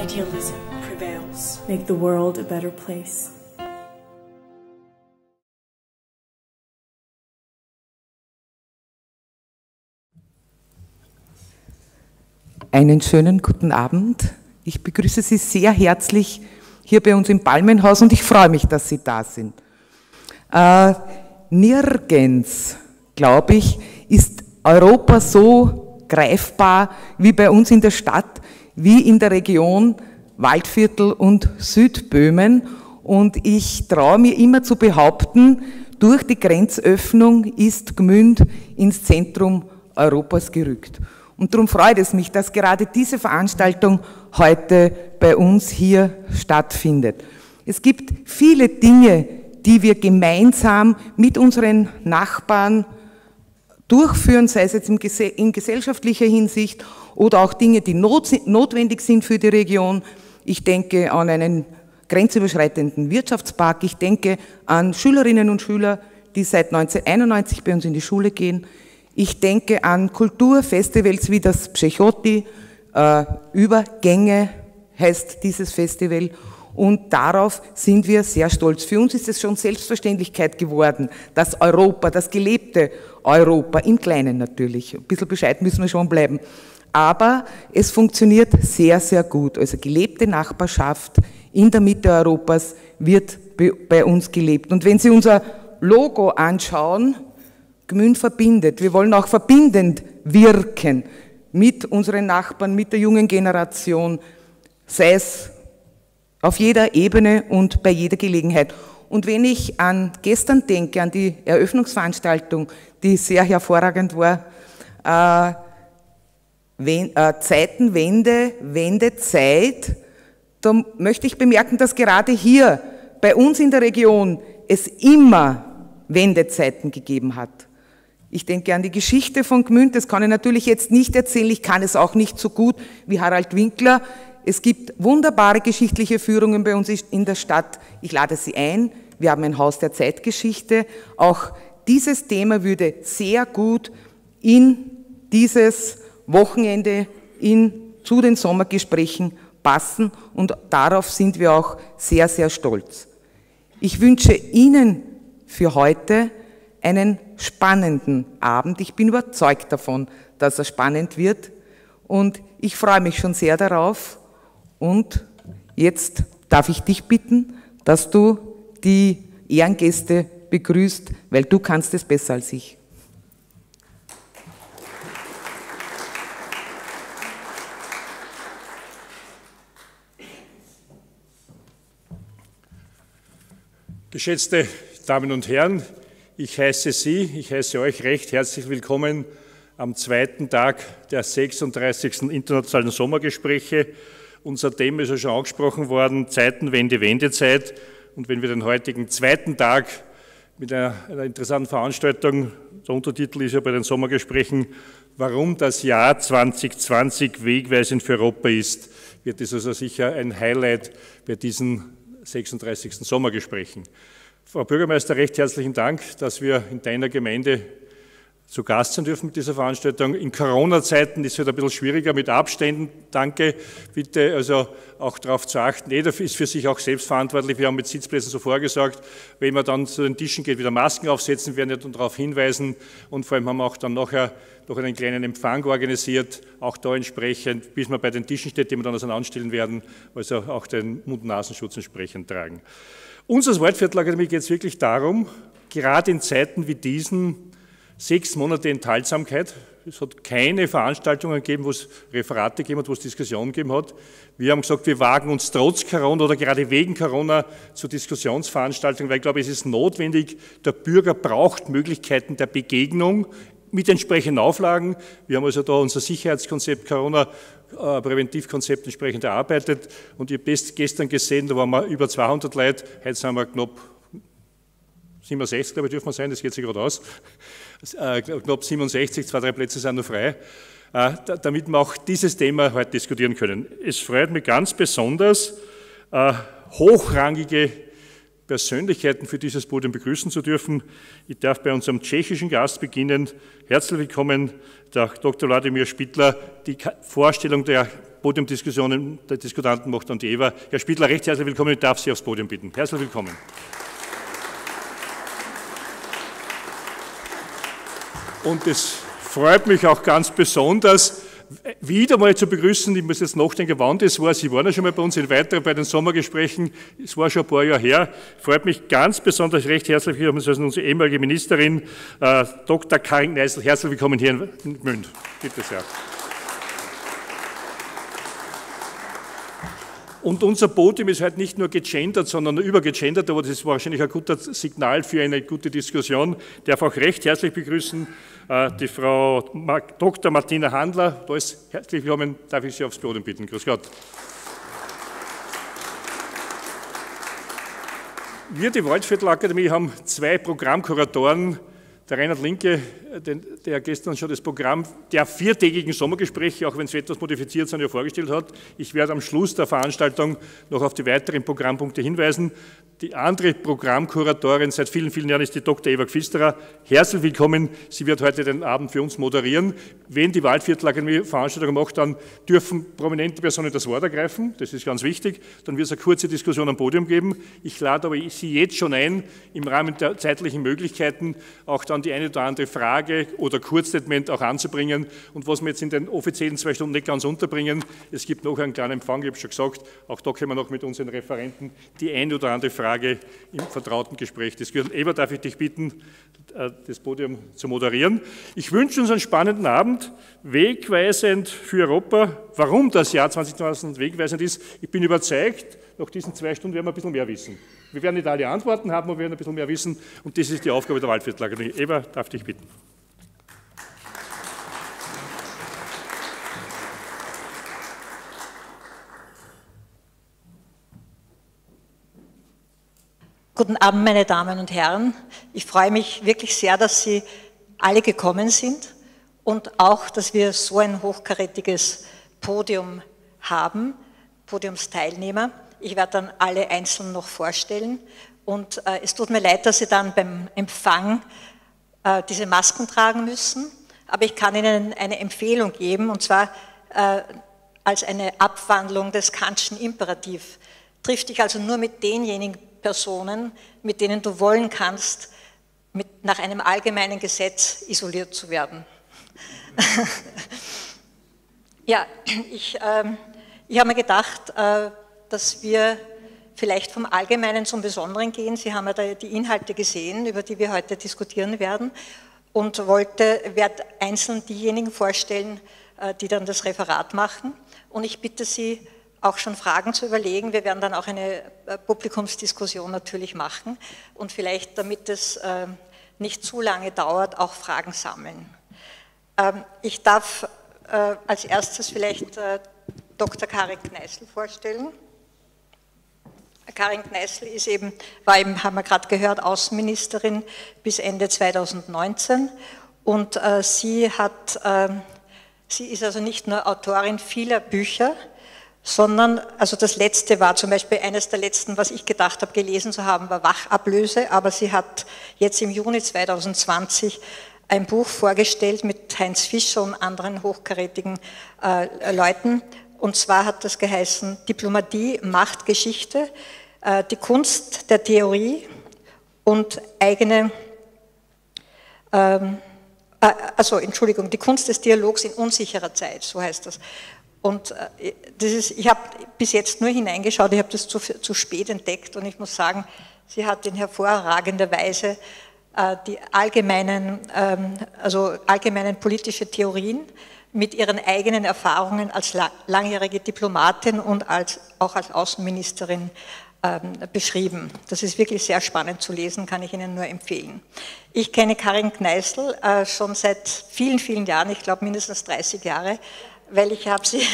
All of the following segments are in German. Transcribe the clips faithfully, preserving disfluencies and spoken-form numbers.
idealism prevails. Make the world a better place. Einen schönen guten Abend. Ich begrüße Sie sehr herzlich hier bei uns im Palmenhaus und ich freue mich, dass Sie da sind. Äh, nirgends, glaube ich, ist Europa so greifbar wie bei uns in der Stadt, wie in der Region Waldviertel und Südböhmen. Und ich traue mir immer zu behaupten, durch die Grenzöffnung ist Gmünd ins Zentrum Europas gerückt. Und darum freut es mich, dass gerade diese Veranstaltung heute bei uns hier stattfindet. Es gibt viele Dinge, die wir gemeinsam mit unseren Nachbarn durchführen, sei es jetzt in gesellschaftlicher Hinsicht oder auch Dinge, die notwendig sind für die Region. Ich denke an einen grenzüberschreitenden Wirtschaftspark, ich denke an Schülerinnen und Schüler, die seit neunzehnhunderteinundneunzig bei uns in die Schule gehen. Ich denke an Kulturfestivals wie das Pschechoti, äh, Übergänge heißt dieses Festival, und darauf sind wir sehr stolz. Für uns ist es schon Selbstverständlichkeit geworden, dass Europa, das gelebte Europa, im Kleinen natürlich, ein bisschen bescheiden müssen wir schon bleiben, aber es funktioniert sehr, sehr gut. Also gelebte Nachbarschaft in der Mitte Europas wird bei uns gelebt. Und wenn Sie unser Logo anschauen, Gmünd verbindet. Wir wollen auch verbindend wirken mit unseren Nachbarn, mit der jungen Generation, sei es auf jeder Ebene und bei jeder Gelegenheit. Und wenn ich an gestern denke, an die Eröffnungsveranstaltung, die sehr hervorragend war, äh, wenn, äh, Zeitenwende, Wendezeit, da möchte ich bemerken, dass gerade hier bei uns in der Region es immer Wendezeiten gegeben hat. Ich denke an die Geschichte von Gmünd, das kann ich natürlich jetzt nicht erzählen, ich kann es auch nicht so gut wie Harald Winkler. Es gibt wunderbare geschichtliche Führungen bei uns in der Stadt, ich lade Sie ein, wir haben ein Haus der Zeitgeschichte. Auch dieses Thema würde sehr gut in dieses Wochenende in, zu den Sommergesprächen passen und darauf sind wir auch sehr, sehr stolz. Ich wünsche Ihnen für heute einen spannenden Abend. Ich bin überzeugt davon, dass er spannend wird und ich freue mich schon sehr darauf. Und jetzt darf ich dich bitten, dass du die Ehrengäste begrüßt, weil du kannst es besser als ich. Geschätzte Damen und Herren, ich heiße Sie, ich heiße euch recht herzlich willkommen am zweiten Tag der sechsunddreißigsten Internationalen Sommergespräche. Unser Thema ist ja schon angesprochen worden, Zeitenwende, Wendezeit. Und wenn wir den heutigen zweiten Tag mit einer, einer interessanten Veranstaltung, der Untertitel ist ja bei den Sommergesprächen, warum das Jahr zweitausendzwanzig wegweisend für Europa ist, wird es also sicher ein Highlight bei diesen sechsunddreißigsten Sommergesprächen. Frau Bürgermeister, recht herzlichen Dank, dass wir in deiner Gemeinde zu Gast sein dürfen mit dieser Veranstaltung. In Corona-Zeiten ist es halt ein bisschen schwieriger mit Abständen. Danke, bitte also auch darauf zu achten. Jeder ist für sich auch selbstverantwortlich. Wir haben mit Sitzplätzen so vorgesorgt, wenn man dann zu den Tischen geht, wieder Masken aufsetzen, werden wir darauf hinweisen. Und vor allem haben wir auch dann nachher noch einen kleinen Empfang organisiert, auch da entsprechend, bis man bei den Tischen steht, die wir dann also anstellen werden, also auch den Mund-Nasenschutz entsprechend tragen. Uns als Waldviertel-Akademie geht es wirklich darum, gerade in Zeiten wie diesen, sechs Monate Enthaltsamkeit. Es hat keine Veranstaltungen gegeben, wo es Referate gegeben hat, wo es Diskussionen gegeben hat. Wir haben gesagt, wir wagen uns trotz Corona oder gerade wegen Corona zu Diskussionsveranstaltungen, weil ich glaube, es ist notwendig, der Bürger braucht Möglichkeiten der Begegnung mit entsprechenden Auflagen. Wir haben also da unser Sicherheitskonzept, Corona-Präventivkonzept entsprechend erarbeitet und ich habe gestern gesehen, da waren wir über zweihundert Leute, heute sind wir knapp siebenundsechzig, glaube ich, dürfen wir sein, das geht sich gerade aus. Äh, knapp siebenundsechzig, zwei, drei Plätze sind noch frei, äh, damit wir auch dieses Thema heute diskutieren können. Es freut mich ganz besonders, äh, hochrangige Persönlichkeiten für dieses Podium begrüßen zu dürfen. Ich darf bei unserem tschechischen Gast beginnen. Herzlich willkommen, der Doktor Wladimir Spittler. Die Vorstellung der Podiumdiskussionen der Diskutanten macht dann die Eva. Herr Spittler, recht herzlich willkommen. Ich darf Sie aufs Podium bitten. Herzlich willkommen. Und es freut mich auch ganz besonders, wieder mal zu begrüßen. Ich muss jetzt nachdenken, wann das war. Sie waren ja schon mal bei uns in weiteren bei den Sommergesprächen. Es war schon ein paar Jahre her. Freut mich ganz besonders recht herzlich willkommen, also unsere ehemalige Ministerin, äh, Doktor Karin Kneißl. Herzlich willkommen hier in München. Bitte sehr. Und unser Podium ist halt nicht nur gegendert, sondern übergegendert, aber das ist wahrscheinlich ein gutes Signal für eine gute Diskussion. Ich darf auch recht herzlich begrüßen äh, die Frau Doktor Martina Handler. Da ist herzlich willkommen, darf ich Sie aufs Podium bitten. Grüß Gott. Wir, die Waldviertel-Akademie, haben zwei Programmkuratoren. Der Reinhard Linke, der gestern schon das Programm der viertägigen Sommergespräche, auch wenn es etwas modifiziert sind, ja vorgestellt hat. Ich werde am Schluss der Veranstaltung noch auf die weiteren Programmpunkte hinweisen. Die andere Programmkuratorin seit vielen, vielen Jahren ist die Doktor Eva Gfisterer. Herzlich willkommen. Sie wird heute den Abend für uns moderieren. Wenn die Waldviertel-Akademie Veranstaltungen macht, dann dürfen prominente Personen das Wort ergreifen. Das ist ganz wichtig. Dann wird es eine kurze Diskussion am Podium geben. Ich lade aber Sie jetzt schon ein, im Rahmen der zeitlichen Möglichkeiten auch dann die eine oder andere Frage oder Kurzstatement auch anzubringen. Und was wir jetzt in den offiziellen zwei Stunden nicht ganz unterbringen, es gibt noch einen kleinen Empfang, ich habe schon gesagt, auch da können wir noch mit unseren Referenten die eine oder andere Frage im vertrauten Gespräch diskutieren. Eva, darf ich dich bitten, das Podium zu moderieren. Ich wünsche uns einen spannenden Abend, wegweisend für Europa. Warum das Jahr zwanzig neunzehn wegweisend ist, ich bin überzeugt, nach diesen zwei Stunden werden wir ein bisschen mehr wissen. Wir werden nicht alle Antworten haben, aber wir werden ein bisschen mehr wissen und das ist die Aufgabe der Waldviertel-Akademie. Eva, darf dich bitten. Guten Abend, meine Damen und Herren. Ich freue mich wirklich sehr, dass Sie alle gekommen sind und auch, dass wir so ein hochkarätiges Podium haben, Podiumsteilnehmer. Ich werde dann alle einzeln noch vorstellen und äh, es tut mir leid, dass Sie dann beim Empfang äh, diese Masken tragen müssen, aber ich kann Ihnen eine Empfehlung geben und zwar äh, als eine Abwandlung des Kantschen Imperativ. Triff dich also nur mit denjenigen Personen, mit denen du wollen kannst, mit, nach einem allgemeinen Gesetz isoliert zu werden. Ja, ich, ähm, ich habe mir gedacht, äh, dass wir vielleicht vom Allgemeinen zum Besonderen gehen. Sie haben ja da die Inhalte gesehen, über die wir heute diskutieren werden und wollte, werde einzeln diejenigen vorstellen, äh, die dann das Referat machen. Und ich bitte Sie, auch schon Fragen zu überlegen. Wir werden dann auch eine Publikumsdiskussion natürlich machen und vielleicht, damit es äh, nicht zu lange dauert, auch Fragen sammeln. Ähm, ich darf äh, als erstes vielleicht äh, Doktor Karin Kneißl vorstellen. Karin Kneißl ist eben, war eben, haben wir gerade gehört, Außenministerin bis Ende zweitausendneunzehn und äh, sie hat, äh, sie ist also nicht nur Autorin vieler Bücher, sondern, also das letzte war zum Beispiel eines der letzten, was ich gedacht habe, gelesen zu haben, war Wachablöse, aber sie hat jetzt im Juni zweitausendzwanzig ein Buch vorgestellt mit Heinz Fischer und anderen hochkarätigen äh, Leuten, und zwar hat das geheißen Diplomatie, Macht, Geschichte, äh, die Kunst der Theorie und eigene, ähm, äh, also Entschuldigung, die Kunst des Dialogs in unsicherer Zeit, so heißt das. Und das ist, ich habe bis jetzt nur hineingeschaut, ich habe das zu, zu spät entdeckt und ich muss sagen, sie hat in hervorragender Weise äh, die allgemeinen, ähm, also allgemeinen politische Theorien mit ihren eigenen Erfahrungen als langjährige Diplomatin und als, auch als Außenministerin ähm, beschrieben. Das ist wirklich sehr spannend zu lesen, kann ich Ihnen nur empfehlen. Ich kenne Karin Kneißl äh, schon seit vielen, vielen Jahren, ich glaube mindestens dreißig Jahre, weil ich habe sie,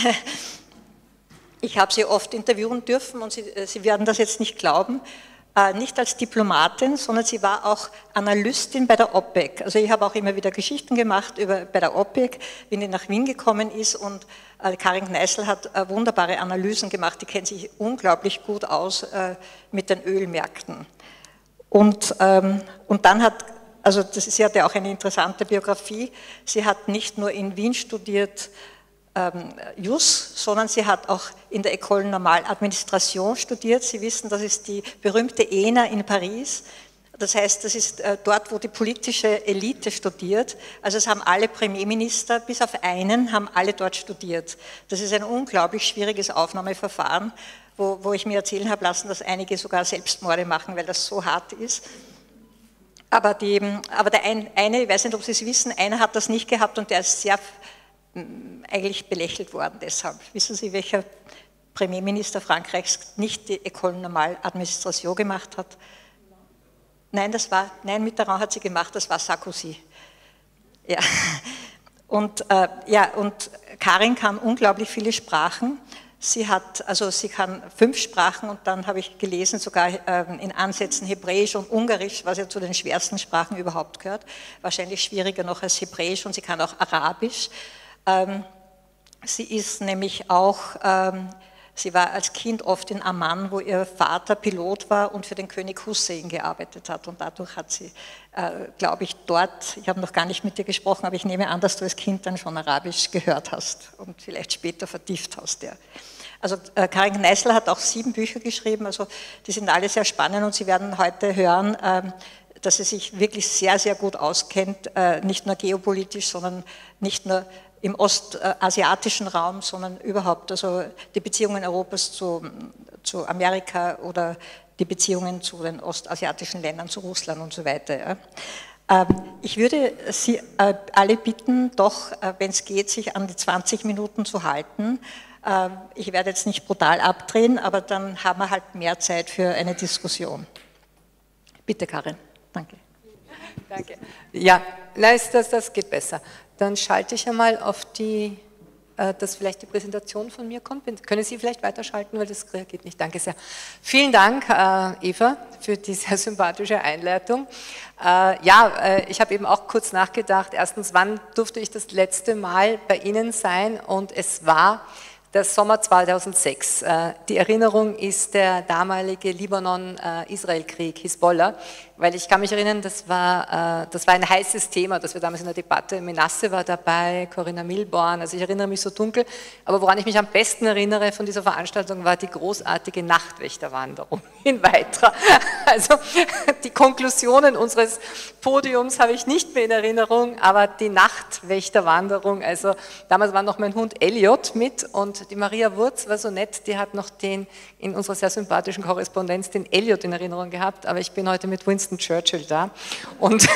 ich habe sie oft interviewen dürfen und sie, sie werden das jetzt nicht glauben, äh, nicht als Diplomatin, sondern sie war auch Analystin bei der OPEC. Also ich habe auch immer wieder Geschichten gemacht über, bei der OPEC, wie die nach Wien gekommen ist und äh, Karin Kneißl hat äh, wunderbare Analysen gemacht, die kennt sich unglaublich gut aus äh, mit den Ölmärkten. Und, ähm, und dann hat, also das, sie hatte auch eine interessante Biografie, sie hat nicht nur in Wien studiert, ähm, Jus, sondern sie hat auch in der École Normale Administration studiert. Sie wissen, das ist die berühmte E N A in Paris. Das heißt, das ist äh, dort, wo die politische Elite studiert. Also es haben alle Premierminister, bis auf einen, haben alle dort studiert. Das ist ein unglaublich schwieriges Aufnahmeverfahren, wo, wo ich mir erzählen habe lassen, dass einige sogar Selbstmorde machen, weil das so hart ist. Aber, die, aber der ein, eine, ich weiß nicht, ob Sie es wissen, einer hat das nicht gehabt und der ist sehr eigentlich belächelt worden deshalb. Wissen Sie, welcher Premierminister Frankreichs nicht die École Normale Administration gemacht hat? Nein, das war, nein, Mitterrand hat sie gemacht, das war Sarkozy. Ja. Und, äh, ja, und Karin kann unglaublich viele Sprachen. Sie hat, also sie kann fünf Sprachen und dann habe ich gelesen, sogar äh, in Ansätzen Hebräisch und Ungarisch, was ja zu den schwersten Sprachen überhaupt gehört. Wahrscheinlich schwieriger noch als Hebräisch, und sie kann auch Arabisch. Ähm, sie ist nämlich auch, ähm, sie war als Kind oft in Amman, wo ihr Vater Pilot war und für den König Hussein gearbeitet hat, und dadurch hat sie, äh, glaube ich, dort, ich habe noch gar nicht mit dir gesprochen, aber ich nehme an, dass du als Kind dann schon Arabisch gehört hast und vielleicht später vertieft hast. Ja. Also äh, Karin Kneißl hat auch sieben Bücher geschrieben, also die sind alle sehr spannend, und Sie werden heute hören, äh, dass sie sich wirklich sehr, sehr gut auskennt, äh, nicht nur geopolitisch, sondern nicht nur im ostasiatischen Raum, sondern überhaupt, also die Beziehungen Europas zu, zu Amerika oder die Beziehungen zu den ostasiatischen Ländern, zu Russland und so weiter. Ja. Ähm, ich würde Sie äh, alle bitten, doch, äh, wenn es geht, sich an die zwanzig Minuten zu halten. Äh, ich werde jetzt nicht brutal abdrehen, aber dann haben wir halt mehr Zeit für eine Diskussion. Bitte, Karin. Danke. Danke. Ja, nein, das, das geht besser. Dann schalte ich einmal auf die, äh, dass vielleicht die Präsentation von mir kommt. Können Sie vielleicht weiterschalten, weil das geht nicht. Danke sehr. Vielen Dank, äh, Eva, für die sehr sympathische Einleitung. Äh, ja, äh, ich habe eben auch kurz nachgedacht. Erstens, wann durfte ich das letzte Mal bei Ihnen sein? Und es war der Sommer zweitausendsechs. Die Erinnerung ist der damalige Libanon-Israel-Krieg, Hisbollah, weil ich kann mich erinnern, das war, das war ein heißes Thema, das wir damals in der Debatte, Menasse war dabei, Corinna Milborn, also ich erinnere mich so dunkel, aber woran ich mich am besten erinnere von dieser Veranstaltung war die großartige Nachtwächterwanderung in Weitra. Also die Konklusionen unseres Podiums habe ich nicht mehr in Erinnerung, aber die Nachtwächterwanderung, also damals war noch mein Hund Elliot mit, und die Maria Wurz war so nett, die hat noch den, in unserer sehr sympathischen Korrespondenz, den Elliot in Erinnerung gehabt, aber ich bin heute mit Winston Churchill da und,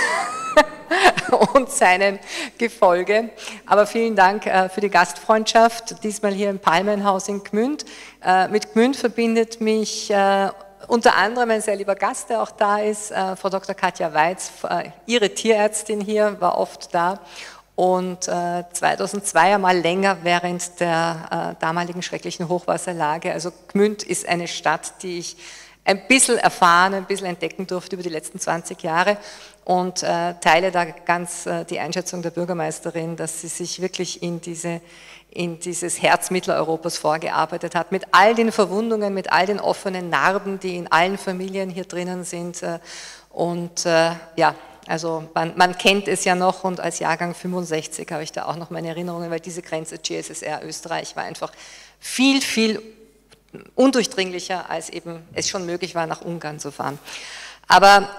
und seinem Gefolge. Aber vielen Dank äh, für die Gastfreundschaft, diesmal hier im Palmenhaus in Gmünd. Äh, mit Gmünd verbindet mich äh, unter anderem ein sehr lieber Gast, der auch da ist, äh, Frau Doktor Katja Weitz, äh, Ihre Tierärztin hier, war oft da. Und äh, zweitausendzwei einmal länger während der äh, damaligen schrecklichen Hochwasserlage. Also Gmünd ist eine Stadt, die ich ein bisschen erfahren, ein bisschen entdecken durfte über die letzten zwanzig Jahre, und äh, teile da ganz äh, die Einschätzung der Bürgermeisterin, dass sie sich wirklich in, diese, in dieses Herz Mitteleuropas vorgearbeitet hat, mit all den Verwundungen, mit all den offenen Narben, die in allen Familien hier drinnen sind. Äh, und äh, ja, also man, man kennt es ja noch, und als Jahrgang fünfundsechzig habe ich da auch noch meine Erinnerungen, weil diese Grenze G S S R Österreich war einfach viel, viel undurchdringlicher, als eben es schon möglich war, nach Ungarn zu fahren. Aber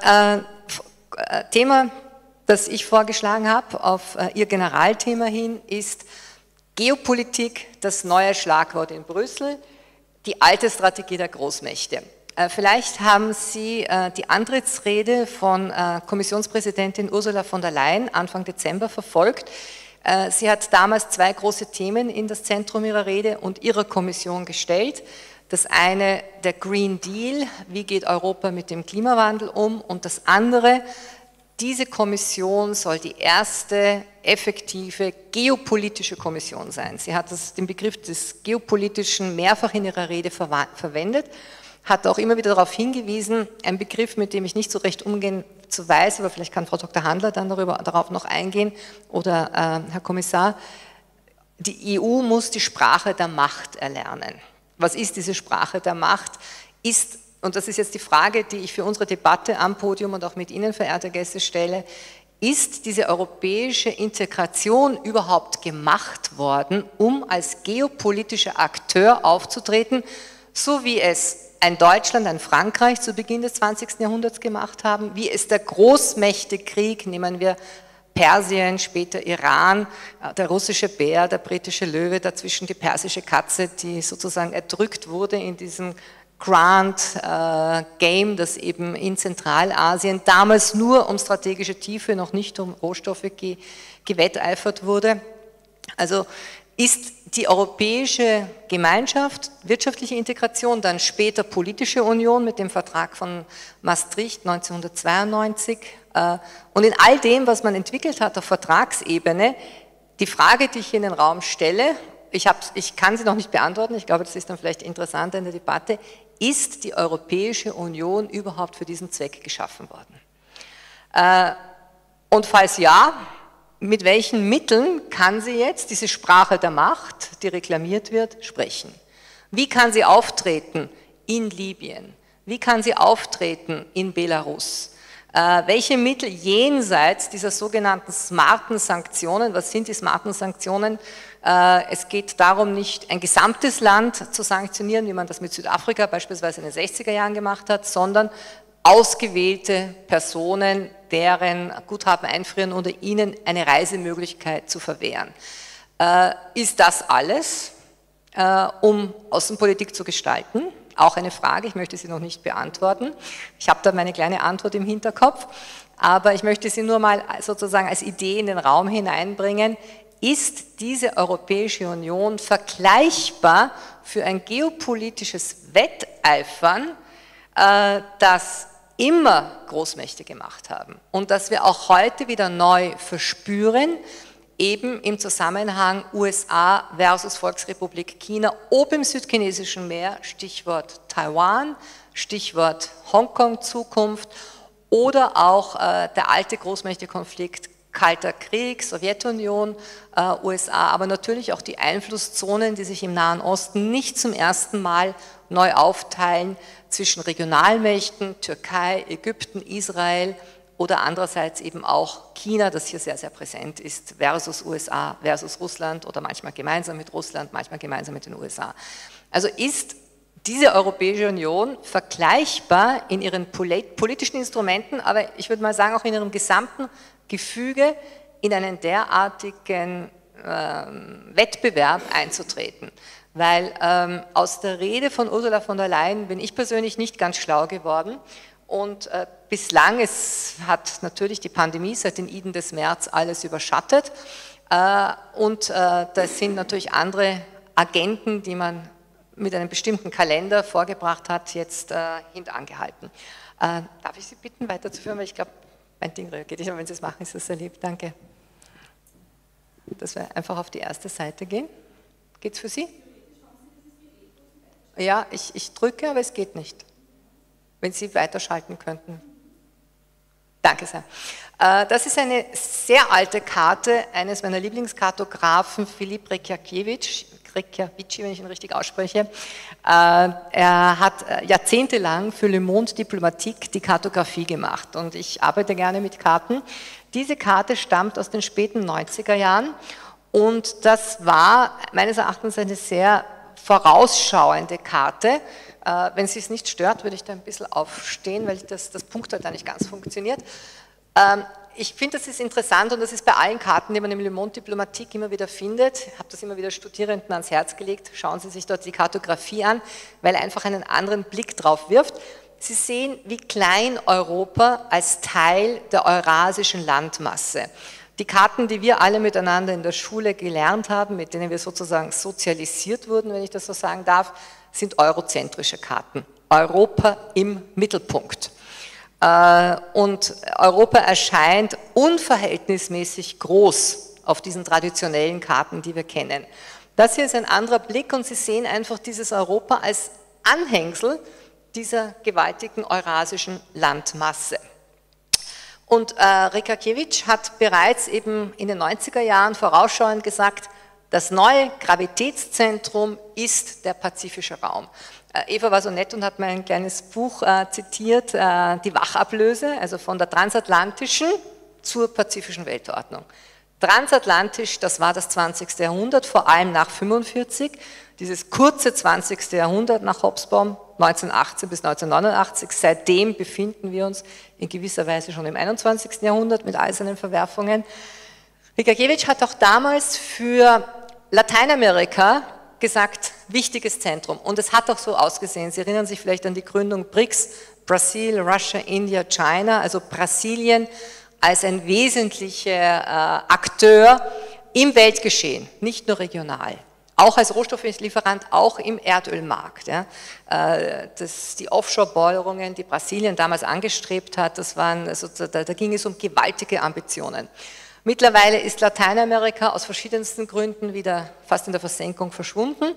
äh, Thema, das ich vorgeschlagen habe, auf äh, Ihr Generalthema hin, ist Geopolitik, das neue Schlagwort in Brüssel, die alte Strategie der Großmächte. Vielleicht haben Sie die Antrittsrede von Kommissionspräsidentin Ursula von der Leyen Anfang Dezember verfolgt. Sie hat damals zwei große Themen in das Zentrum ihrer Rede und ihrer Kommission gestellt. Das eine, der Green Deal, wie geht Europa mit dem Klimawandel um? Und das andere, diese Kommission soll die erste effektive geopolitische Kommission sein. Sie hat das, den Begriff des Geopolitischen mehrfach in ihrer Rede ver verwendet, hat auch immer wieder darauf hingewiesen, ein Begriff, mit dem ich nicht so recht umgehen zu weiß, aber vielleicht kann Frau Doktor Handler dann darüber, darauf noch eingehen, oder äh, Herr Kommissar, die E U muss die Sprache der Macht erlernen. Was ist diese Sprache der Macht? Ist, und das ist jetzt die Frage, die ich für unsere Debatte am Podium und auch mit Ihnen, verehrte Gäste, stelle, ist diese europäische Integration überhaupt gemacht worden, um als geopolitischer Akteur aufzutreten, so wie es ein Deutschland, ein Frankreich zu Beginn des zwanzigsten Jahrhunderts gemacht haben, wie es der Großmächtekrieg, nehmen wir Persien, später Iran, der russische Bär, der britische Löwe, dazwischen die persische Katze, die sozusagen erdrückt wurde in diesem Grand äh, Game, das eben in Zentralasien damals nur um strategische Tiefe, noch nicht um Rohstoffe ge gewetteifert wurde. Also ist die europäische Gemeinschaft, wirtschaftliche Integration, dann später politische Union mit dem Vertrag von Maastricht neunzehnhundertzweiundneunzig äh, und in all dem, was man entwickelt hat auf Vertragsebene, die Frage, die ich in den Raum stelle, ich, ich kann sie noch nicht beantworten, ich glaube, das ist dann vielleicht interessanter in der Debatte, ist die Europäische Union überhaupt für diesen Zweck geschaffen worden? Äh, und falls ja, mit welchen Mitteln kann sie jetzt diese Sprache der Macht, die reklamiert wird, sprechen? Wie kann sie auftreten in Libyen? Wie kann sie auftreten in Belarus? Äh, welche Mittel jenseits dieser sogenannten smarten Sanktionen, was sind die smarten Sanktionen? Äh, es geht darum, nicht ein gesamtes Land zu sanktionieren, wie man das mit Südafrika beispielsweise in den sechziger Jahren gemacht hat, sondern ausgewählte Personen, deren Guthaben einfrieren oder ihnen eine Reisemöglichkeit zu verwehren. Äh, ist das alles, äh, um Außenpolitik zu gestalten? Auch eine Frage, ich möchte sie noch nicht beantworten. Ich habe da meine kleine Antwort im Hinterkopf, aber ich möchte sie nur mal sozusagen als Idee in den Raum hineinbringen. Ist diese Europäische Union vergleichbar für ein geopolitisches Wetteifern, äh, das immer Großmächte gemacht haben und das wir auch heute wieder neu verspüren, eben im Zusammenhang U S A versus Volksrepublik China, ob im südchinesischen Meer, Stichwort Taiwan, Stichwort Hongkong-Zukunft oder auch äh, der alte Großmächtekonflikt, Kalter Krieg, Sowjetunion, äh, U S A, aber natürlich auch die Einflusszonen, die sich im Nahen Osten nicht zum ersten Mal neu aufteilen zwischen Regionalmächten, Türkei, Ägypten, Israel oder andererseits eben auch China, das hier sehr, sehr präsent ist, versus U S A, versus Russland oder manchmal gemeinsam mit Russland, manchmal gemeinsam mit den U S A. Also ist diese Europäische Union vergleichbar in ihren politischen Instrumenten, aber ich würde mal sagen auch in ihrem gesamten Gefüge in einen derartigen ähm, Wettbewerb einzutreten. Weil ähm, aus der Rede von Ursula von der Leyen bin ich persönlich nicht ganz schlau geworden und äh, bislang, es hat natürlich die Pandemie seit den Iden des März alles überschattet äh, und äh, das sind natürlich andere Agenten, die man mit einem bestimmten Kalender vorgebracht hat, jetzt äh, hintangehalten. Äh, darf ich Sie bitten, weiterzuführen, weil ich glaube, mein Ding reagiert nicht, aber wenn Sie es machen, ist das sehr lieb. Danke. Dass wir einfach auf die erste Seite gehen. Geht es für Sie? Ja, ich, ich drücke, aber es geht nicht. Wenn Sie weiterschalten könnten. Danke sehr. Äh, das ist eine sehr alte Karte eines meiner Lieblingskartografen, Filip Reykjavici, Reykjavici, wenn ich ihn richtig ausspreche. Er hat jahrzehntelang für Le Monde Diplomatique die Kartografie gemacht und ich arbeite gerne mit Karten. Diese Karte stammt aus den späten neunziger Jahren und das war meines Erachtens eine sehr vorausschauende Karte. Wenn Sie es nicht stört, würde ich da ein bisschen aufstehen, weil das, das Punkt halt da nicht ganz funktioniert. Ich finde, das ist interessant und das ist bei allen Karten, die man im Le Monde Diplomatique immer wieder findet. Ich habe das immer wieder Studierenden ans Herz gelegt. Schauen Sie sich dort die Kartografie an, weil er einfach einen anderen Blick drauf wirft. Sie sehen, wie klein Europa als Teil der eurasischen Landmasse. Die Karten, die wir alle miteinander in der Schule gelernt haben, mit denen wir sozusagen sozialisiert wurden, wenn ich das so sagen darf, sind eurozentrische Karten. Europa im Mittelpunkt. Und Europa erscheint unverhältnismäßig groß auf diesen traditionellen Karten, die wir kennen. Das hier ist ein anderer Blick und Sie sehen einfach dieses Europa als Anhängsel dieser gewaltigen eurasischen Landmasse. Und äh, Reykjavici hat bereits eben in den neunziger Jahren vorausschauend gesagt, das neue Gravitätszentrum ist der pazifische Raum. Eva war so nett und hat mir ein kleines Buch äh, zitiert, äh, die Wachablöse, also von der transatlantischen zur pazifischen Weltordnung. Transatlantisch, das war das zwanzigste Jahrhundert, vor allem nach fünfundvierzig, dieses kurze zwanzigste Jahrhundert nach Hobsbawm, neunzehnhundertachtzehn bis neunzehnhundertneunundachtzig, seitdem befinden wir uns in gewisser Weise schon im einundzwanzigsten Jahrhundert mit all seinen Verwerfungen. Hrgaljewitsch hat auch damals für Lateinamerika gesagt, wichtiges Zentrum, und es hat auch so ausgesehen. Sie erinnern sich vielleicht an die Gründung B R I C S, Brasil, Russia, India, China, also Brasilien als ein wesentlicher äh, Akteur im Weltgeschehen, nicht nur regional, auch als Rohstofflieferant, auch im Erdölmarkt. Ja. Äh, das, die Offshore-Bohrungen, die Brasilien damals angestrebt hat, das waren, also, da, da ging es um gewaltige Ambitionen. Mittlerweile ist Lateinamerika aus verschiedensten Gründen wieder fast in der Versenkung verschwunden.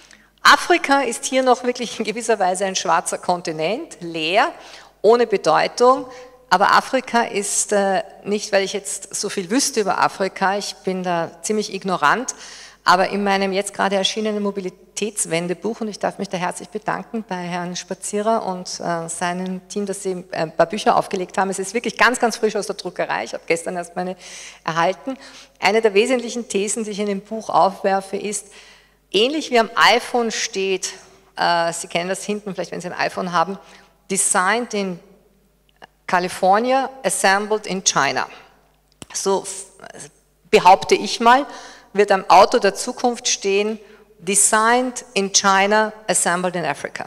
Afrika ist hier noch wirklich in gewisser Weise ein schwarzer Kontinent, leer, ohne Bedeutung. Aber Afrika ist äh, nicht, weil ich jetzt so viel wüsste über Afrika, ich bin da ziemlich ignorant, aber in meinem jetzt gerade erschienenen Mobilitätswendebuch, und ich darf mich da herzlich bedanken bei Herrn Spazierer und äh, seinem Team, dass sie ein paar Bücher aufgelegt haben. Es ist wirklich ganz, ganz frisch aus der Druckerei, ich habe gestern erst meine erhalten. Eine der wesentlichen Thesen, die ich in dem Buch aufwerfe, ist, ähnlich wie am iPhone steht, äh, Sie kennen das hinten, vielleicht wenn Sie ein iPhone haben, designed in California, assembled in China. So behaupte ich mal, wird am Auto der Zukunft stehen, designed in China, assembled in Africa.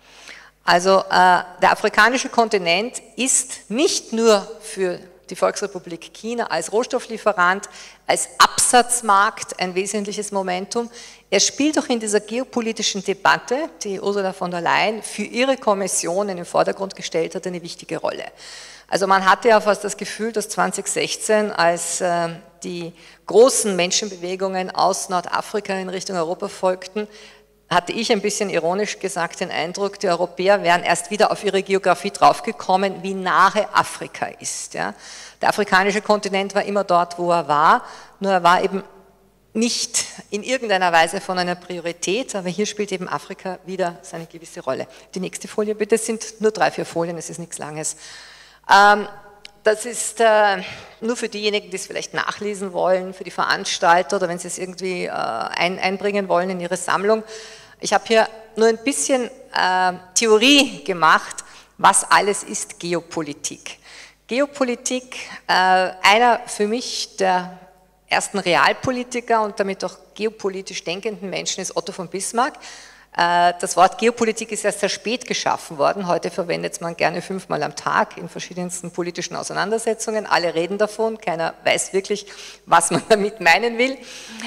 Also äh, der afrikanische Kontinent ist nicht nur für die Volksrepublik China als Rohstofflieferant, als Absatzmarkt ein wesentliches Momentum. Er spielt auch in dieser geopolitischen Debatte, die Ursula von der Leyen für ihre Kommission in den Vordergrund gestellt hat, eine wichtige Rolle. Also man hatte ja fast das Gefühl, dass zweitausendsechzehn, als äh, die großen Menschenbewegungen aus Nordafrika in Richtung Europa folgten, hatte ich ein bisschen ironisch gesagt den Eindruck, die Europäer wären erst wieder auf ihre Geografie draufgekommen, wie nahe Afrika ist. Ja. Der afrikanische Kontinent war immer dort, wo er war, nur er war eben nicht in irgendeiner Weise von einer Priorität, aber hier spielt eben Afrika wieder seine gewisse Rolle. Die nächste Folie bitte, es sind nur drei, vier Folien, es ist nichts Langes. Ähm, das ist äh, nur für diejenigen, die es vielleicht nachlesen wollen, für die Veranstalter oder wenn sie es irgendwie äh, ein, einbringen wollen in ihre Sammlung. Ich habe hier nur ein bisschen äh, Theorie gemacht, was alles ist Geopolitik. Geopolitik, äh, einer für mich der ersten Realpolitiker und damit auch geopolitisch denkenden Menschen ist Otto von Bismarck. Das Wort Geopolitik ist erst sehr spät geschaffen worden. Heute verwendet man gerne fünfmal am Tag in verschiedensten politischen Auseinandersetzungen. Alle reden davon, keiner weiß wirklich, was man damit meinen will.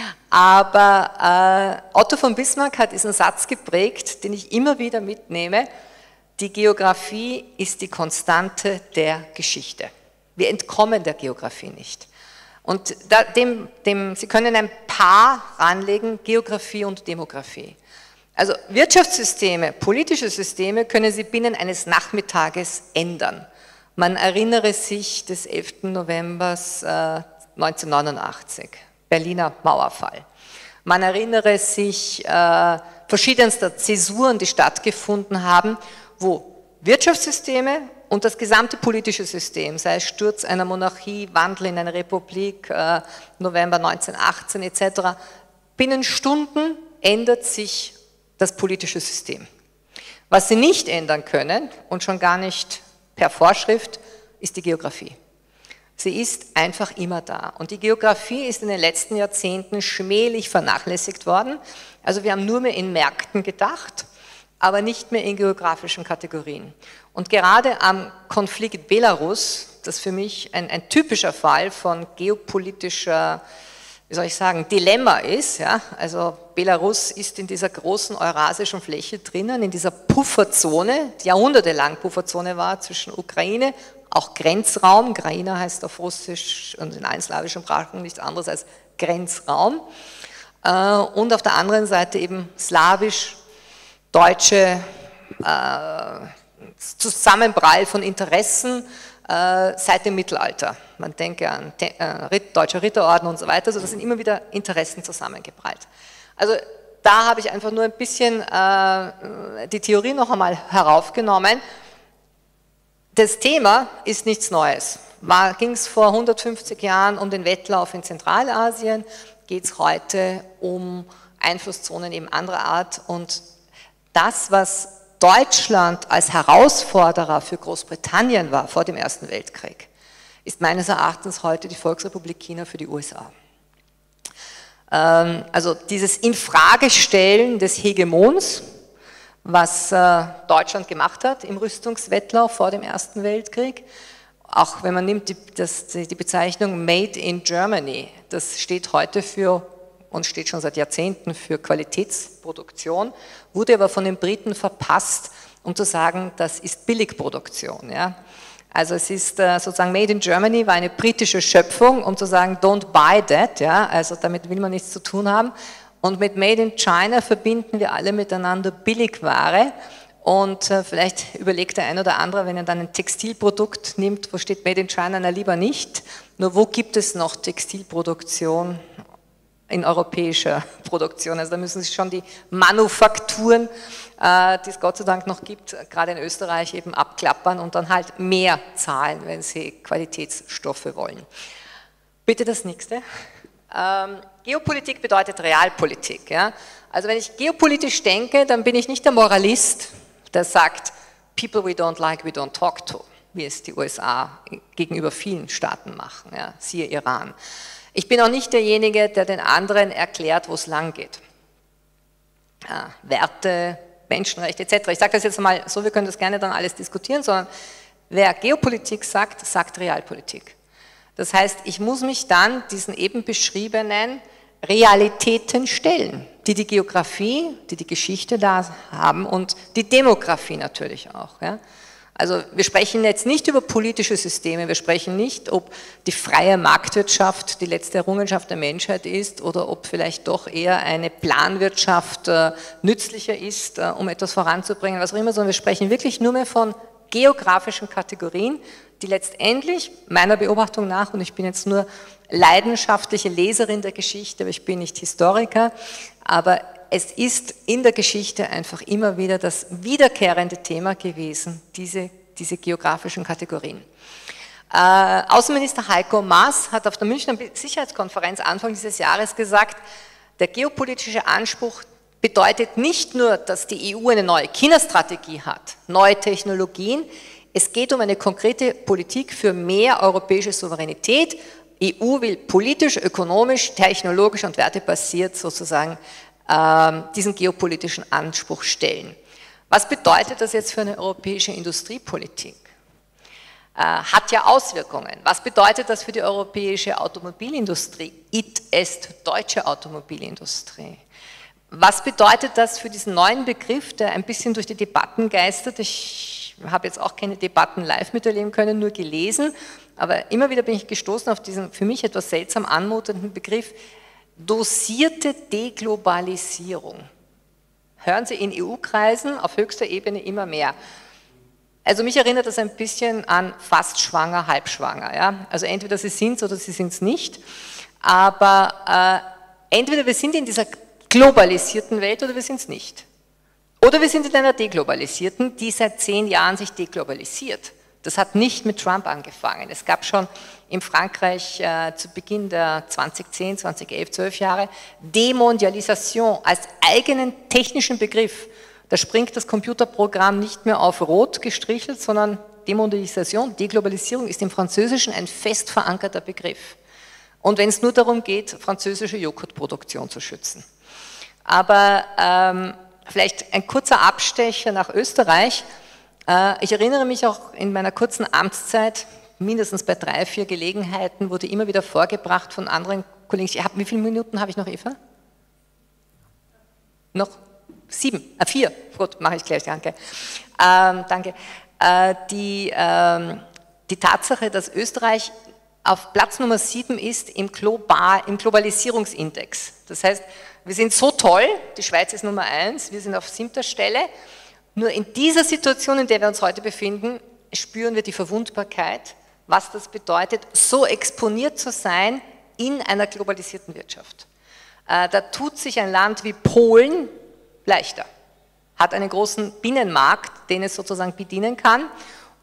Aber äh, Otto von Bismarck hat diesen Satz geprägt, den ich immer wieder mitnehme. Die Geografie ist die Konstante der Geschichte. Wir entkommen der Geografie nicht. Und da, dem, dem, Sie können ein Paar ranlegen, Geografie und Demografie. Also Wirtschaftssysteme, politische Systeme können Sie binnen eines Nachmittages ändern. Man erinnere sich des elften November äh, neunzehnhundertneunundachtzig, Berliner Mauerfall. Man erinnere sich äh, verschiedenster Zäsuren, die stattgefunden haben, wo Wirtschaftssysteme und das gesamte politische System, sei es Sturz einer Monarchie, Wandel in eine Republik, äh, November neunzehnhundertachtzehn et cetera, binnen Stunden ändert sich das politische System. Was sie nicht ändern können und schon gar nicht per Vorschrift, ist die Geografie. Sie ist einfach immer da. Und die Geografie ist in den letzten Jahrzehnten schmählich vernachlässigt worden. Also wir haben nur mehr in Märkten gedacht, aber nicht mehr in geografischen Kategorien. Und gerade am Konflikt Belarus, das für mich ein, ein typischer Fall von geopolitischer, wie soll ich sagen, Dilemma ist, ja, also Belarus ist in dieser großen eurasischen Fläche drinnen, in dieser Pufferzone, die jahrhundertelang Pufferzone war zwischen Ukraine, auch Grenzraum, Kraina heißt auf Russisch und in allen slawischen Sprachen nichts anderes als Grenzraum, und auf der anderen Seite eben slawisch, deutsche äh, Zusammenprall von Interessen äh, seit dem Mittelalter. Man denke an äh, Deutscher Ritterorden und so weiter, also da sind immer wieder Interessen zusammengeprallt. Also da habe ich einfach nur ein bisschen äh, die Theorie noch einmal heraufgenommen. Das Thema ist nichts Neues. ging es vor hundertfünfzig Jahren um den Wettlauf in Zentralasien, geht es heute um Einflusszonen eben anderer Art. Und das, was Deutschland als Herausforderer für Großbritannien war vor dem Ersten Weltkrieg, ist meines Erachtens heute die Volksrepublik China für die U S A. Also dieses Infragestellen des Hegemons, was Deutschland gemacht hat im Rüstungswettlauf vor dem Ersten Weltkrieg, auch wenn man nimmt die, das, die Bezeichnung Made in Germany, das steht heute für und steht schon seit Jahrzehnten für Qualitätsproduktion, wurde aber von den Briten verpasst, um zu sagen, das ist Billigproduktion. Ja. Also es ist äh, sozusagen Made in Germany war eine britische Schöpfung, um zu sagen, don't buy that, ja, also damit will man nichts zu tun haben. Und mit Made in China verbinden wir alle miteinander Billigware. Und äh, vielleicht überlegt der ein oder andere, wenn er dann ein Textilprodukt nimmt, wo steht Made in China, na lieber nicht. Nur wo gibt es noch Textilproduktion in europäischer Produktion? Also da müssen sich schon die Manufakturen, äh, die es Gott sei Dank noch gibt, gerade in Österreich eben abklappern und dann halt mehr zahlen, wenn sie Qualitätsstoffe wollen. Bitte das nächste. Ähm, Geopolitik bedeutet Realpolitik. Ja? Also wenn ich geopolitisch denke, dann bin ich nicht der Moralist, der sagt, people we don't like, we don't talk to, wie es die U S A gegenüber vielen Staaten machen, ja? Siehe Iran. Ich bin auch nicht derjenige, der den anderen erklärt, wo es lang geht. Ja, Werte, Menschenrechte et cetera. Ich sage das jetzt mal so, wir können das gerne dann alles diskutieren, sondern wer Geopolitik sagt, sagt Realpolitik. Das heißt, ich muss mich dann diesen eben beschriebenen Realitäten stellen, die die Geografie, die die Geschichte da haben und die Demografie natürlich auch. Ja. Also wir sprechen jetzt nicht über politische Systeme, wir sprechen nicht, ob die freie Marktwirtschaft die letzte Errungenschaft der Menschheit ist oder ob vielleicht doch eher eine Planwirtschaft äh, nützlicher ist, äh, um etwas voranzubringen, was auch immer, sondern wir sprechen wirklich nur mehr von geografischen Kategorien, die letztendlich meiner Beobachtung nach, und ich bin jetzt nur leidenschaftliche Leserin der Geschichte, aber ich bin nicht Historiker, aber es ist in der Geschichte einfach immer wieder das wiederkehrende Thema gewesen, diese, diese geografischen Kategorien. Äh, Außenminister Heiko Maas hat auf der Münchner Sicherheitskonferenz Anfang dieses Jahres gesagt, der geopolitische Anspruch bedeutet nicht nur, dass die E U eine neue China-Strategie hat, neue Technologien, es geht um eine konkrete Politik für mehr europäische Souveränität. E U will politisch, ökonomisch, technologisch und wertebasiert sozusagen äh, diesen geopolitischen Anspruch stellen. Was bedeutet das jetzt für eine europäische Industriepolitik? Äh, hat ja Auswirkungen. Was bedeutet das für die europäische Automobilindustrie? It est deutsche Automobilindustrie. Was bedeutet das für diesen neuen Begriff, der ein bisschen durch die Debatten geistert? Ich habe jetzt auch keine Debatten live miterleben können, nur gelesen, aber immer wieder bin ich gestoßen auf diesen für mich etwas seltsam anmutenden Begriff dosierte Deglobalisierung. Hören Sie in E U-Kreisen auf höchster Ebene immer mehr. Also mich erinnert das ein bisschen an fast schwanger, halbschwanger. Ja? Also entweder Sie sind es oder Sie sind es nicht, aber äh, entweder wir sind in dieser globalisierten Welt oder wir sind es nicht. Oder wir sind in einer deglobalisierten, die seit zehn Jahren sich deglobalisiert. Das hat nicht mit Trump angefangen. Es gab schon in Frankreich äh, zu Beginn der zweitausendzehn, zweitausendelf, zwölf Jahre Demondialisation als eigenen technischen Begriff. Da springt das Computerprogramm nicht mehr auf rot gestrichelt, sondern Demondialisation, Deglobalisierung ist im Französischen ein fest verankerter Begriff. Und wenn es nur darum geht, französische Joghurtproduktion zu schützen. Aber ähm, vielleicht ein kurzer Abstecher nach Österreich. Äh, ich erinnere mich auch in meiner kurzen Amtszeit, mindestens bei drei, vier Gelegenheiten, wurde immer wieder vorgebracht von anderen Kollegen. Ich hab, wie viele Minuten habe ich noch, Eva? Noch? Sieben, äh, vier, gut, mache ich gleich, danke. Ähm, danke. Äh, die, ähm, die Tatsache, dass Österreich auf Platz Nummer sieben ist im, Global, im Globalisierungsindex. Das heißt, wir sind so toll, die Schweiz ist Nummer eins, wir sind auf siebter Stelle. Nur in dieser Situation, in der wir uns heute befinden, spüren wir die Verwundbarkeit, was das bedeutet, so exponiert zu sein in einer globalisierten Wirtschaft. Äh, da tut sich ein Land wie Polen leichter, hat einen großen Binnenmarkt, den es sozusagen bedienen kann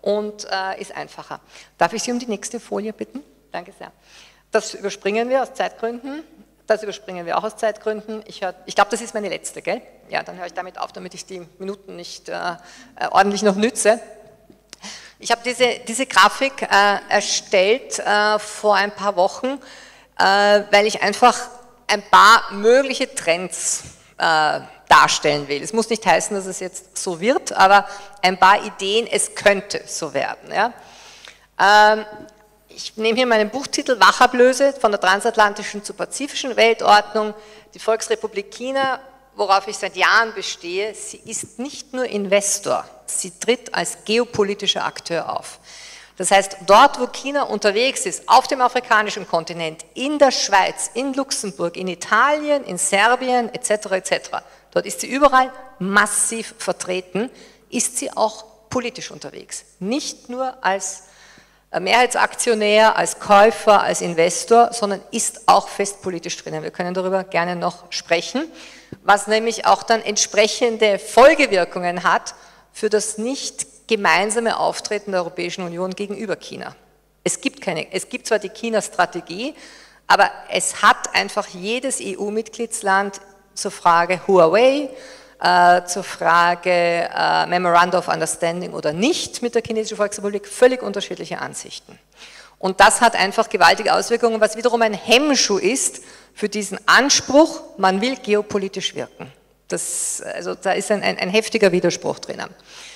und äh, ist einfacher. Darf ich Sie um die nächste Folie bitten? Danke sehr. Das überspringen wir aus Zeitgründen. Das überspringen wir auch aus Zeitgründen. Ich, ich glaube, das ist meine letzte, gell? Ja, dann höre ich damit auf, damit ich die Minuten nicht äh, ordentlich noch nütze. Ich habe diese, diese Grafik äh, erstellt äh, vor ein paar Wochen, äh, weil ich einfach ein paar mögliche Trends äh, darstellen will. Es muss nicht heißen, dass es jetzt so wird, aber ein paar Ideen, es könnte so werden. Ja? Ähm, Ich nehme hier meinen Buchtitel Wachablöse von der transatlantischen zur pazifischen Weltordnung, die Volksrepublik China, worauf ich seit Jahren bestehe. Sie ist nicht nur Investor, sie tritt als geopolitischer Akteur auf. Das heißt, dort, wo China unterwegs ist, auf dem afrikanischen Kontinent, in der Schweiz, in Luxemburg, in Italien, in Serbien et cetera et cetera, dort ist sie überall massiv vertreten, ist sie auch politisch unterwegs. Nicht nur als Mehrheitsaktionär, als Käufer, als Investor, sondern ist auch fest politisch drinnen. Wir können darüber gerne noch sprechen, was nämlich auch dann entsprechende Folgewirkungen hat für das nicht gemeinsame Auftreten der Europäischen Union gegenüber China. Es gibt keine, es gibt zwar die China-Strategie, aber es hat einfach jedes E U-Mitgliedsland zur Frage Huawei, Äh, zur Frage äh, Memorandum of Understanding oder nicht mit der Chinesischen Volksrepublik völlig unterschiedliche Ansichten. Und das hat einfach gewaltige Auswirkungen, was wiederum ein Hemmschuh ist für diesen Anspruch, man will geopolitisch wirken. Das, also da ist ein, ein, ein heftiger Widerspruch drinnen.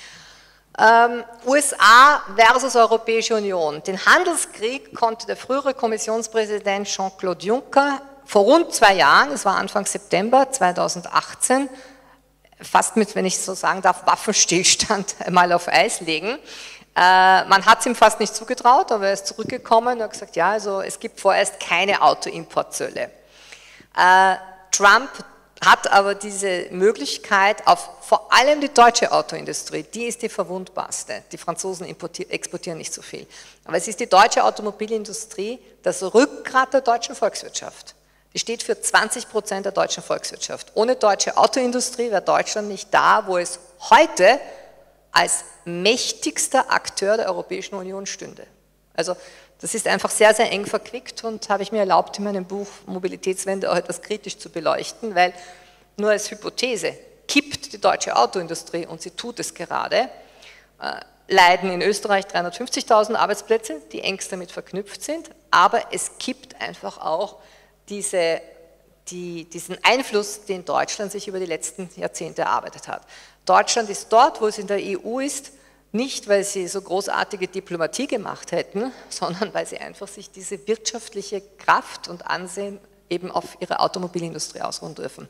Ähm, U S A versus Europäische Union. Den Handelskrieg konnte der frühere Kommissionspräsident Jean-Claude Juncker vor rund zwei Jahren, es war Anfang September zweitausendachtzehn, fast mit, wenn ich so sagen darf, Waffenstillstand mal auf Eis legen. Äh, man hat es ihm fast nicht zugetraut, aber er ist zurückgekommen und hat gesagt, ja, also es gibt vorerst keine Autoimportzölle. Äh, Trump hat aber diese Möglichkeit auf vor allem die deutsche Autoindustrie, die ist die verwundbarste. Die Franzosen exportieren nicht so viel. Aber es ist die deutsche Automobilindustrie, das Rückgrat der deutschen Volkswirtschaft. Die steht für zwanzig Prozent der deutschen Volkswirtschaft. Ohne deutsche Autoindustrie wäre Deutschland nicht da, wo es heute als mächtigster Akteur der Europäischen Union stünde. Also das ist einfach sehr, sehr eng verquickt und habe ich mir erlaubt, in meinem Buch Mobilitätswende auch etwas kritisch zu beleuchten, weil nur als Hypothese kippt die deutsche Autoindustrie, und sie tut es gerade, äh, leiden in Österreich dreihundertfünfzigtausend Arbeitsplätze, die engst damit verknüpft sind, aber es kippt einfach auch Diese, die, diesen Einfluss, den Deutschland sich über die letzten Jahrzehnte erarbeitet hat. Deutschland ist dort, wo es in der E U ist, nicht weil sie so großartige Diplomatie gemacht hätten, sondern weil sie einfach sich diese wirtschaftliche Kraft und Ansehen eben auf ihre Automobilindustrie ausruhen dürfen.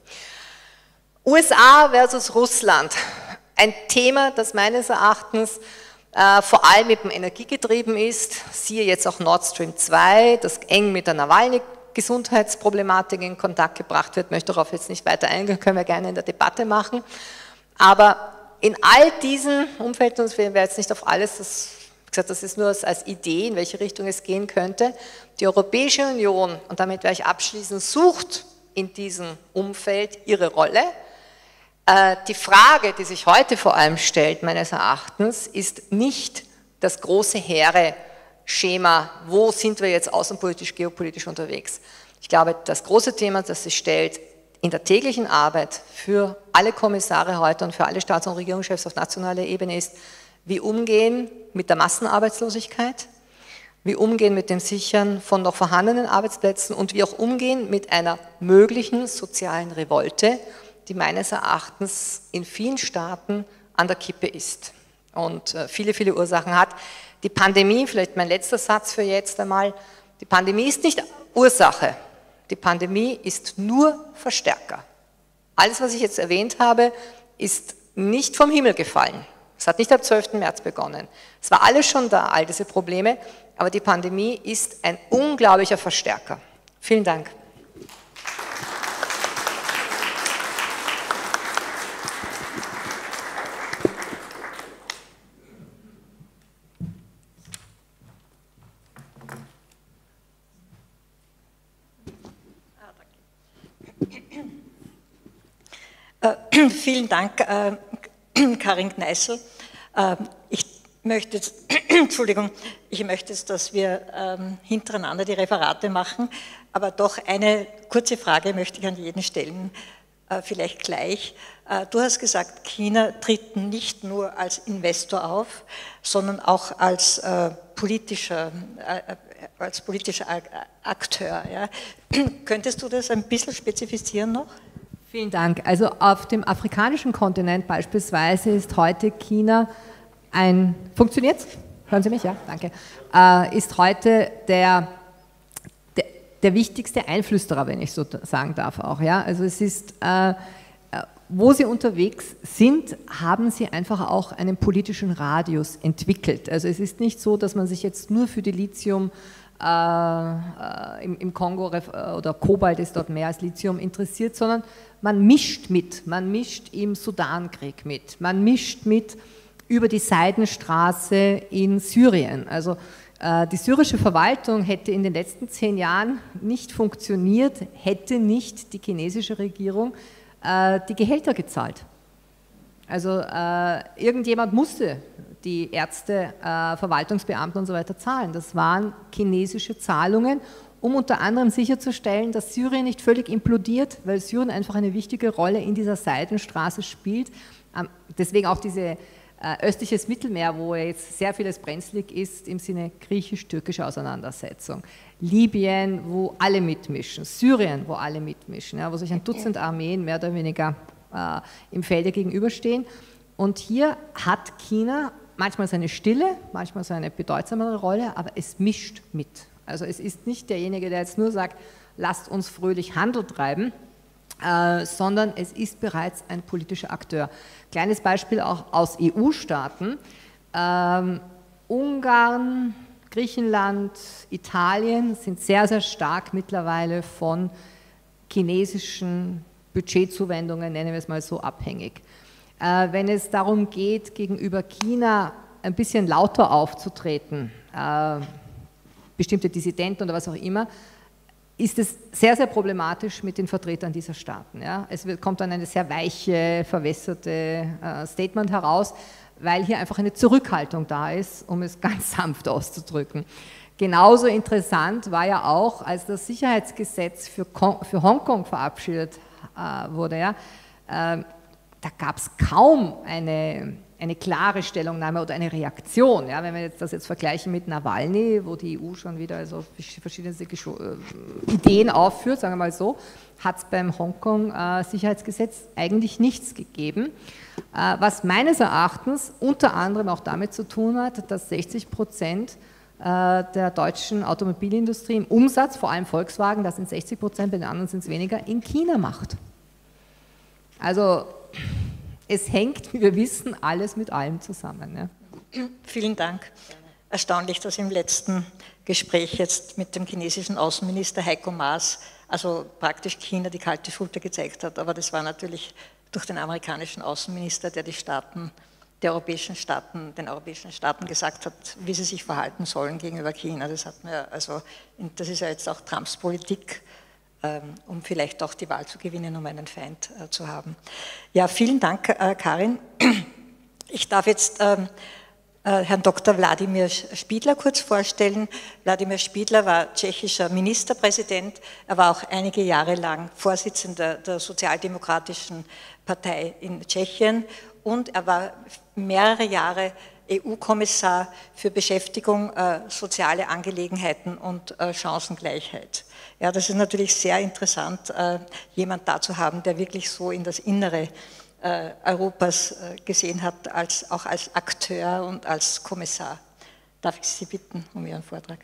U S A versus Russland, ein Thema, das meines Erachtens äh, vor allem mit dem Energie getrieben ist, siehe jetzt auch Nord Stream zwei, das eng mit der Nawalny Gesundheitsproblematik in Kontakt gebracht wird, möchte darauf jetzt nicht weiter eingehen, können wir gerne in der Debatte machen. Aber in all diesen Umfeldern, und wir werden jetzt nicht auf alles, das, wie gesagt, das ist nur als Idee, in welche Richtung es gehen könnte, die Europäische Union, und damit werde ich abschließen, sucht in diesem Umfeld ihre Rolle. Die Frage, die sich heute vor allem stellt, meines Erachtens, ist nicht das große Heere Schema, wo sind wir jetzt außenpolitisch, geopolitisch unterwegs. Ich glaube, das große Thema, das sich stellt in der täglichen Arbeit für alle Kommissare heute und für alle Staats- und Regierungschefs auf nationaler Ebene ist, wie umgehen mit der Massenarbeitslosigkeit, wie umgehen mit dem Sichern von noch vorhandenen Arbeitsplätzen und wie auch umgehen mit einer möglichen sozialen Revolte, die meines Erachtens in vielen Staaten an der Kippe ist und viele, viele Ursachen hat. Die Pandemie, vielleicht mein letzter Satz für jetzt einmal, die Pandemie ist nicht Ursache, die Pandemie ist nur Verstärker. Alles, was ich jetzt erwähnt habe, ist nicht vom Himmel gefallen. Es hat nicht am zwölften März begonnen. Es war alles schon da, all diese Probleme, aber die Pandemie ist ein unglaublicher Verstärker. Vielen Dank. Äh, vielen Dank, äh, Karin Kneißl. Äh, ich möchte jetzt, Entschuldigung, ich möchte jetzt, dass wir ähm, hintereinander die Referate machen, aber doch eine kurze Frage möchte ich an jeden stellen, äh, vielleicht gleich. Äh, du hast gesagt, China tritt nicht nur als Investor auf, sondern auch als äh, politischer, äh, als politischer Akteur. Ja. Könntest du das ein bisschen spezifizieren noch? Vielen Dank. Also auf dem afrikanischen Kontinent beispielsweise ist heute China ein, funktioniert's? Hören Sie mich? Ja, danke. Äh, ist heute der, der, der wichtigste Einflüsterer, wenn ich so sagen darf auch. Ja? Also es ist, äh, wo Sie unterwegs sind, haben Sie einfach auch einen politischen Radius entwickelt. Also es ist nicht so, dass man sich jetzt nur für die Lithium äh, äh, im, im Kongo oder Kobalt ist dort mehr als Lithium interessiert, sondern man mischt mit. Man mischt im Sudankrieg mit. Man mischt mit über die Seidenstraße in Syrien. Also äh, die syrische Verwaltung hätte in den letzten zehn Jahren nicht funktioniert, hätte nicht die chinesische Regierung äh, die Gehälter gezahlt. Also äh, irgendjemand musste die Ärzte, äh, Verwaltungsbeamte und so weiter zahlen. Das waren chinesische Zahlungen, um unter anderem sicherzustellen, dass Syrien nicht völlig implodiert, weil Syrien einfach eine wichtige Rolle in dieser Seidenstraße spielt. Ähm, deswegen auch diese östliches Mittelmeer, wo jetzt sehr vieles brenzlig ist im Sinne griechisch-türkischer Auseinandersetzung. Libyen, wo alle mitmischen. Syrien, wo alle mitmischen, ja, wo sich ein Dutzend Armeen mehr oder weniger äh, im Felde gegenüberstehen. Und hier hat China manchmal seine stille, manchmal seine bedeutsamere Rolle, aber es mischt mit. Also es ist nicht derjenige, der jetzt nur sagt, lasst uns fröhlich Handel treiben, Äh, sondern es ist bereits ein politischer Akteur. Kleines Beispiel auch aus E U-Staaten. Ähm, Ungarn, Griechenland, Italien sind sehr, sehr stark mittlerweile von chinesischen Budgetzuwendungen, nennen wir es mal so, abhängig. Äh, wenn es darum geht, gegenüber China ein bisschen lauter aufzutreten, äh, bestimmte Dissidenten oder was auch immer, ist es sehr, sehr problematisch mit den Vertretern dieser Staaten. Ja. Es kommt dann eine sehr weiche, verwässerte äh, Statement heraus, weil hier einfach eine Zurückhaltung da ist, um es ganz sanft auszudrücken. Genauso interessant war ja auch, als das Sicherheitsgesetz für, für Hongkong verabschiedet äh, wurde, ja, äh, da gab es kaum eine, eine klare Stellungnahme oder eine Reaktion. Ja, wenn wir jetzt das jetzt vergleichen mit Nawalny, wo die E U schon wieder also verschiedene Ideen aufführt, sagen wir mal so, hat es beim Hongkong-Sicherheitsgesetz eigentlich nichts gegeben, äh, was meines Erachtens unter anderem auch damit zu tun hat, dass sechzig Prozent der deutschen Automobilindustrie im Umsatz, vor allem Volkswagen, das sind sechzig Prozent, bei den anderen sind es weniger, in China macht. Also es hängt, wie wir wissen, alles mit allem zusammen. Ja. Vielen Dank. Erstaunlich, dass im letzten Gespräch jetzt mit dem chinesischen Außenminister Heiko Maas also praktisch China die kalte Schulter gezeigt hat, aber das war natürlich durch den amerikanischen Außenminister, der die Staaten, die europäischen Staaten, den europäischen Staaten gesagt hat, wie sie sich verhalten sollen gegenüber China. Das hat man ja, also das ist ja jetzt auch Trumps Politik, um vielleicht auch die Wahl zu gewinnen, um einen Feind äh, zu haben. Ja, vielen Dank, äh, Karin. Ich darf jetzt äh, äh, Herrn Doktor Wladimir Špidla kurz vorstellen. Wladimir Špidla war tschechischer Ministerpräsident. Er war auch einige Jahre lang Vorsitzender der Sozialdemokratischen Partei in Tschechien und er war mehrere Jahre E U-Kommissar für Beschäftigung, äh, soziale Angelegenheiten und äh, Chancengleichheit. Ja, das ist natürlich sehr interessant, äh, jemand da zu haben, der wirklich so in das Innere äh, Europas äh, gesehen hat, als, auch als Akteur und als Kommissar. Darf ich Sie bitten um Ihren Vortrag?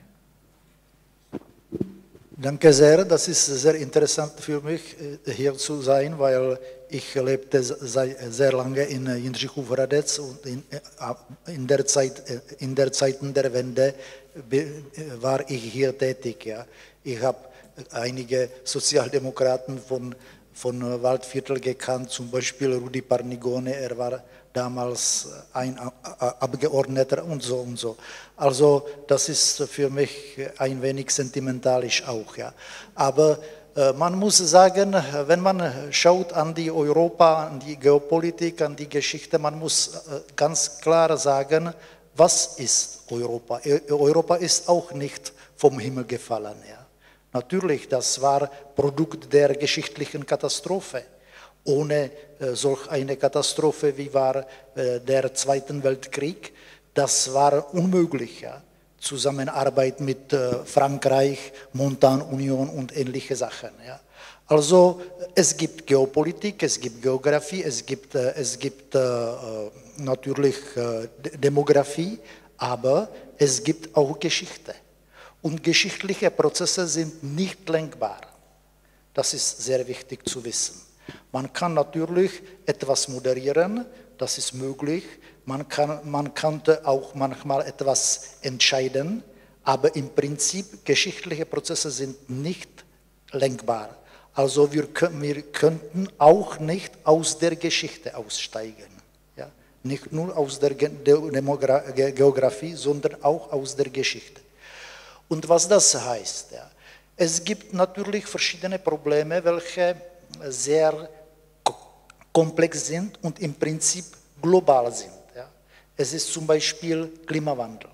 Danke sehr, das ist sehr interessant für mich, hier zu sein, weil ich lebte sehr lange in Jindřichův Hradec und in, in, der Zeit, in der Zeiten der Wende war ich hier tätig. Ja. Ich habe einige Sozialdemokraten von, von Waldviertel gekannt, zum Beispiel Rudi Parnigone, er war damals ein Abgeordneter und so und so. Also das ist für mich ein wenig sentimentalisch auch. Ja. Aber äh, man muss sagen, wenn man schaut an die Europa, an die Geopolitik, an die Geschichte, man muss äh, ganz klar sagen, was ist Europa? Europa ist auch nicht vom Himmel gefallen. Ja. Natürlich, das war Produkt der geschichtlichen Katastrophe. Ohne äh, solch eine Katastrophe wie war äh, der Zweite Weltkrieg, das war unmöglich. Ja. Zusammenarbeit mit äh, Frankreich, Montanunion und ähnliche Sachen. Ja. Also es gibt Geopolitik, es gibt Geografie, es gibt, äh, es gibt äh, natürlich äh, Demografie, aber es gibt auch Geschichte. Und geschichtliche Prozesse sind nicht lenkbar. Das ist sehr wichtig zu wissen. Man kann natürlich etwas moderieren, das ist möglich. Man, kann, man könnte auch manchmal etwas entscheiden, aber im Prinzip geschichtliche Prozesse sind nicht lenkbar. Also wir, wir könnten auch nicht aus der Geschichte aussteigen. Ja? Nicht nur aus der Geografie, sondern auch aus der Geschichte. Und was das heißt, ja? Es gibt natürlich verschiedene Probleme, welche sehr komplex sind und im Prinzip global sind. Ja. Es ist zum Beispiel Klimawandel.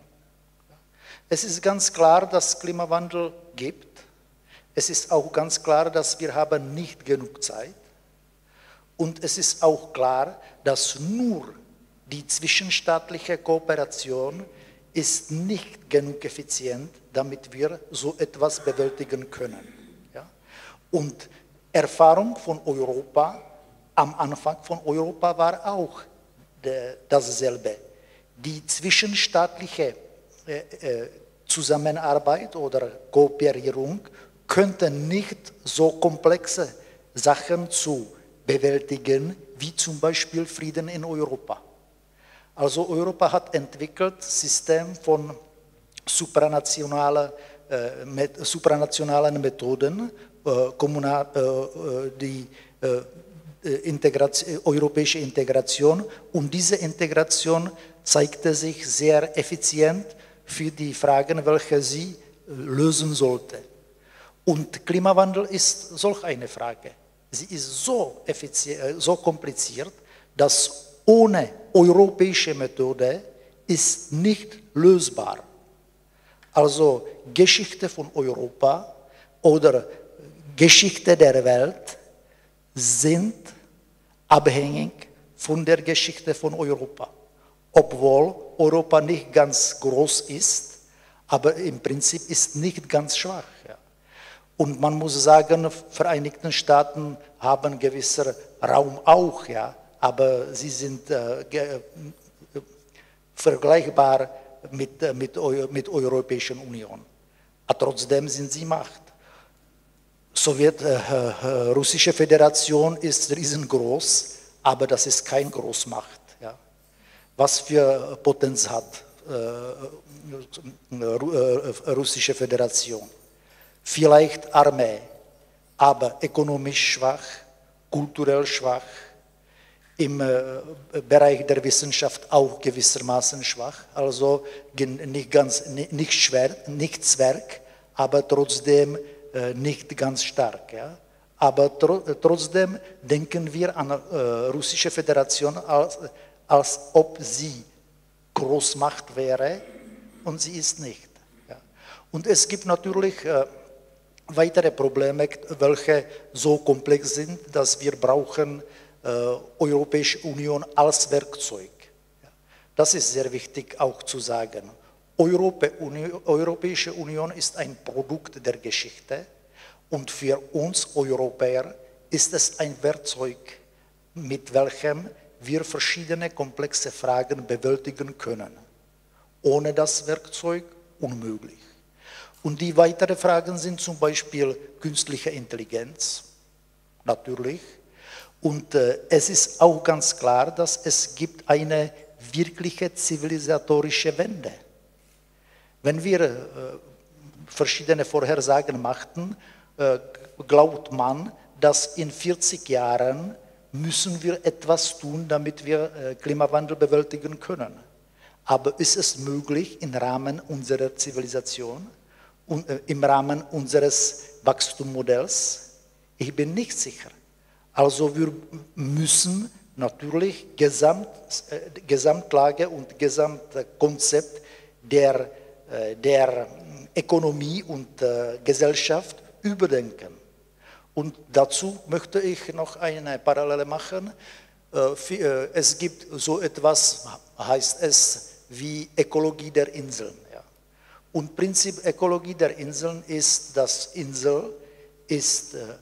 Es ist ganz klar, dass es Klimawandel gibt. Es ist auch ganz klar, dass wir haben nicht genug Zeit. Und es ist auch klar, dass nur die zwischenstaatliche Kooperation ist nicht genug effizient, damit wir so etwas bewältigen können. Ja. Und Erfahrung von Europa, am Anfang von Europa war auch dasselbe. Die zwischenstaatliche äh, äh, Zusammenarbeit oder Kooperierung könnte nicht so komplexe Sachen zu bewältigen, wie zum Beispiel Frieden in Europa. Also Europa hat entwickelt ein System von supranationalen, äh, met, supranationalen Methoden, äh, kommunal, äh, die äh, Integration, europäische Integration, und diese Integration zeigte sich sehr effizient für die Fragen, welche sie lösen sollte. Und Klimawandel ist solch eine Frage. Sie ist so, effizient, so kompliziert, dass ohne europäische Methode ist nicht lösbar. Also Geschichte von Europa oder Geschichte der Welt sind abhängig von der Geschichte von Europa. Obwohl Europa nicht ganz groß ist, aber im Prinzip ist nicht ganz schwach. Ja. Und man muss sagen, Vereinigten Staaten haben gewisser Raum auch, ja, aber sie sind äh, vergleichbar mit, äh, mit, mit der Europäischen Union. Aber trotzdem sind sie Macht. Sowjet, äh, äh, Russische Föderation ist riesengroß, aber das ist keine Großmacht. Ja. Was für Potenz hat äh, äh, Russische Föderation? Vielleicht Armee, aber ökonomisch schwach, kulturell schwach, im äh, Bereich der Wissenschaft auch gewissermaßen schwach, also nicht, ganz, nicht, schwer, nicht Zwerg, aber trotzdem äh, nicht ganz stark. Ja? Aber tro trotzdem denken wir an äh, Russische Föderation, als, als ob sie Großmacht wäre, und sie ist nicht. Ja? Und es gibt natürlich äh, weitere Probleme, welche so komplex sind, dass wir brauchen äh, Europäische Union als Werkzeug. Ja. Das ist sehr wichtig auch zu sagen. Europä Uni Europäische Union ist ein Produkt der Geschichte, und für uns Europäer ist es ein Werkzeug, mit welchem wir verschiedene komplexe Fragen bewältigen können. Ohne das Werkzeug unmöglich. Und die weiteren Fragen sind zum Beispiel künstliche Intelligenz, natürlich. Und äh, es ist auch ganz klar, dass es gibt eine wirkliche zivilisatorische Wende. Wenn wir äh, verschiedene Vorhersagen machten, äh, glaubt man, dass in vierzig Jahren müssen wir etwas tun, damit wir äh, Klimawandel bewältigen können. Aber ist es möglich im Rahmen unserer Zivilisation? Und, äh, im Rahmen unseres Wachstumsmodells? Ich bin nicht sicher. Also wir müssen natürlich Gesamt, äh, Gesamtlage und Gesamtkonzept der, äh, der Ökonomie und äh, Gesellschaft überdenken. Und dazu möchte ich noch eine Parallele machen. Äh, für, äh, es gibt so etwas, heißt es, wie Ökologie der Inseln. Ja. Und Prinzip Ökologie der Inseln ist, dass Insel ist äh,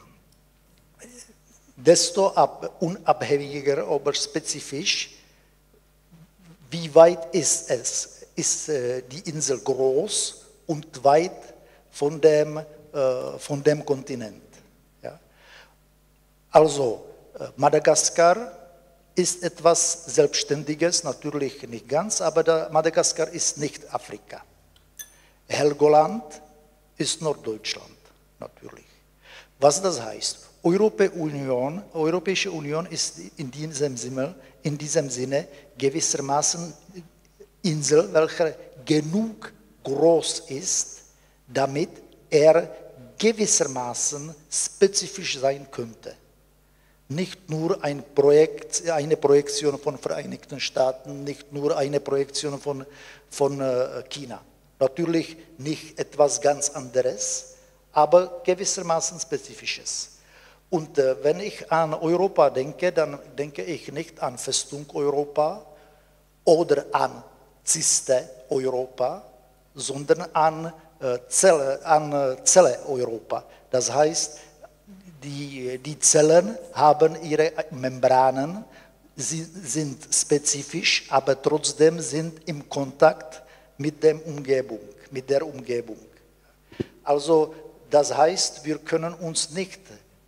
desto ab, unabhängiger oder spezifisch, wie weit ist es, ist äh, die Insel groß und weit von dem, äh, von dem Kontinent. Ja. Also äh, Madagaskar ist etwas Selbstständiges, natürlich nicht ganz, aber der Madagaskar ist nicht Afrika. Helgoland ist Norddeutschland, natürlich. Was das heißt? Europäische Union, Europäische Union ist in diesem Sinne, in diesem Sinne gewissermaßen Insel, welche genug groß ist, damit er gewissermaßen spezifisch sein könnte. Nicht nur ein Projekt, eine Projektion von Vereinigten Staaten, nicht nur eine Projektion von, von äh, China. Natürlich nicht etwas ganz anderes, aber gewissermaßen Spezifisches. Und äh, wenn ich an Europa denke, dann denke ich nicht an Festung Europa oder an Zyste Europa, sondern an äh, Zelle, an äh, Zelle Europa. Das heißt, die, die Zellen haben ihre Membranen, sie sind spezifisch, aber trotzdem sind im Kontakt mit der Umgebung, mit der Umgebung. Also das heißt, wir können uns nicht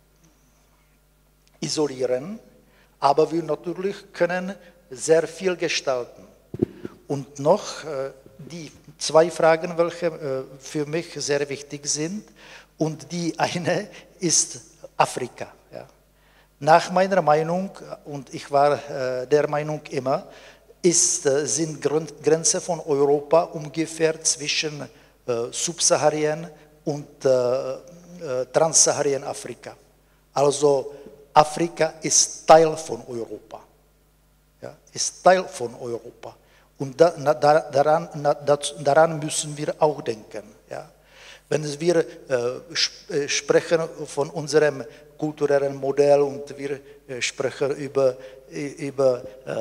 isolieren, aber wir natürlich können sehr viel gestalten. Und noch äh, die zwei Fragen, welche äh, für mich sehr wichtig sind, und die eine ist Afrika. Ja. Nach meiner Meinung, und ich war äh, der Meinung immer, ist, äh, sind Grenzen von Europa ungefähr zwischen äh, Subsaharien und äh, äh, Transsaharien Afrika. Also Afrika ist Teil von Europa, ja, ist Teil von Europa. Und da, na, da, daran, na, das, daran müssen wir auch denken. Ja. Wenn wir äh, sp äh, sprechen von unserem kulturellen Modell und wir äh, sprechen über, über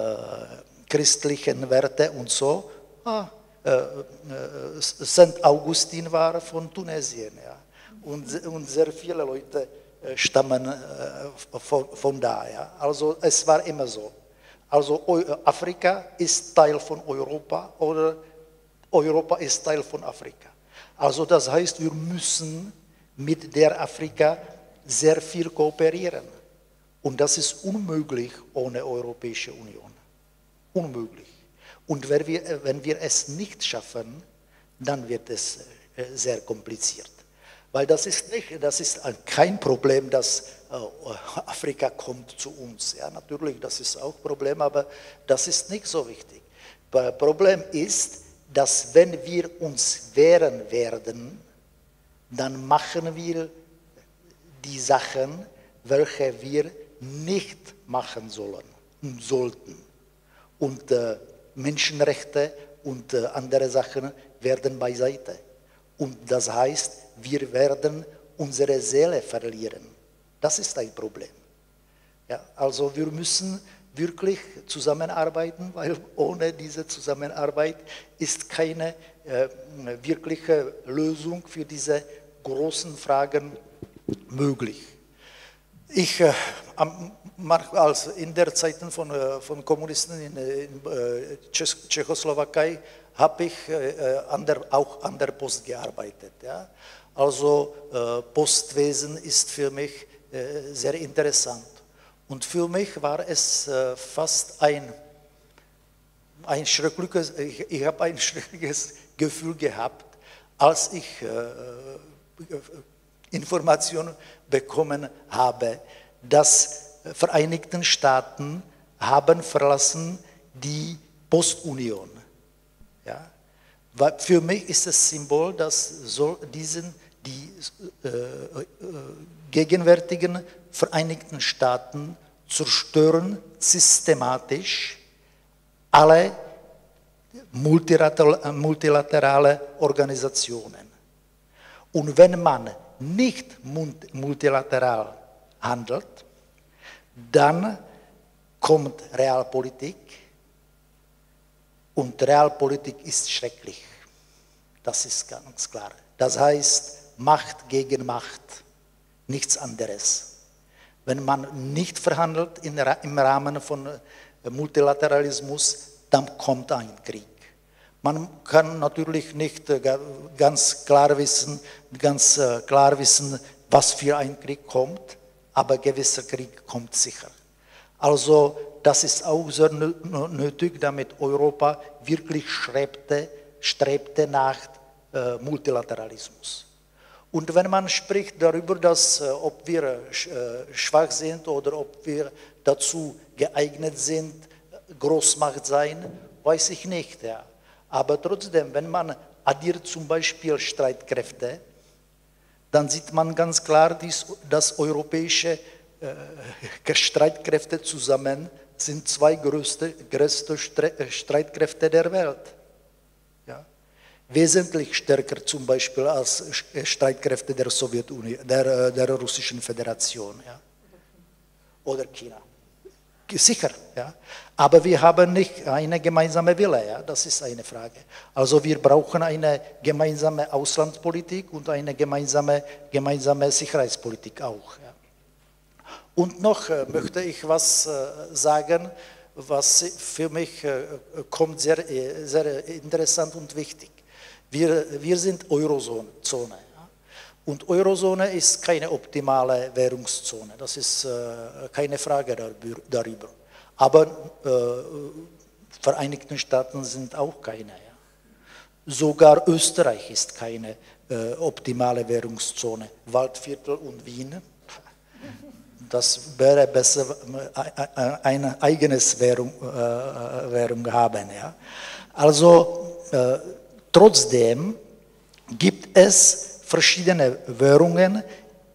äh, christliche Werte und so, ah, äh, äh, Sankt Augustin war von Tunesien, ja. und, und sehr viele Leute stammen äh, von, von da. Ja. Also es war immer so. Also Afrika ist Teil von Europa oder Europa ist Teil von Afrika. Also das heißt, wir müssen mit der Afrika sehr viel kooperieren. Und das ist unmöglich ohne Europäische Union. Unmöglich. Und wenn wir, wenn wir es nicht schaffen, dann wird es sehr kompliziert. Weil das ist, nicht, das ist kein Problem, dass äh, Afrika kommt zu uns. Ja, natürlich, das ist auch ein Problem, aber das ist nicht so wichtig. Das Problem ist, dass wenn wir uns wehren werden, dann machen wir die Sachen, welche wir nicht machen sollen und sollten. Und äh, Menschenrechte und äh, andere Sachen werden beiseite. Und das heißt, wir werden unsere Seele verlieren. Das ist ein Problem. Ja, also wir müssen wirklich zusammenarbeiten, weil ohne diese Zusammenarbeit ist keine äh, wirkliche Lösung für diese großen Fragen möglich. Ich, äh, als in der Zeit von, äh, von Kommunisten in, in äh, Tschechoslowakei habe ich äh, an der, auch an der Post gearbeitet. Ja? Also äh, Postwesen ist für mich äh, sehr interessant. Und für mich war es äh, fast ein, ein schreckliches, ich, ich habe ein schreckliches Gefühl gehabt, als ich äh, Informationen bekommen habe, dass Vereinigten Staaten haben verlassen die Postunion. Ja? Weil für mich ist das Symbol, dass so diesen, die äh, äh, gegenwärtigen Vereinigten Staaten zerstören systematisch alle multilaterale Organisationen. Und wenn man nicht multilateral handelt, dann kommt Realpolitik und Realpolitik ist schrecklich. Das ist ganz klar. Das heißt Macht gegen Macht, nichts anderes. Wenn man nicht verhandelt im Rahmen von Multilateralismus, dann kommt ein Krieg. Man kann natürlich nicht ganz klar wissen, ganz klar wissen, was für ein Krieg kommt, aber gewisser Krieg kommt sicher. Also das ist auch sehr nötig, damit Europa wirklich strebte, strebte nach äh, Multilateralismus. Und wenn man spricht darüber, dass, äh, ob wir äh, schwach sind oder ob wir dazu geeignet sind, Großmacht sein, weiß ich nicht. Ja. Aber trotzdem, wenn man addiert zum Beispiel Streitkräfte, dann sieht man ganz klar, dass europäische äh, Streitkräfte zusammen sind zwei größte, größte Streitkräfte der Welt. Ja. Wesentlich stärker zum Beispiel als Streitkräfte der Sowjetunion, der, der Russischen Föderation, ja. Oder China. Sicher, ja. Aber wir haben nicht eine gemeinsame Wille, ja. Das ist eine Frage. Also wir brauchen eine gemeinsame Auslandspolitik und eine gemeinsame, gemeinsame Sicherheitspolitik auch. Ja. Und noch äh, möchte ich was äh, sagen, was für mich äh, kommt sehr, sehr interessant und wichtig. Wir, wir sind Eurozone. Ja? Und Eurozone ist keine optimale Währungszone, das ist äh, keine Frage darüber. Aber äh, Vereinigten Staaten sind auch keine. Ja? Sogar Österreich ist keine äh, optimale Währungszone. Waldviertel und Wien. Das wäre besser, ein eigenes Währung, äh, Währung haben. Ja. Also äh, trotzdem gibt es verschiedene Währungen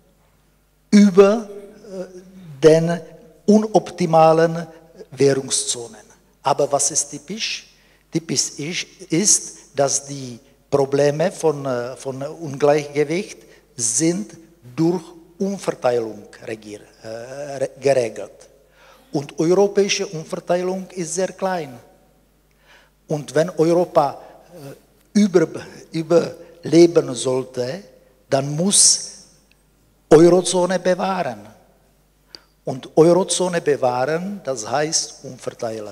über äh, den unoptimalen Währungszonen. Aber was ist typisch? Typisch ist, ist dass die Probleme von, äh, von Ungleichgewicht sind durch Umverteilung regiert, äh, geregelt. Und europäische Umverteilung ist sehr klein. Und wenn Europa äh, über, überleben sollte, dann muss Eurozone bewahren. Und Eurozone bewahren, das heißt umverteilen.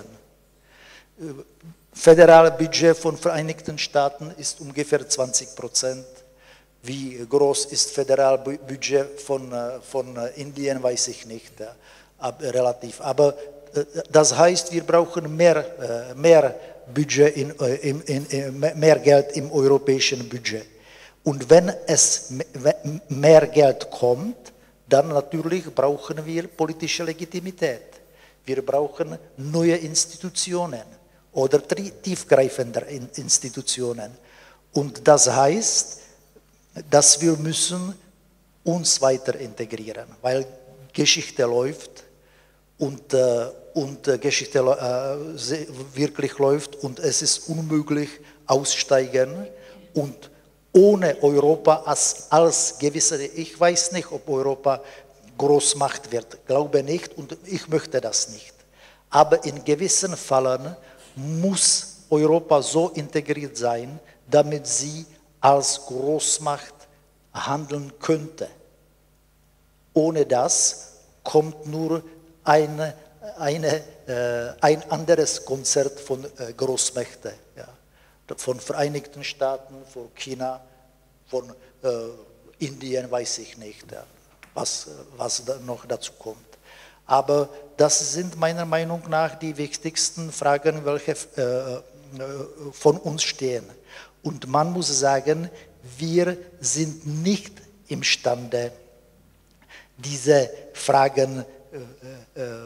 Föderalbudget von Vereinigten Staaten ist ungefähr zwanzig Prozent. Wie groß ist Föderalbudget von, von Indien, weiß ich nicht, aber relativ. Aber das heißt, wir brauchen mehr, mehr Budget, in, in, in, mehr Geld im europäischen Budget. Und wenn es mehr Geld kommt, dann natürlich brauchen wir politische Legitimität. Wir brauchen neue Institutionen oder tiefgreifende Institutionen. Und das heißt, dass wir müssen uns weiter integrieren, weil Geschichte läuft und, äh, und äh, Geschichte äh, wirklich läuft und es ist unmöglich aussteigen und ohne Europa als, als gewisse, ich weiß nicht, ob Europa Großmacht wird, glaube nicht und ich möchte das nicht. Aber in gewissen Fällen muss Europa so integriert sein, damit sie als Großmacht handeln könnte. Ohne das kommt nur eine, eine, äh, ein anderes Konzert von äh, Großmächten. Ja. Von Vereinigten Staaten, von China, von äh, Indien, weiß ich nicht, ja, was, was da noch dazu kommt. Aber das sind meiner Meinung nach die wichtigsten Fragen, welche äh, von uns stehen. Und man muss sagen, wir sind nicht imstande, diese Fragen äh, äh,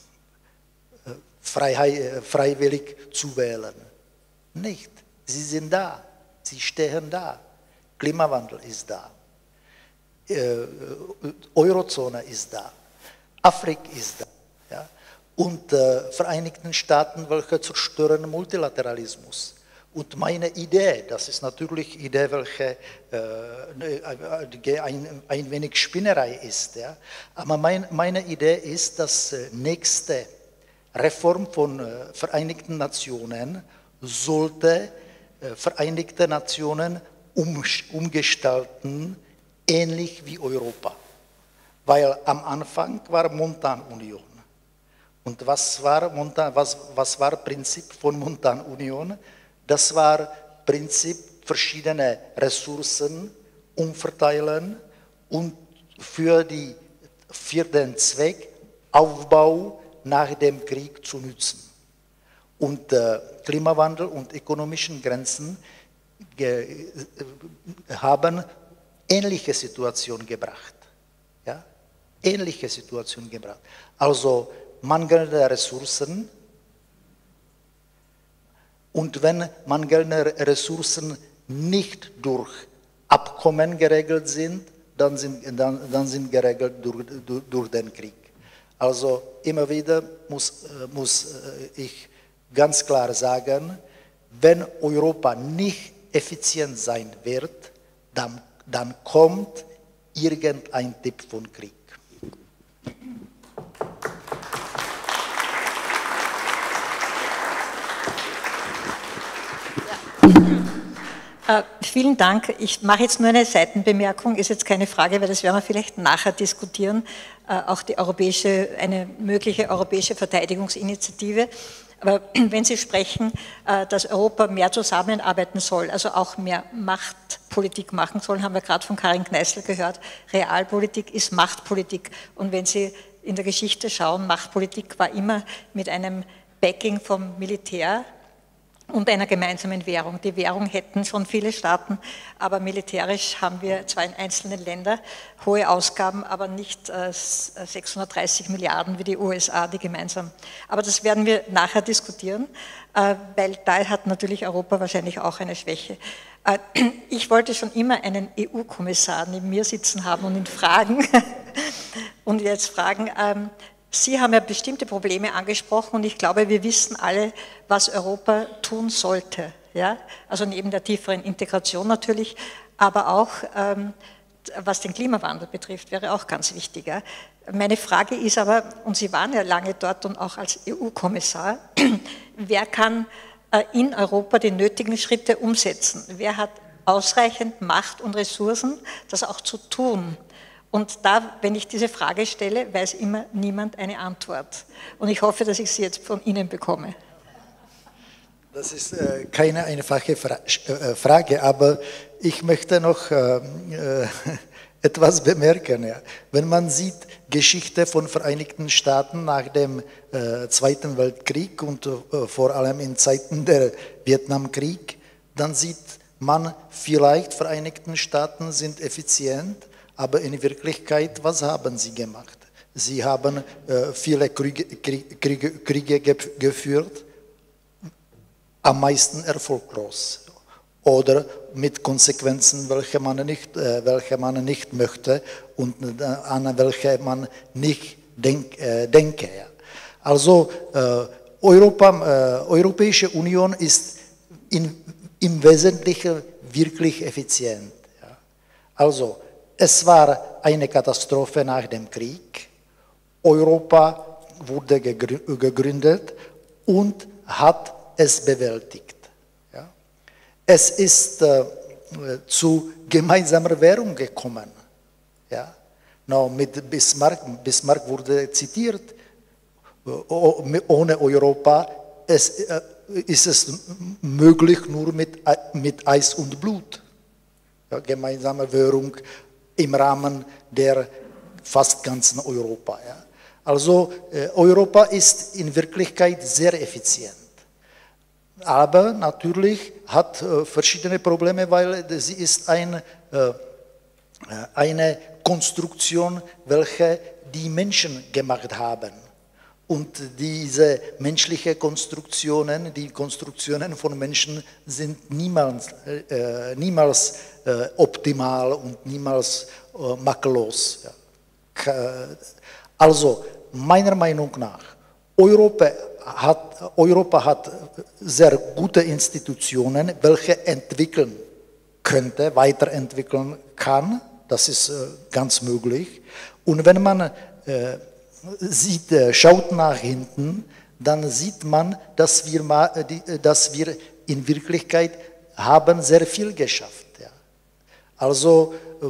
frei, freiwillig zu wählen. Nicht. Sie sind da. Sie stehen da. Klimawandel ist da. Äh, Eurozone ist da. Afrika ist da. Ja? Und äh, Vereinigten Staaten, welche zerstören Multilateralismus. Und meine Idee, das ist natürlich Idee, welche äh, ein, ein wenig Spinnerei ist, ja? Aber mein, meine Idee ist, dass äh, nächste Reform von äh, Vereinigten Nationen sollte äh, Vereinigte Nationen um, umgestalten, ähnlich wie Europa. Weil am Anfang war Montanunion. Und was war, Montan, was, was war Prinzip von Montanunion? Das war Prinzip, verschiedene Ressourcen umverteilen und für, die, für den Zweck Aufbau nach dem Krieg zu nutzen. Und äh, Klimawandel und ökonomischen Grenzen ge, äh, haben ähnliche Situationen gebracht. Ja? Ähnliche Situationen gebracht. Also mangelnde Ressourcen. Und wenn mangelnde Ressourcen nicht durch Abkommen geregelt sind, dann sind, dann, dann sind geregelt durch, durch, durch den Krieg. Also immer wieder muss, muss ich ganz klar sagen, wenn Europa nicht effizient sein wird, dann, dann kommt irgendein Tipp von Krieg. Äh, vielen Dank. Ich mache jetzt nur eine Seitenbemerkung, ist jetzt keine Frage, weil das werden wir vielleicht nachher diskutieren, äh, auch die europäische, eine mögliche europäische Verteidigungsinitiative. Aber wenn Sie sprechen, äh, dass Europa mehr zusammenarbeiten soll, also auch mehr Machtpolitik machen soll, haben wir gerade von Karin Kneißl gehört, Realpolitik ist Machtpolitik. Und wenn Sie in der Geschichte schauen, Machtpolitik war immer mit einem Backing vom Militär und einer gemeinsamen Währung. Die Währung hätten schon viele Staaten, aber militärisch haben wir zwar in einzelnen Ländern hohe Ausgaben, aber nicht äh, sechshundertdreißig Milliarden wie die U S A, die gemeinsam. Aber das werden wir nachher diskutieren, äh, weil da hat natürlich Europa wahrscheinlich auch eine Schwäche. Äh, ich wollte schon immer einen E U-Kommissar neben mir sitzen haben und ihn fragen, und jetzt fragen, ähm, Sie haben ja bestimmte Probleme angesprochen und ich glaube, wir wissen alle, was Europa tun sollte. Ja? Also neben der tieferen Integration natürlich, aber auch ähm, was den Klimawandel betrifft, wäre auch ganz wichtig. Ja? Meine Frage ist aber, und Sie waren ja lange dort und auch als E U-Kommissar, wer kann äh, in Europa die nötigen Schritte umsetzen? Wer hat ausreichend Macht und Ressourcen, das auch zu tun? Und da, wenn ich diese Frage stelle, weiß immer niemand eine Antwort. Und ich hoffe, dass ich sie jetzt von Ihnen bekomme. Das ist äh, keine einfache Fra äh, Frage, aber ich möchte noch äh, äh, etwas bemerken. Ja. Wenn man sieht, Geschichte von Vereinigten Staaten nach dem äh, Zweiten Weltkrieg und äh, vor allem in Zeiten der Vietnamkrieg, dann sieht man vielleicht, Vereinigten Staaten sind effizient, aber in Wirklichkeit, was haben sie gemacht? Sie haben äh, viele Kriege, Kriege, Kriege geführt, am meisten erfolglos oder mit Konsequenzen, welche man nicht, äh, welche man nicht möchte und äh, an welche man nicht denk, äh, denke. Ja. Also äh, Europa, äh, Europäische Union ist in, im Wesentlichen wirklich effizient. Ja. Also es war eine Katastrophe nach dem Krieg. Europa wurde gegründet und hat es bewältigt. Ja. Es ist äh, zu gemeinsamer Währung gekommen. Ja. No, mit Bismarck, Bismarck wurde zitiert, ohne Europa es, äh, ist es möglich nur mit, mit Eis und Blut. Ja, gemeinsame Währung im Rahmen der fast ganzen Europa. Ja. Also äh, Europa ist in Wirklichkeit sehr effizient. Aber natürlich hat äh, verschiedene Probleme, weil sie ist ein, äh, eine Konstruktion, welche die Menschen gemacht haben. Und diese menschlichen Konstruktionen, die Konstruktionen von Menschen sind niemals, äh, niemals äh, optimal und niemals äh, makellos. Ja. Also meiner Meinung nach, Europa hat, Europa hat sehr gute Institutionen, welche entwickeln könnte, weiterentwickeln kann. Das ist äh, ganz möglich. Und wenn man äh, sieht, äh, schaut nach hinten, dann sieht man, dass wir, mal, äh, die, dass wir in Wirklichkeit haben sehr viel geschafft. Ja. Also äh,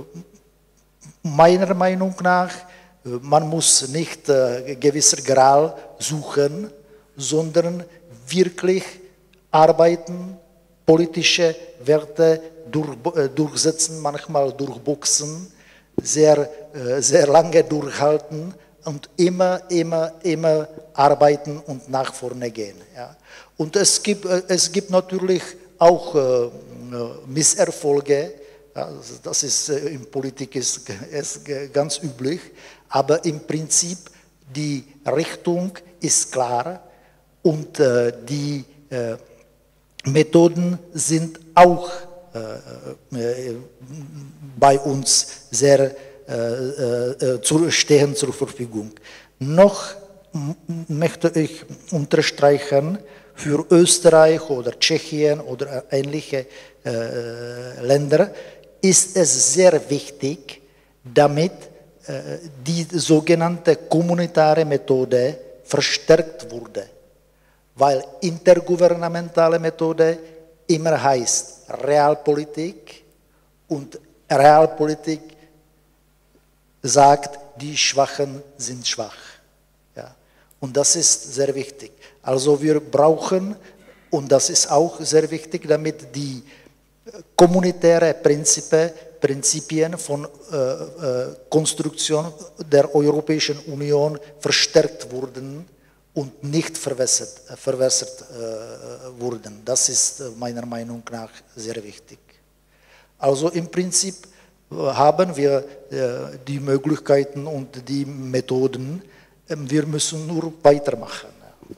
meiner Meinung nach, äh, man muss nicht äh, gewisser Gral suchen, sondern wirklich arbeiten, politische Werte durch, äh, durchsetzen, manchmal durchboxen, sehr, äh, sehr lange durchhalten und immer, immer, immer arbeiten und nach vorne gehen. Ja. Und es gibt, äh, es gibt natürlich auch äh, Misserfolge, ja, das ist äh, in Politik ist, ist ganz üblich, aber im Prinzip die Richtung ist klar und äh, die äh, Methoden sind auch äh, äh, bei uns sehr äh, äh, zu, stehen zur Verfügung. Noch möchte ich unterstreichen, für Österreich oder Tschechien oder ähnliche äh, Länder ist es sehr wichtig, damit äh, die sogenannte kommunitare Methode verstärkt wurde. Weil intergouvernementale Methode immer heißt Realpolitik und Realpolitik sagt, die Schwachen sind schwach. Ja. Und das ist sehr wichtig. Also wir brauchen, und das ist auch sehr wichtig, damit die kommunitären Prinzipien, Prinzipien von äh, äh, Konstruktion der Europäischen Union verstärkt wurden und nicht verwässert, verwässert äh, wurden. Das ist äh, meiner Meinung nach sehr wichtig. Also im Prinzip äh, haben wir äh, die Möglichkeiten und die Methoden. Äh, wir müssen nur weitermachen.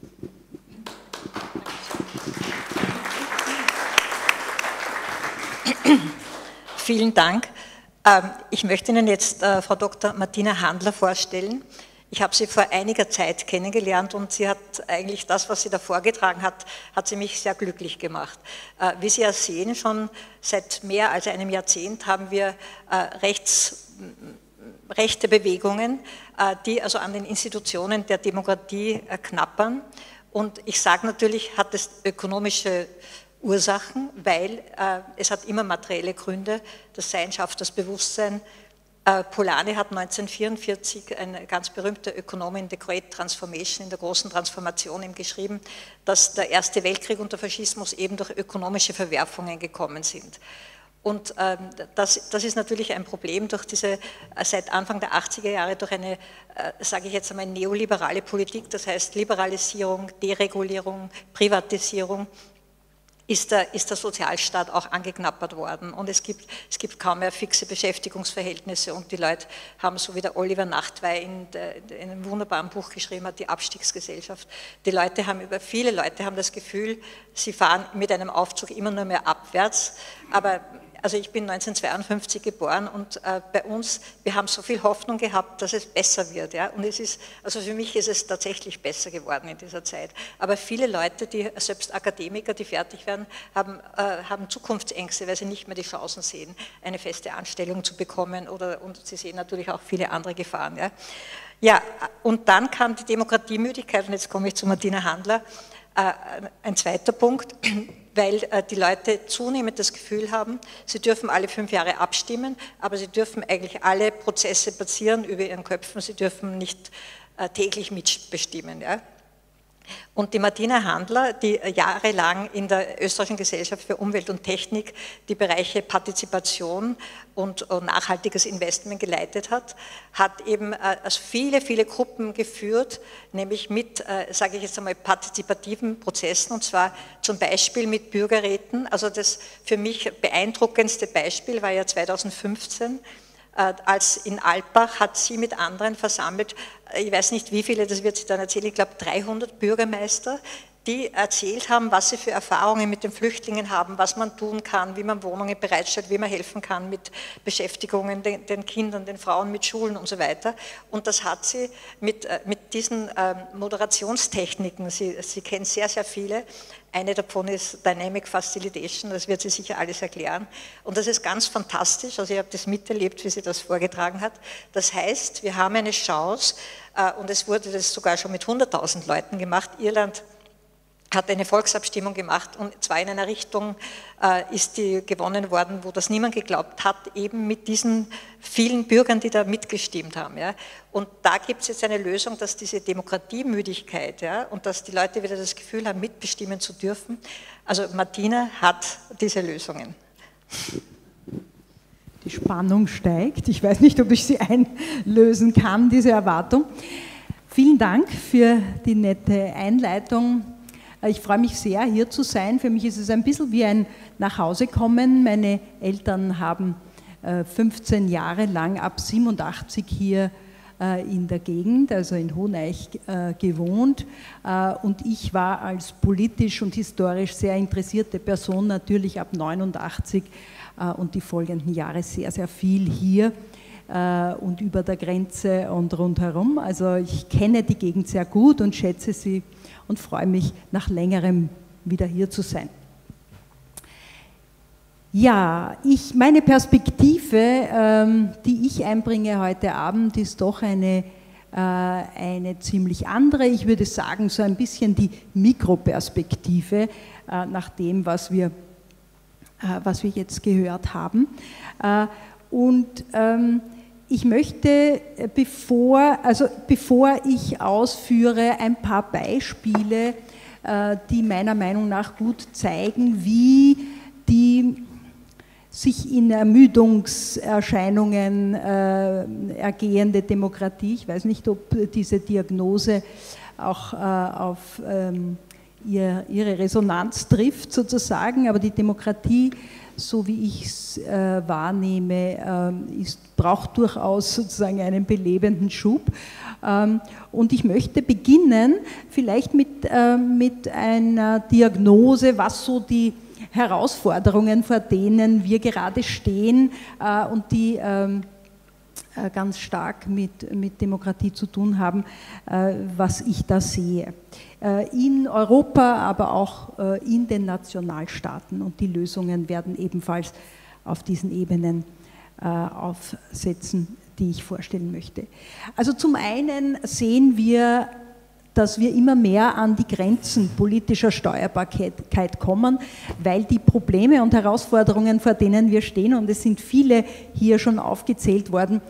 Vielen Dank. Ich möchte Ihnen jetzt Frau Doktor Martina Handler vorstellen. Ich habe sie vor einiger Zeit kennengelernt und sie hat eigentlich das, was sie da vorgetragen hat, hat sie mich sehr glücklich gemacht. Wie Sie ja sehen, schon seit mehr als einem Jahrzehnt haben wir rechts, rechte Bewegungen, die also an den Institutionen der Demokratie knappern. Und ich sage natürlich, hat es ökonomische Ursachen, weil äh, es hat immer materielle Gründe. Das Sein schafft das Bewusstsein. Äh, Polanyi hat neunzehnhundertvierundvierzig, eine ganz berühmte Ökonomin, The Great Transformation, in der großen Transformation, ihm geschrieben, dass der Erste Weltkrieg und der Faschismus eben durch ökonomische Verwerfungen gekommen sind. Und ähm, das, das ist natürlich ein Problem durch diese, äh, seit Anfang der achtziger Jahre durch eine, äh, sage ich jetzt einmal, neoliberale Politik, das heißt Liberalisierung, Deregulierung, Privatisierung, Ist der, ist der Sozialstaat auch angeknappert worden und es gibt, es gibt kaum mehr fixe Beschäftigungsverhältnisse und die Leute haben, so wie der Oliver Nachtwey in, der, in einem wunderbaren Buch geschrieben hat, die Abstiegsgesellschaft, die Leute haben, über viele Leute haben das Gefühl, sie fahren mit einem Aufzug immer nur mehr abwärts, aber also ich bin neunzehnhundertzweiundfünfzig geboren und äh, bei uns, wir haben so viel Hoffnung gehabt, dass es besser wird. Ja? Und es ist, also für mich ist es tatsächlich besser geworden in dieser Zeit. Aber viele Leute, die selbst Akademiker, die fertig werden, haben, äh, haben Zukunftsängste, weil sie nicht mehr die Chancen sehen, eine feste Anstellung zu bekommen oder, und sie sehen natürlich auch viele andere Gefahren. Ja, ja und dann kam die Demokratiemüdigkeit und jetzt komme ich zu Martina Handler. Äh, ein zweiter Punkt, weil äh, die Leute zunehmend das Gefühl haben, sie dürfen alle fünf Jahre abstimmen, aber sie dürfen eigentlich alle Prozesse passieren über ihren Köpfen, sie dürfen nicht äh, täglich mitbestimmen. Ja? Und die Martina Handler, die jahrelang in der Österreichischen Gesellschaft für Umwelt und Technik die Bereiche Partizipation und nachhaltiges Investment geleitet hat, hat eben also viele, viele Gruppen geführt, nämlich mit, sage ich jetzt einmal, partizipativen Prozessen, und zwar zum Beispiel mit Bürgerräten. Also das für mich beeindruckendste Beispiel war ja zweitausendfünfzehn, als in Alpbach hat sie mit anderen versammelt, ich weiß nicht wie viele, das wird sie dann erzählen, ich glaube dreihundert Bürgermeister, die erzählt haben, was sie für Erfahrungen mit den Flüchtlingen haben, was man tun kann, wie man Wohnungen bereitstellt, wie man helfen kann mit Beschäftigungen, den, den Kindern, den Frauen, mit Schulen und so weiter. Und das hat sie mit, mit diesen ähm, Moderationstechniken, sie, sie kennt sehr, sehr viele. Eine davon ist Dynamic Facilitation, das wird sie sicher alles erklären. Und das ist ganz fantastisch, also ich habe das miterlebt, wie sie das vorgetragen hat. Das heißt, wir haben eine Chance, äh, und es wurde das sogar schon mit hunderttausend Leuten gemacht. Irland hat eine Volksabstimmung gemacht und zwar in einer Richtung äh, ist die gewonnen worden, wo das niemand geglaubt hat, eben mit diesen vielen Bürgern, die da mitgestimmt haben. Ja. Und da gibt es jetzt eine Lösung, dass diese Demokratiemüdigkeit, ja, und dass die Leute wieder das Gefühl haben, mitbestimmen zu dürfen. Also Martina hat diese Lösungen. Die Spannung steigt. Ich weiß nicht, ob ich sie einlösen kann, diese Erwartung. Vielen Dank für die nette Einleitung. Ich freue mich sehr, hier zu sein. Für mich ist es ein bisschen wie ein Nachhausekommen. Meine Eltern haben fünfzehn Jahre lang ab siebenundachtzig hier in der Gegend, also in Hoheneich, gewohnt. Und ich war als politisch und historisch sehr interessierte Person natürlich ab neunundachtzig und die folgenden Jahre sehr, sehr viel hier und über der Grenze und rundherum. Also ich kenne die Gegend sehr gut und schätze sie und freue mich, nach längerem wieder hier zu sein. Ja, ich, meine Perspektive, ähm, die ich einbringe heute Abend, ist doch eine, äh, eine ziemlich andere. Ich würde sagen, so ein bisschen die Mikroperspektive äh, nach dem, was wir, äh, was wir jetzt gehört haben. Äh, und ähm, ich möchte, bevor, also bevor ich ausführe, ein paar Beispiele, die meiner Meinung nach gut zeigen, wie die sich in Ermüdungserscheinungen ergehende Demokratie, ich weiß nicht, ob diese Diagnose auch auf ihre Resonanz trifft sozusagen, aber die Demokratie, so wie ich es äh, wahrnehme, äh, ist, braucht durchaus sozusagen einen belebenden Schub. Ähm, und ich möchte beginnen vielleicht mit, äh, mit einer Diagnose, was so die Herausforderungen, vor denen wir gerade stehen äh, und die ähm, äh, ganz stark mit, mit Demokratie zu tun haben, äh, was ich da sehe. In Europa, aber auch in den Nationalstaaten. Und die Lösungen werden ebenfalls auf diesen Ebenen aufsetzen, die ich vorstellen möchte. Also zum einen sehen wir, dass wir immer mehr an die Grenzen politischer Steuerbarkeit kommen, weil die Probleme und Herausforderungen, vor denen wir stehen, und es sind viele hier schon aufgezählt worden,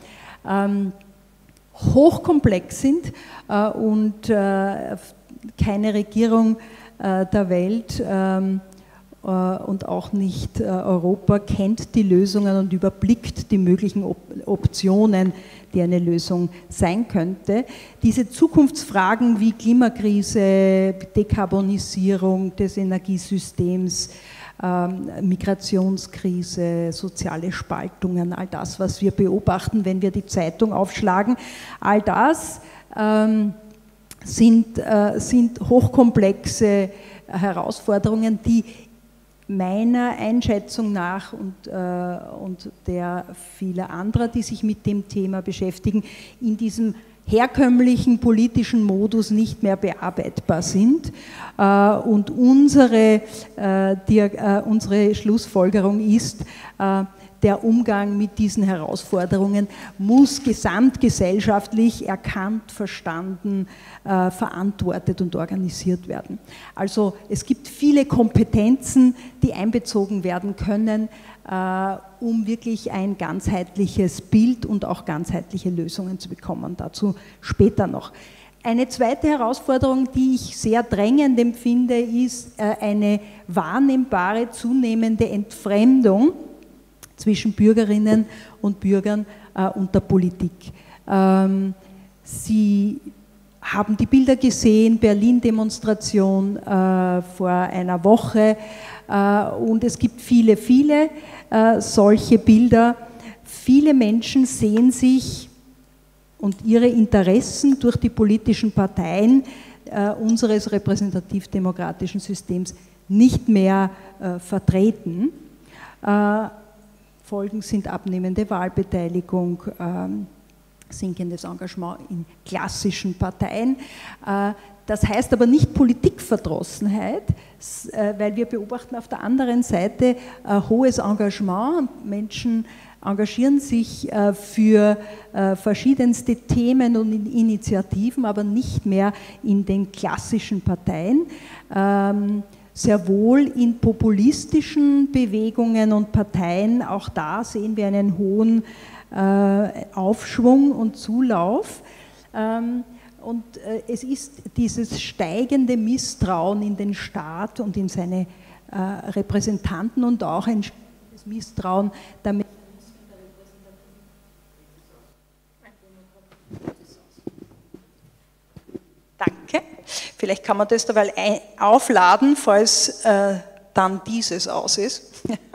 hochkomplex sind und keine Regierung äh, der Welt ähm, äh, und auch nicht äh, Europa kennt die Lösungen und überblickt die möglichen Op Optionen, die eine Lösung sein könnte. Diese Zukunftsfragen wie Klimakrise, Dekarbonisierung des Energiesystems, ähm, Migrationskrise, soziale Spaltungen, all das, was wir beobachten, wenn wir die Zeitung aufschlagen, all das ähm, Sind, äh, sind hochkomplexe Herausforderungen, die meiner Einschätzung nach und, äh, und der vieler anderer, die sich mit dem Thema beschäftigen, in diesem herkömmlichen politischen Modus nicht mehr bearbeitbar sind. Äh, und unsere, äh, die, äh, unsere Schlussfolgerung ist, äh, der Umgang mit diesen Herausforderungen muss gesamtgesellschaftlich erkannt, verstanden, äh, verantwortet und organisiert werden. Also es gibt viele Kompetenzen, die einbezogen werden können, äh, um wirklich ein ganzheitliches Bild und auch ganzheitliche Lösungen zu bekommen. Dazu später noch. Eine zweite Herausforderung, die ich sehr drängend empfinde, ist äh, eine wahrnehmbare, zunehmende Entfremdung zwischen Bürgerinnen und Bürgern äh, und der Politik. Ähm, Sie haben die Bilder gesehen, Berlin-Demonstration äh, vor einer Woche äh, und es gibt viele, viele äh, solche Bilder. Viele Menschen sehen sich und ihre Interessen durch die politischen Parteien äh, unseres repräsentativ-demokratischen Systems nicht mehr äh, vertreten. Äh, Folgen sind abnehmende Wahlbeteiligung, ähm, sinkendes Engagement in klassischen Parteien. Äh, das heißt aber nicht Politikverdrossenheit, äh, weil wir beobachten auf der anderen Seite äh, hohes Engagement. Menschen engagieren sich äh, für äh, verschiedenste Themen und in Initiativen, aber nicht mehr in den klassischen Parteien. Ähm, sehr wohl in populistischen Bewegungen und Parteien, auch da sehen wir einen hohen äh, Aufschwung und Zulauf. Ähm, und äh, es ist dieses steigende Misstrauen in den Staat und in seine äh, Repräsentanten und auch ein Misstrauen damit. Danke. Vielleicht kann man das dabei aufladen, falls äh, dann dieses aus ist.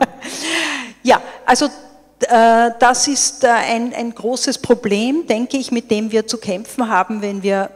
Ja, also äh, das ist äh, ein, ein großes Problem, denke ich, mit dem wir zu kämpfen haben, wenn wir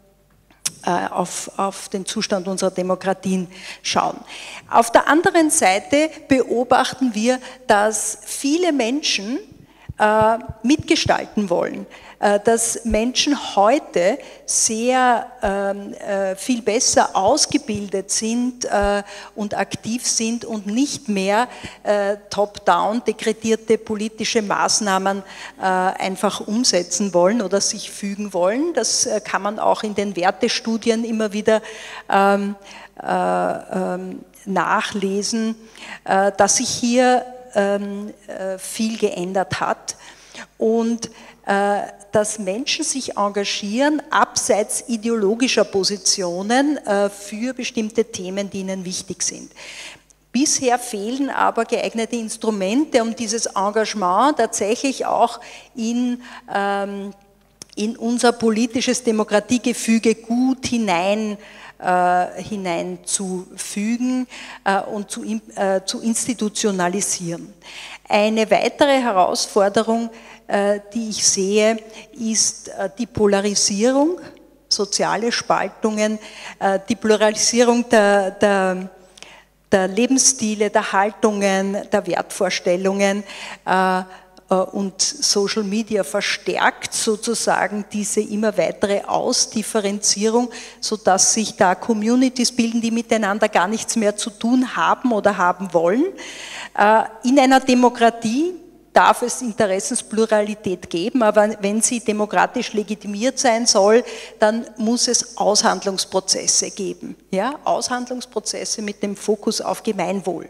äh, auf, auf den Zustand unserer Demokratien schauen. Auf der anderen Seite beobachten wir, dass viele Menschen äh, mitgestalten wollen, dass Menschen heute sehr äh, viel besser ausgebildet sind äh, und aktiv sind und nicht mehr äh, top-down dekretierte politische Maßnahmen äh, einfach umsetzen wollen oder sich fügen wollen. Das äh, kann man auch in den Wertestudien immer wieder ähm, äh, äh, nachlesen, äh, dass sich hier ähm, äh, viel geändert hat. Und äh, dass Menschen sich engagieren, abseits ideologischer Positionen äh, für bestimmte Themen, die ihnen wichtig sind. Bisher fehlen aber geeignete Instrumente, um dieses Engagement tatsächlich auch in, ähm, in unser politisches Demokratiegefüge gut hinein äh, hineinzufügen äh, und zu, äh, zu institutionalisieren. Eine weitere Herausforderung, äh, die ich sehe, ist äh, die Polarisierung, soziale Spaltungen, äh, die Pluralisierung der, der, der Lebensstile, der Haltungen, der Wertvorstellungen, äh, und Social Media verstärkt sozusagen diese immer weitere Ausdifferenzierung, sodass sich da Communities bilden, die miteinander gar nichts mehr zu tun haben oder haben wollen. In einer Demokratie darf es Interessenspluralität geben, aber wenn sie demokratisch legitimiert sein soll, dann muss es Aushandlungsprozesse geben. Ja? Aushandlungsprozesse mit dem Fokus auf Gemeinwohl.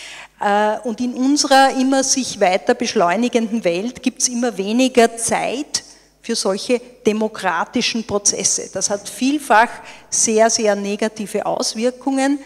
Und in unserer immer sich weiter beschleunigenden Welt gibt es immer weniger Zeit für solche demokratischen Prozesse. Das hat vielfach sehr, sehr negative Auswirkungen.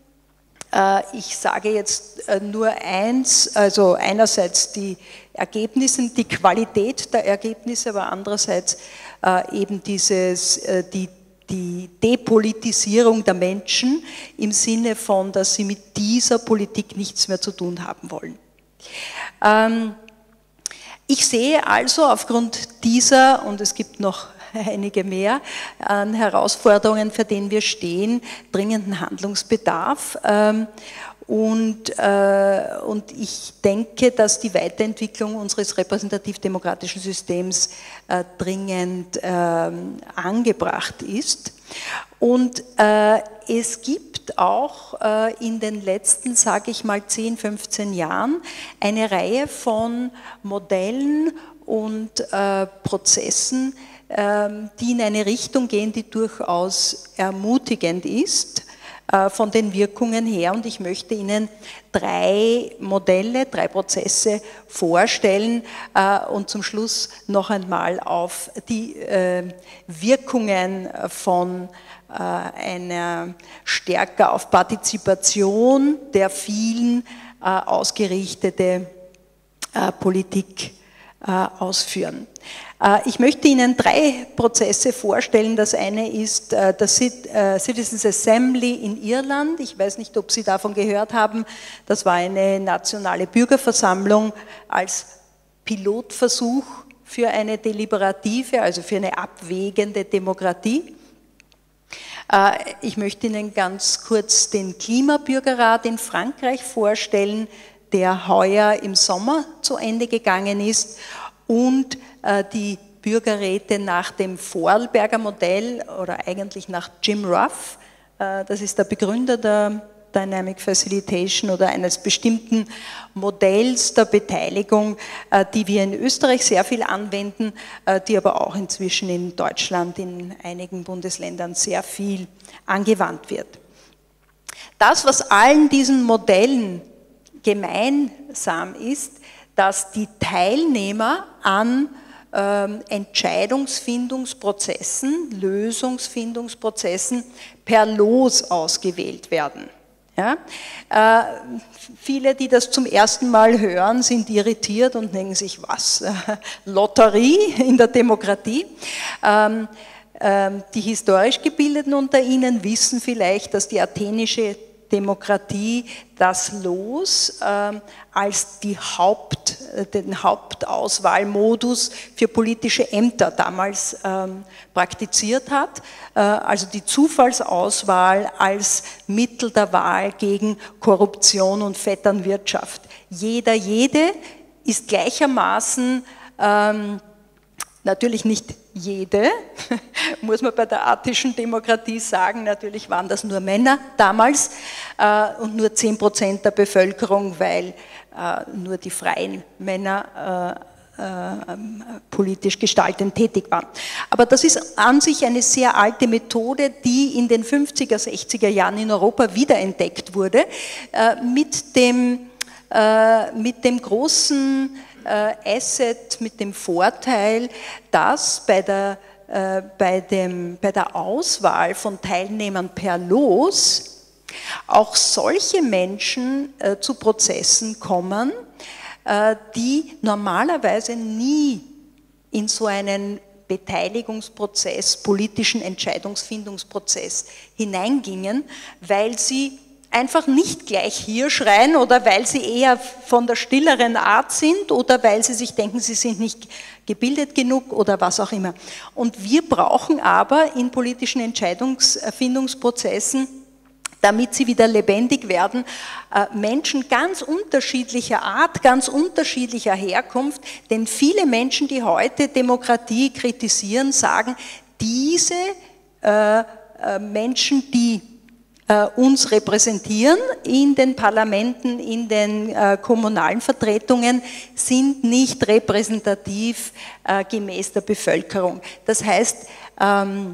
Ich sage jetzt nur eins, also einerseits die Ergebnisse, die Qualität der Ergebnisse, aber andererseits eben dieses, die die Depolitisierung der Menschen im Sinne von, dass sie mit dieser Politik nichts mehr zu tun haben wollen. Ähm, ich sehe also aufgrund dieser, und es gibt noch einige mehr, an Herausforderungen, für denen wir stehen, dringenden Handlungsbedarf. Ähm, Und, äh, und ich denke, dass die Weiterentwicklung unseres repräsentativ-demokratischen Systems äh, dringend äh, angebracht ist. Und äh, es gibt auch äh, in den letzten, sage ich mal, zehn, fünfzehn Jahren eine Reihe von Modellen und äh, Prozessen, äh, die in eine Richtung gehen, die durchaus ermutigend ist von den Wirkungen her, und ich möchte Ihnen drei Modelle, drei Prozesse vorstellen und zum Schluss noch einmal auf die Wirkungen von einer stärker auf Partizipation der vielen ausgerichtete Politik ausführen. Ich möchte Ihnen drei Prozesse vorstellen. Das eine ist das Citizens Assembly in Irland. Ich weiß nicht, ob Sie davon gehört haben. Das war eine nationale Bürgerversammlung als Pilotversuch für eine deliberative, also für eine abwägende Demokratie. Ich möchte Ihnen ganz kurz den Klimabürgerrat in Frankreich vorstellen, der heuer im Sommer zu Ende gegangen ist, und die Bürgerräte nach dem Vorarlberger Modell oder eigentlich nach Jim Ruff. Das ist der Begründer der Dynamic Facilitation oder eines bestimmten Modells der Beteiligung, die wir in Österreich sehr viel anwenden, die aber auch inzwischen in Deutschland in einigen Bundesländern sehr viel angewandt wird. Das, was allen diesen Modellen gemeinsam ist, dass die Teilnehmer an ähm, Entscheidungsfindungsprozessen, Lösungsfindungsprozessen per Los ausgewählt werden. Ja? Äh, viele, die das zum ersten Mal hören, sind irritiert und denken sich, was? Lotterie in der Demokratie? Ähm, ähm, die historisch Gebildeten unter Ihnen wissen vielleicht, dass die athenische Demokratie das Los äh, als die Haupt, den Hauptauswahlmodus für politische Ämter damals ähm, praktiziert hat, äh, also die Zufallsauswahl als Mittel der Wahl gegen Korruption und Vetternwirtschaft. Jeder, jede ist gleichermaßen, ähm, natürlich nicht jede, muss man bei der athischen Demokratie sagen, natürlich waren das nur Männer damals äh, und nur zehn Prozent der Bevölkerung, weil äh, nur die freien Männer äh, äh, politisch gestaltend tätig waren. Aber das ist an sich eine sehr alte Methode, die in den fünfziger, sechziger Jahren in Europa wiederentdeckt wurde, äh, mit dem, äh, mit dem großen Asset, mit dem Vorteil, dass bei der, äh, bei, dem, bei der Auswahl von Teilnehmern per Los auch solche Menschen äh, zu Prozessen kommen, äh, die normalerweise nie in so einen Beteiligungsprozess, politischen Entscheidungsfindungsprozess hineingingen, weil sie einfach nicht gleich hier schreien oder weil sie eher von der stilleren Art sind oder weil sie sich denken, sie sind nicht gebildet genug oder was auch immer. Und wir brauchen aber in politischen Entscheidungsfindungsprozessen, damit sie wieder lebendig werden, Menschen ganz unterschiedlicher Art, ganz unterschiedlicher Herkunft, denn viele Menschen, die heute Demokratie kritisieren, sagen, diese äh, Menschen, die uns repräsentieren in den Parlamenten, in den äh, kommunalen Vertretungen, sind nicht repräsentativ äh, gemäß der Bevölkerung. Das heißt, ähm,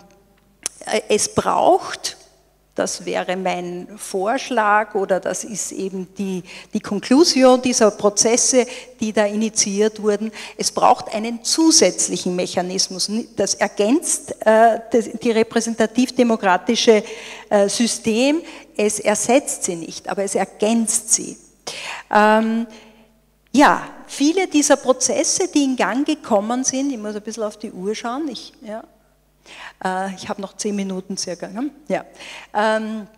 es braucht, das wäre mein Vorschlag oder das ist eben die, die Konklusion dieser Prozesse, die da initiiert wurden, es braucht einen zusätzlichen Mechanismus, das ergänzt äh, das, die repräsentativ-demokratische äh, System, es ersetzt sie nicht, aber es ergänzt sie. Ähm, ja, viele dieser Prozesse, die in Gang gekommen sind, ich muss ein bisschen auf die Uhr schauen, ich, ja, ich habe noch zehn Minuten circa. Ja. Ähm,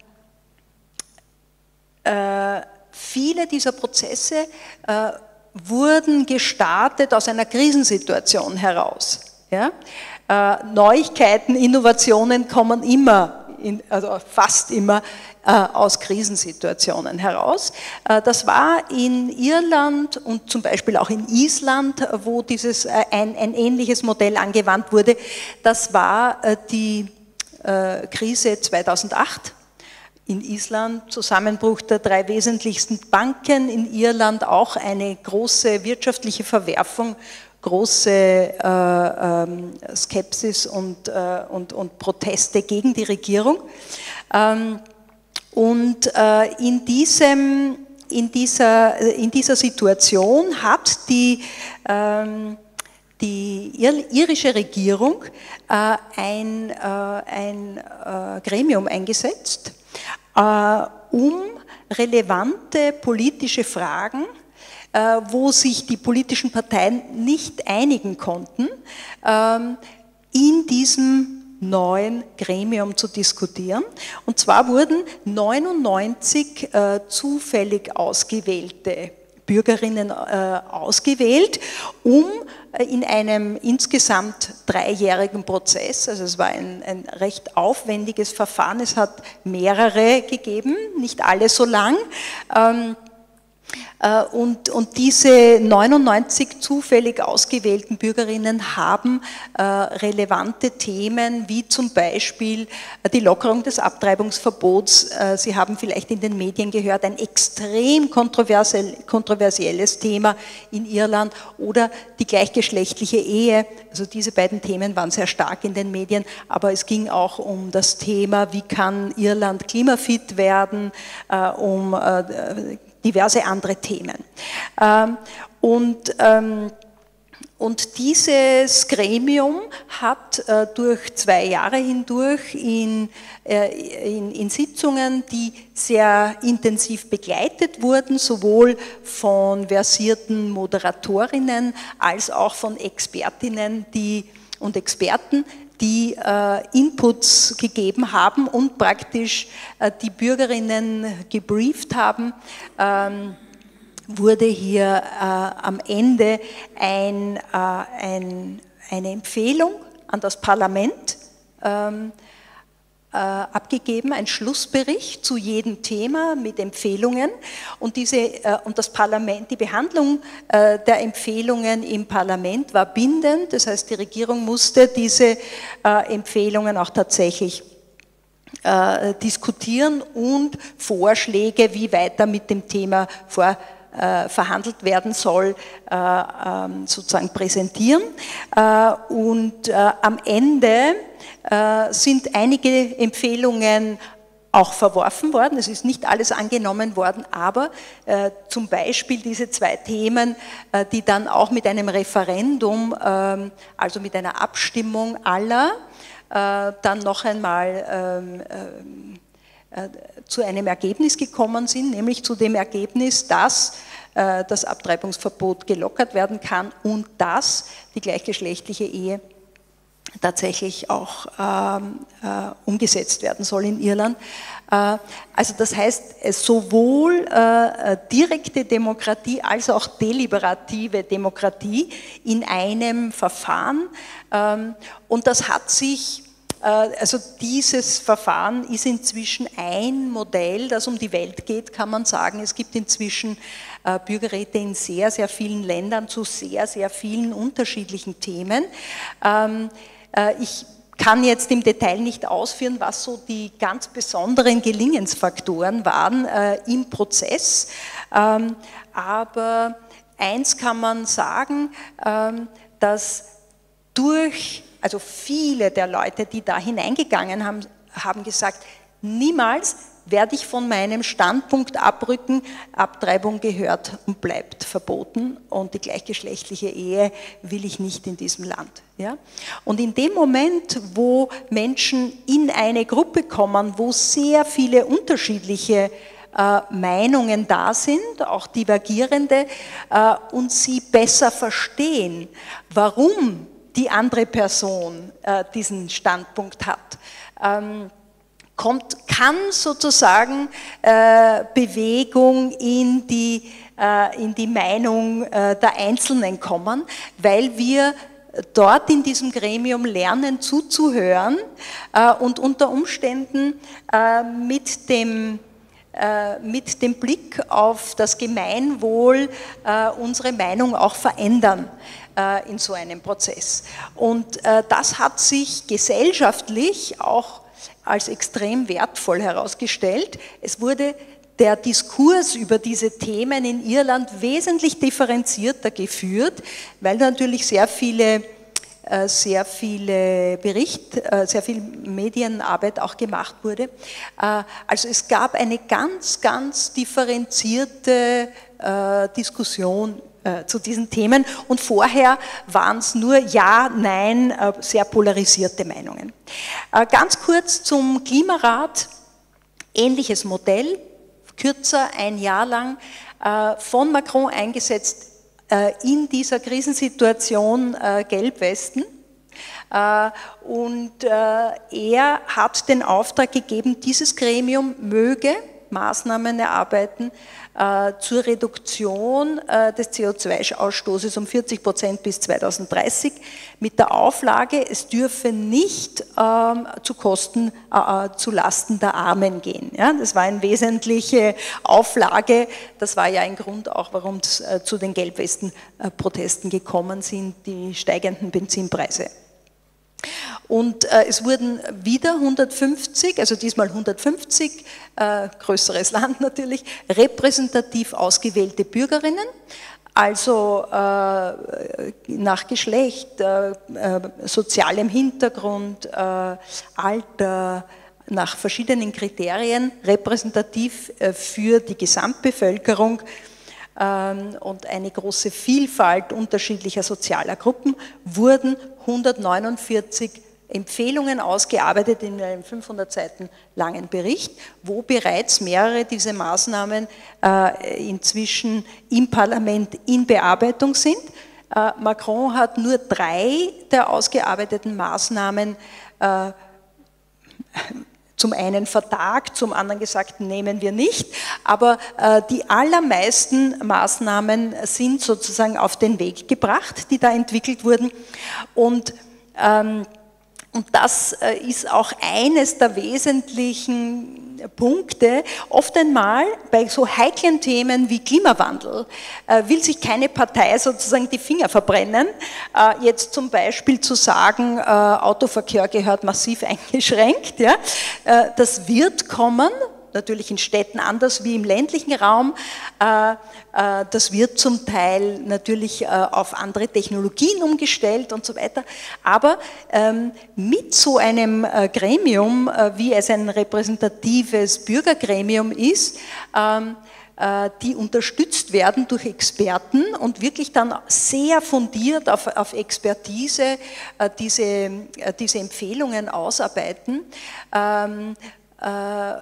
äh, viele dieser Prozesse äh, wurden gestartet aus einer Krisensituation heraus. Ja? Äh, Neuigkeiten, Innovationen kommen immer, in, also fast immer, äh, aus Krisensituationen heraus. Äh, das war in Irland und zum Beispiel auch in Island, wo dieses, äh, ein, ein ähnliches Modell angewandt wurde. Das war äh, die äh, Krise zweitausendacht. In Island Zusammenbruch der drei wesentlichsten Banken, in Irland auch eine große wirtschaftliche Verwerfung, große äh, ähm, Skepsis und, äh, und, und Proteste gegen die Regierung. Ähm, und äh, in, diesem, in, dieser, in dieser Situation hat die, ähm, die irische Regierung äh, ein, äh, ein äh, Gremium eingesetzt, äh, um relevante politische Fragen, äh, wo sich die politischen Parteien nicht einigen konnten, äh, in diesem neuen Gremium zu diskutieren. Und zwar wurden neunundneunzig äh, zufällig ausgewählte Bürgerinnen äh, ausgewählt, um in einem insgesamt dreijährigen Prozess. Also es war ein, ein recht aufwendiges Verfahren. Es hat mehrere gegeben, nicht alle so lang. Ähm, Und, und diese neunundneunzig zufällig ausgewählten Bürgerinnen haben äh, relevante Themen, wie zum Beispiel die Lockerung des Abtreibungsverbots. Äh, Sie haben vielleicht in den Medien gehört, ein extrem kontroversiell, kontroversielles Thema in Irland, oder die gleichgeschlechtliche Ehe. Also diese beiden Themen waren sehr stark in den Medien, aber es ging auch um das Thema, wie kann Irland klimafit werden, äh, um äh, diverse andere Themen. Und, und dieses Gremium hat durch zwei Jahre hindurch in, in, in Sitzungen, die sehr intensiv begleitet wurden, sowohl von versierten Moderatorinnen als auch von Expertinnen die, und Experten, die äh, Inputs gegeben haben und praktisch äh, die Bürgerinnen gebrieft haben, ähm, wurde hier äh, am Ende ein, äh, ein, eine Empfehlung an das Parlament ähm, äh, abgegeben, ein Schlussbericht zu jedem Thema mit Empfehlungen, und, diese, äh, und das Parlament, die Behandlung äh, der Empfehlungen im Parlament war bindend, das heißt, die Regierung musste diese äh, Empfehlungen auch tatsächlich äh, diskutieren und Vorschläge, wie weiter mit dem Thema vor äh, verhandelt werden soll, äh, äh, sozusagen präsentieren. Äh, und äh, am Ende äh, sind einige Empfehlungen auch verworfen worden. Es ist nicht alles angenommen worden, aber äh, zum Beispiel diese zwei Themen, äh, die dann auch mit einem Referendum, äh, also mit einer Abstimmung aller, äh, dann noch einmal äh, äh, zu einem Ergebnis gekommen sind, nämlich zu dem Ergebnis, dass äh, das Abtreibungsverbot gelockert werden kann und dass die gleichgeschlechtliche Ehe tatsächlich auch ähm, äh, umgesetzt werden soll in Irland. Äh, also das heißt, sowohl äh, direkte Demokratie als auch deliberative Demokratie in einem Verfahren. Ähm, und das hat sich, äh, also dieses Verfahren ist inzwischen ein Modell, das um die Welt geht, kann man sagen. Es gibt inzwischen äh, Bürgerräte in sehr, sehr vielen Ländern zu sehr, sehr vielen unterschiedlichen Themen. Ähm, Ich kann jetzt im Detail nicht ausführen, was so die ganz besonderen Gelingensfaktoren waren äh, im Prozess, ähm, aber eins kann man sagen, ähm, dass durch, also viele der Leute, die da hineingegangen haben, haben gesagt, niemals werde ich von meinem Standpunkt abrücken, Abtreibung gehört und bleibt verboten und die gleichgeschlechtliche Ehe will ich nicht in diesem Land. Ja? Und in dem Moment, wo Menschen in eine Gruppe kommen, wo sehr viele unterschiedliche äh, Meinungen da sind, auch divergierende, äh, und sie besser verstehen, warum die andere Person äh, diesen Standpunkt hat, ähm, kommt, kann sozusagen äh, Bewegung in die, äh, in die Meinung äh, der Einzelnen kommen, weil wir dort in diesem Gremium lernen zuzuhören äh, und unter Umständen äh, mit dem äh, mit dem Blick auf das Gemeinwohl äh, unsere Meinung auch verändern äh, in so einem Prozess. Und äh, das hat sich gesellschaftlich auch als extrem wertvoll herausgestellt. Es wurde der Diskurs über diese Themen in Irland wesentlich differenzierter geführt, weil natürlich sehr viele, sehr viele Bericht, sehr viel Medienarbeit auch gemacht wurde. Also es gab eine ganz, ganz differenzierte Diskussion zu diesen Themen und vorher waren es nur Ja, Nein, sehr polarisierte Meinungen. Ganz kurz zum Klimarat, ähnliches Modell, kürzer, ein Jahr lang, von Macron eingesetzt in dieser Krisensituation Gelbwesten. Und er hat den Auftrag gegeben, dieses Gremium möge Maßnahmen erarbeiten äh, zur Reduktion äh, des C O zwei Ausstoßes um vierzig Prozent bis zweitausenddreißig mit der Auflage, es dürfe nicht ähm, zu Kosten, äh, zu Lasten der Armen gehen. Ja? Das war eine wesentliche Auflage, das war ja ein Grund auch, warum es äh, zu den Gelbwesten-Protesten gekommen sind, die steigenden Benzinpreise. Und äh, es wurden wieder hundertfünfzig, also diesmal hundertfünfzig, äh, größeres Land natürlich, repräsentativ ausgewählte Bürgerinnen, also äh, nach Geschlecht, äh, äh, sozialem Hintergrund, äh, Alter, nach verschiedenen Kriterien, repräsentativ äh, für die Gesamtbevölkerung und eine große Vielfalt unterschiedlicher sozialer Gruppen, wurden hundertneunundvierzig Empfehlungen ausgearbeitet in einem fünfhundert Seiten langen Bericht, wo bereits mehrere dieser Maßnahmen äh, inzwischen im Parlament in Bearbeitung sind. Äh, Macron hat nur drei der ausgearbeiteten Maßnahmen äh, zum einen vertagt, zum anderen gesagt, nehmen wir nicht, aber äh, die allermeisten Maßnahmen sind sozusagen auf den Weg gebracht, die da entwickelt wurden, und ähm, Und das ist auch eines der wesentlichen Punkte. Oft einmal bei so heiklen Themen wie Klimawandel will sich keine Partei sozusagen die Finger verbrennen. Jetzt zum Beispiel zu sagen, Autoverkehr gehört massiv eingeschränkt. Ja, das wird kommen. Natürlich in Städten anders wie im ländlichen Raum. Das wird zum Teil natürlich auf andere Technologien umgestellt und so weiter. Aber mit so einem Gremium, wie es ein repräsentatives Bürgergremium ist, die unterstützt werden durch Experten und wirklich dann sehr fundiert auf, auf Expertise diese, diese Empfehlungen ausarbeiten, da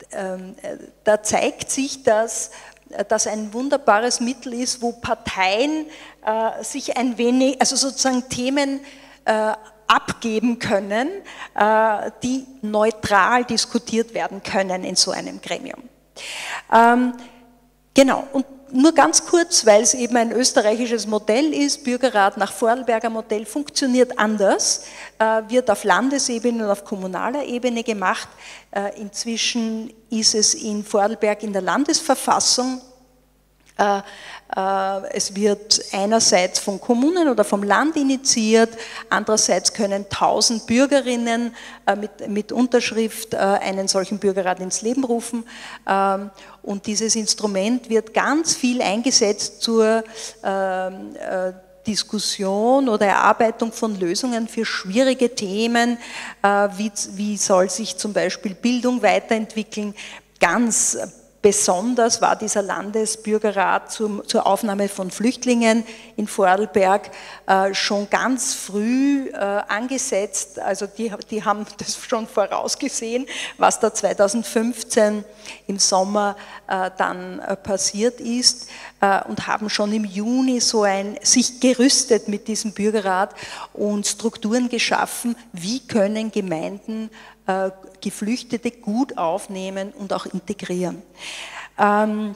zeigt sich, dass das ein wunderbares Mittel ist, wo Parteien äh, sich ein wenig, also sozusagen Themen äh, abgeben können, äh, die neutral diskutiert werden können in so einem Gremium. Ähm, genau, und nur ganz kurz, weil es eben ein österreichisches Modell ist, Bürgerrat nach Vorarlberger Modell funktioniert anders, äh, wird auf Landesebene und auf kommunaler Ebene gemacht. Äh, inzwischen ist es in Vorarlberg in der Landesverfassung. Äh, äh, es wird einerseits von Kommunen oder vom Land initiiert, andererseits können tausend Bürgerinnen äh, mit, mit Unterschrift äh, einen solchen Bürgerrat ins Leben rufen. Ähm, und dieses Instrument wird ganz viel eingesetzt zur ähm, äh, Diskussion oder Erarbeitung von Lösungen für schwierige Themen, äh, wie, wie soll sich zum Beispiel Bildung weiterentwickeln. Ganz besonders war dieser Landesbürgerrat zum, zur Aufnahme von Flüchtlingen in Vorarlberg äh, schon ganz früh äh, angesetzt. Also die, die haben das schon vorausgesehen, was da zweitausendfünfzehn im Sommer äh, dann äh, passiert ist, äh, und haben schon im Juni so ein, sich gerüstet mit diesem Bürgerrat und Strukturen geschaffen, wie können Gemeinden äh, Geflüchtete gut aufnehmen und auch integrieren. Ähm,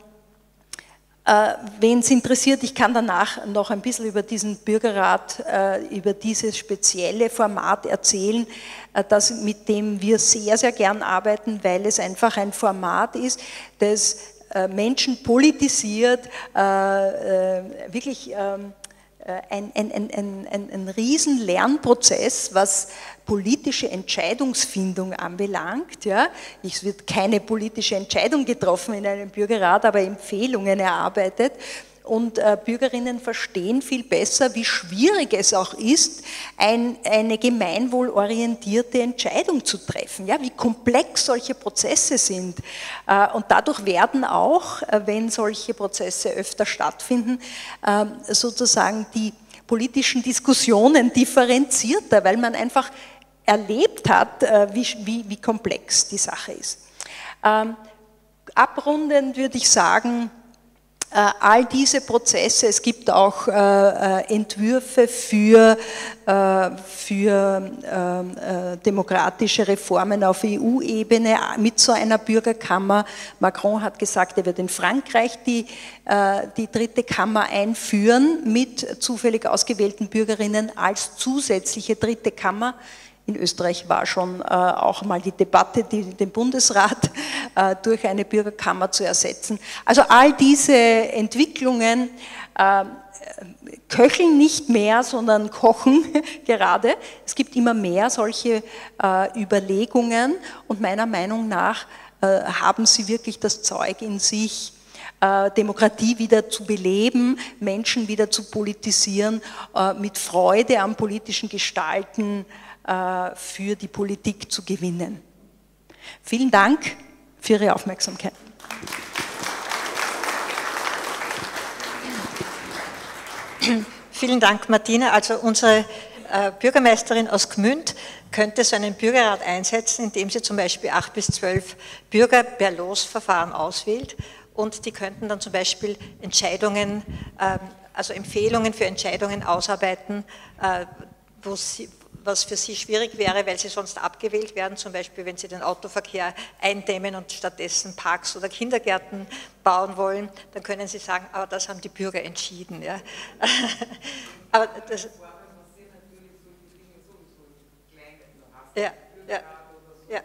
äh, wen es interessiert, ich kann danach noch ein bisschen über diesen Bürgerrat, äh, über dieses spezielle Format erzählen, äh, das, mit dem wir sehr, sehr gern arbeiten, weil es einfach ein Format ist, das äh, Menschen politisiert, äh, äh, wirklich äh, ein, ein, ein, ein, ein, ein riesen Lernprozess, was politische Entscheidungsfindung anbelangt. Ja. Es wird keine politische Entscheidung getroffen in einem Bürgerrat, aber Empfehlungen erarbeitet. Und äh, Bürgerinnen verstehen viel besser, wie schwierig es auch ist, ein, eine gemeinwohlorientierte Entscheidung zu treffen, ja, wie komplex solche Prozesse sind. Äh, und dadurch werden auch, äh, wenn solche Prozesse öfter stattfinden, äh, sozusagen die politischen Diskussionen differenzierter, weil man einfach erlebt hat, äh, wie, wie, wie komplex die Sache ist. Ähm, abrundend würde ich sagen, all diese Prozesse, es gibt auch Entwürfe für, für demokratische Reformen auf E U-Ebene mit so einer Bürgerkammer. Macron hat gesagt, er wird in Frankreich die, die dritte Kammer einführen mit zufällig ausgewählten Bürgerinnen als zusätzliche dritte Kammer. In Österreich war schon äh, auch mal die Debatte, die, den Bundesrat äh, durch eine Bürgerkammer zu ersetzen. Also all diese Entwicklungen äh, köcheln nicht mehr, sondern kochen gerade. Es gibt immer mehr solche äh, Überlegungen und meiner Meinung nach äh, haben sie wirklich das Zeug in sich, äh, Demokratie wieder zu beleben, Menschen wieder zu politisieren, äh, mit Freude am politischen Gestalten für die Politik zu gewinnen. Vielen Dank für Ihre Aufmerksamkeit. Vielen Dank, Martina. Also unsere äh, Bürgermeisterin aus Gmünd könnte so einen Bürgerrat einsetzen, indem sie zum Beispiel acht bis zwölf Bürger per Losverfahren auswählt und die könnten dann zum Beispiel Entscheidungen, äh, also Empfehlungen für Entscheidungen ausarbeiten, äh, wo sie was für sie schwierig wäre, weil sie sonst abgewählt werden, zum Beispiel wenn sie den Autoverkehr eindämmen und stattdessen Parks oder Kindergärten bauen wollen, dann können sie sagen, aber das haben die Bürger entschieden. Ja. Aber das, ja, ja, ja.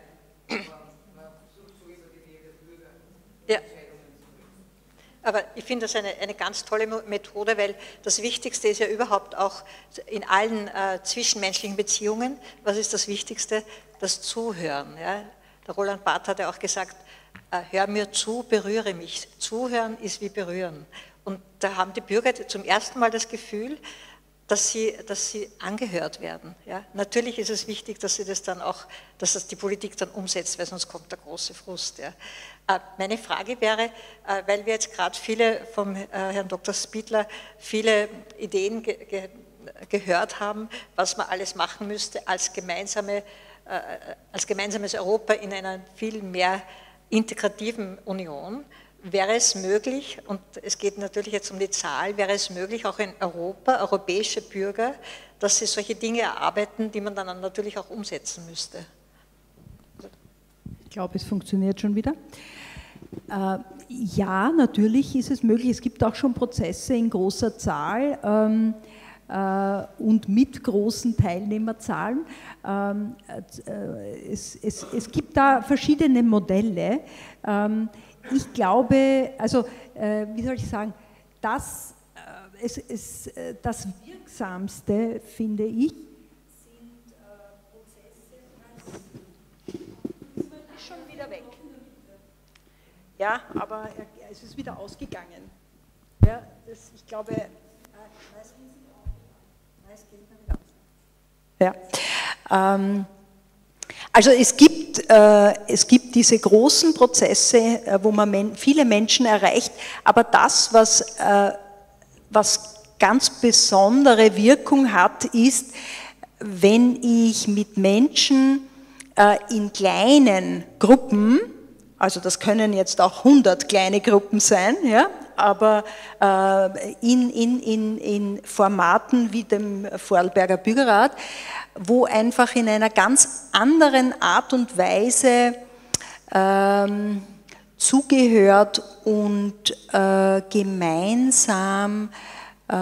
Ja. Aber ich finde das eine, eine ganz tolle Methode, weil das Wichtigste ist ja überhaupt auch in allen äh, zwischenmenschlichen Beziehungen, was ist das Wichtigste? Das Zuhören. Ja? Der Roland Barthes hat ja auch gesagt, äh, hör mir zu, berühre mich. Zuhören ist wie berühren. Und da haben die Bürger zum ersten Mal das Gefühl, dass sie, dass sie angehört werden. Ja? Natürlich ist es wichtig, dass sie das dann auch, dass das die Politik dann umsetzt, weil sonst kommt der große Frust. Ja? Meine Frage wäre, weil wir jetzt gerade viele vom Herrn Doktor Spiedler viele Ideen ge ge gehört haben, was man alles machen müsste als, gemeinsame, als gemeinsames Europa in einer viel mehr integrativen Union, wäre es möglich, und es geht natürlich jetzt um die Zahl, wäre es möglich, auch in Europa, europäische Bürger, dass sie solche Dinge erarbeiten, die man dann natürlich auch umsetzen müsste? Ich glaube, es funktioniert schon wieder. Äh, ja, natürlich ist es möglich. Es gibt auch schon Prozesse in großer Zahl ähm, äh, und mit großen Teilnehmerzahlen. Ähm, äh, es, es, es gibt da verschiedene Modelle. Ähm, ich glaube, also, äh, wie soll ich sagen, das, äh, es, es, äh, das Wirksamste, finde ich, ja, aber er, es ist wieder ausgegangen. Ja, das, ich glaube, äh, ja. Ähm, also es gibt, äh, es gibt diese großen Prozesse, äh, wo man men viele Menschen erreicht, aber das, was, äh, was ganz besondere Wirkung hat, ist, wenn ich mit Menschen äh, in kleinen Gruppen, also das können jetzt auch hundert kleine Gruppen sein, ja, aber äh, in, in, in, in Formaten wie dem Vorarlberger Bürgerrat, wo einfach in einer ganz anderen Art und Weise ähm, zugehört und äh, gemeinsam äh,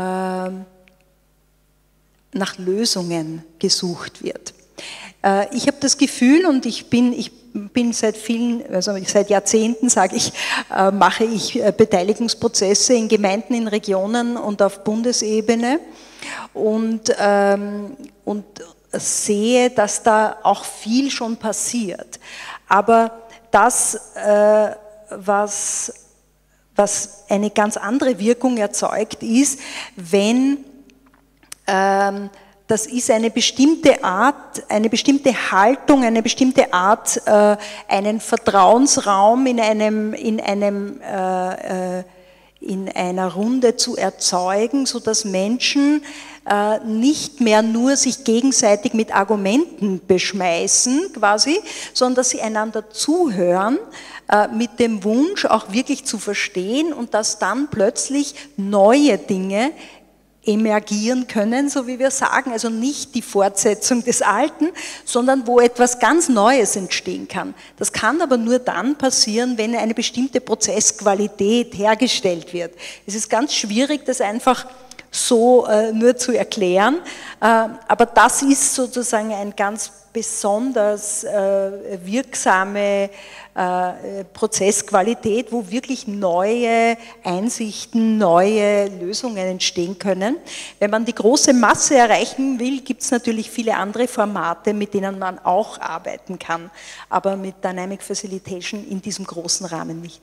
nach Lösungen gesucht wird. Äh, ich habe das Gefühl, und ich bin, ich bin seit vielen, also seit Jahrzehnten, sage ich, äh, mache ich äh, Beteiligungsprozesse in Gemeinden, in Regionen und auf Bundesebene und, ähm, und sehe, dass da auch viel schon passiert. Aber das, äh, was, was eine ganz andere Wirkung erzeugt, ist, wenn ähm, das ist eine bestimmte Art, eine bestimmte Haltung, eine bestimmte Art, äh, einen Vertrauensraum in einem, in einem, äh, in einer Runde zu erzeugen, sodass Menschen äh, nicht mehr nur sich gegenseitig mit Argumenten beschmeißen, quasi, sondern dass sie einander zuhören, äh, mit dem Wunsch auch wirklich zu verstehen und dass dann plötzlich neue Dinge emergieren können, so wie wir sagen, also nicht die Fortsetzung des Alten, sondern wo etwas ganz Neues entstehen kann. Das kann aber nur dann passieren, wenn eine bestimmte Prozessqualität hergestellt wird. Es ist ganz schwierig, das einfach so äh, nur zu erklären, äh, aber das ist sozusagen ein ganz besonders äh, wirksame äh, Prozessqualität, wo wirklich neue Einsichten, neue Lösungen entstehen können. Wenn man die große Masse erreichen will, gibt es natürlich viele andere Formate, mit denen man auch arbeiten kann, aber mit Dynamic Facilitation in diesem großen Rahmen nicht.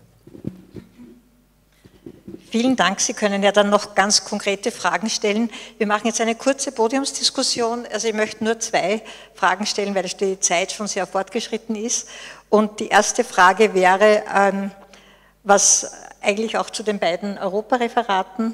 Vielen Dank. Sie können ja dann noch ganz konkrete Fragen stellen. Wir machen jetzt eine kurze Podiumsdiskussion. Also ich möchte nur zwei Fragen stellen, weil die Zeit schon sehr fortgeschritten ist. Und die erste Frage wäre, ähm, was eigentlich auch zu den beiden Europareferaten,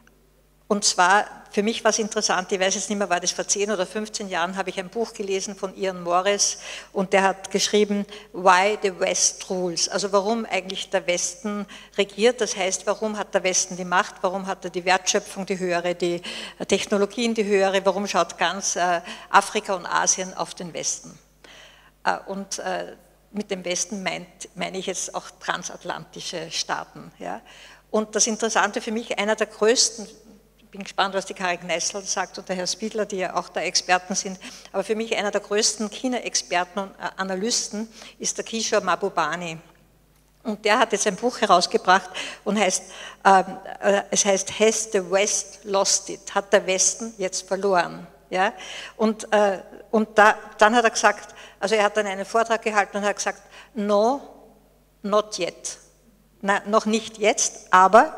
und zwar, für mich war es interessant, ich weiß jetzt nicht mehr, war das vor zehn oder fünfzehn Jahren, habe ich ein Buch gelesen von Ian Morris und der hat geschrieben, Why the West Rules, also warum eigentlich der Westen regiert, das heißt, warum hat der Westen die Macht, warum hat er die Wertschöpfung die höhere, die Technologien die höhere, warum schaut ganz äh, Afrika und Asien auf den Westen. Äh, und äh, mit dem Westen meint, meine ich jetzt auch transatlantische Staaten. Ja? Und das Interessante für mich, einer der größten, ich bin gespannt, was die Karin Kneißl sagt und der Herr Spiedler, die ja auch da Experten sind, aber für mich einer der größten China-Experten und Analysten ist der Kishore Mahbubani. Und der hat jetzt ein Buch herausgebracht und heißt, äh, es heißt, Has the West lost it? Hat der Westen jetzt verloren? Ja? Und, äh, und da, dann hat er gesagt, also er hat dann einen Vortrag gehalten und hat gesagt, no, not yet. Na, noch nicht jetzt, aber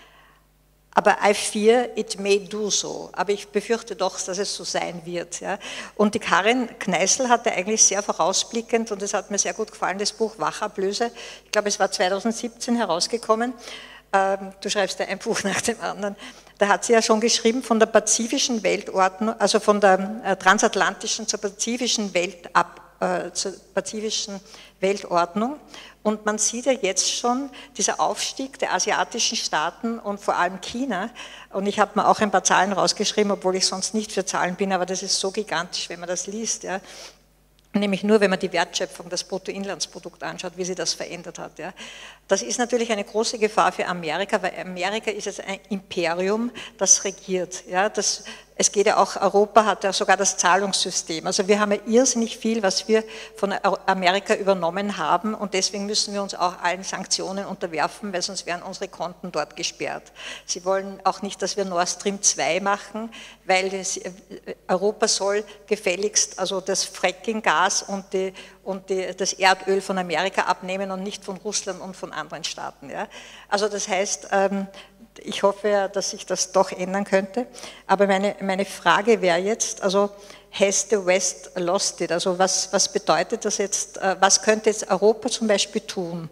aber I fear it may do so. Aber ich befürchte doch, dass es so sein wird. Ja. Und die Karin Kneißl hatte eigentlich sehr vorausblickend, und es hat mir sehr gut gefallen, das Buch Wachablöse, ich glaube, es war zweitausendsiebzehn herausgekommen, ähm, du schreibst ja ein Buch nach dem anderen, da hat sie ja schon geschrieben von der pazifischen Weltordnung, also von der äh, transatlantischen zur pazifischen Welt ab, äh, zur pazifischen Weltordnung. Und man sieht ja jetzt schon, dieser Aufstieg der asiatischen Staaten und vor allem China, und ich habe mir auch ein paar Zahlen rausgeschrieben, obwohl ich sonst nicht für Zahlen bin, aber das ist so gigantisch, wenn man das liest, ja. Nämlich nur, wenn man die Wertschöpfung, das Bruttoinlandsprodukt anschaut, wie sie das verändert hat. Ja. Das ist natürlich eine große Gefahr für Amerika, weil Amerika ist jetzt ein Imperium, das regiert. Ja. Das, es geht ja auch, Europa hat ja sogar das Zahlungssystem. Also wir haben ja irrsinnig viel, was wir von Amerika übernommen haben, und deswegen müssen wir uns auch allen Sanktionen unterwerfen, weil sonst wären unsere Konten dort gesperrt. Sie wollen auch nicht, dass wir Nord Stream zwei machen, weil das, Europa soll gefälligst also das Fracking-Gas und, die, und die, das Erdöl von Amerika abnehmen und nicht von Russland und von anderen Staaten. Ja. Also das heißt, ähm, ich hoffe ja, dass sich das doch ändern könnte. Aber meine, meine Frage wäre jetzt, also has the West lost it? Also was, was bedeutet das jetzt, was könnte jetzt Europa zum Beispiel tun?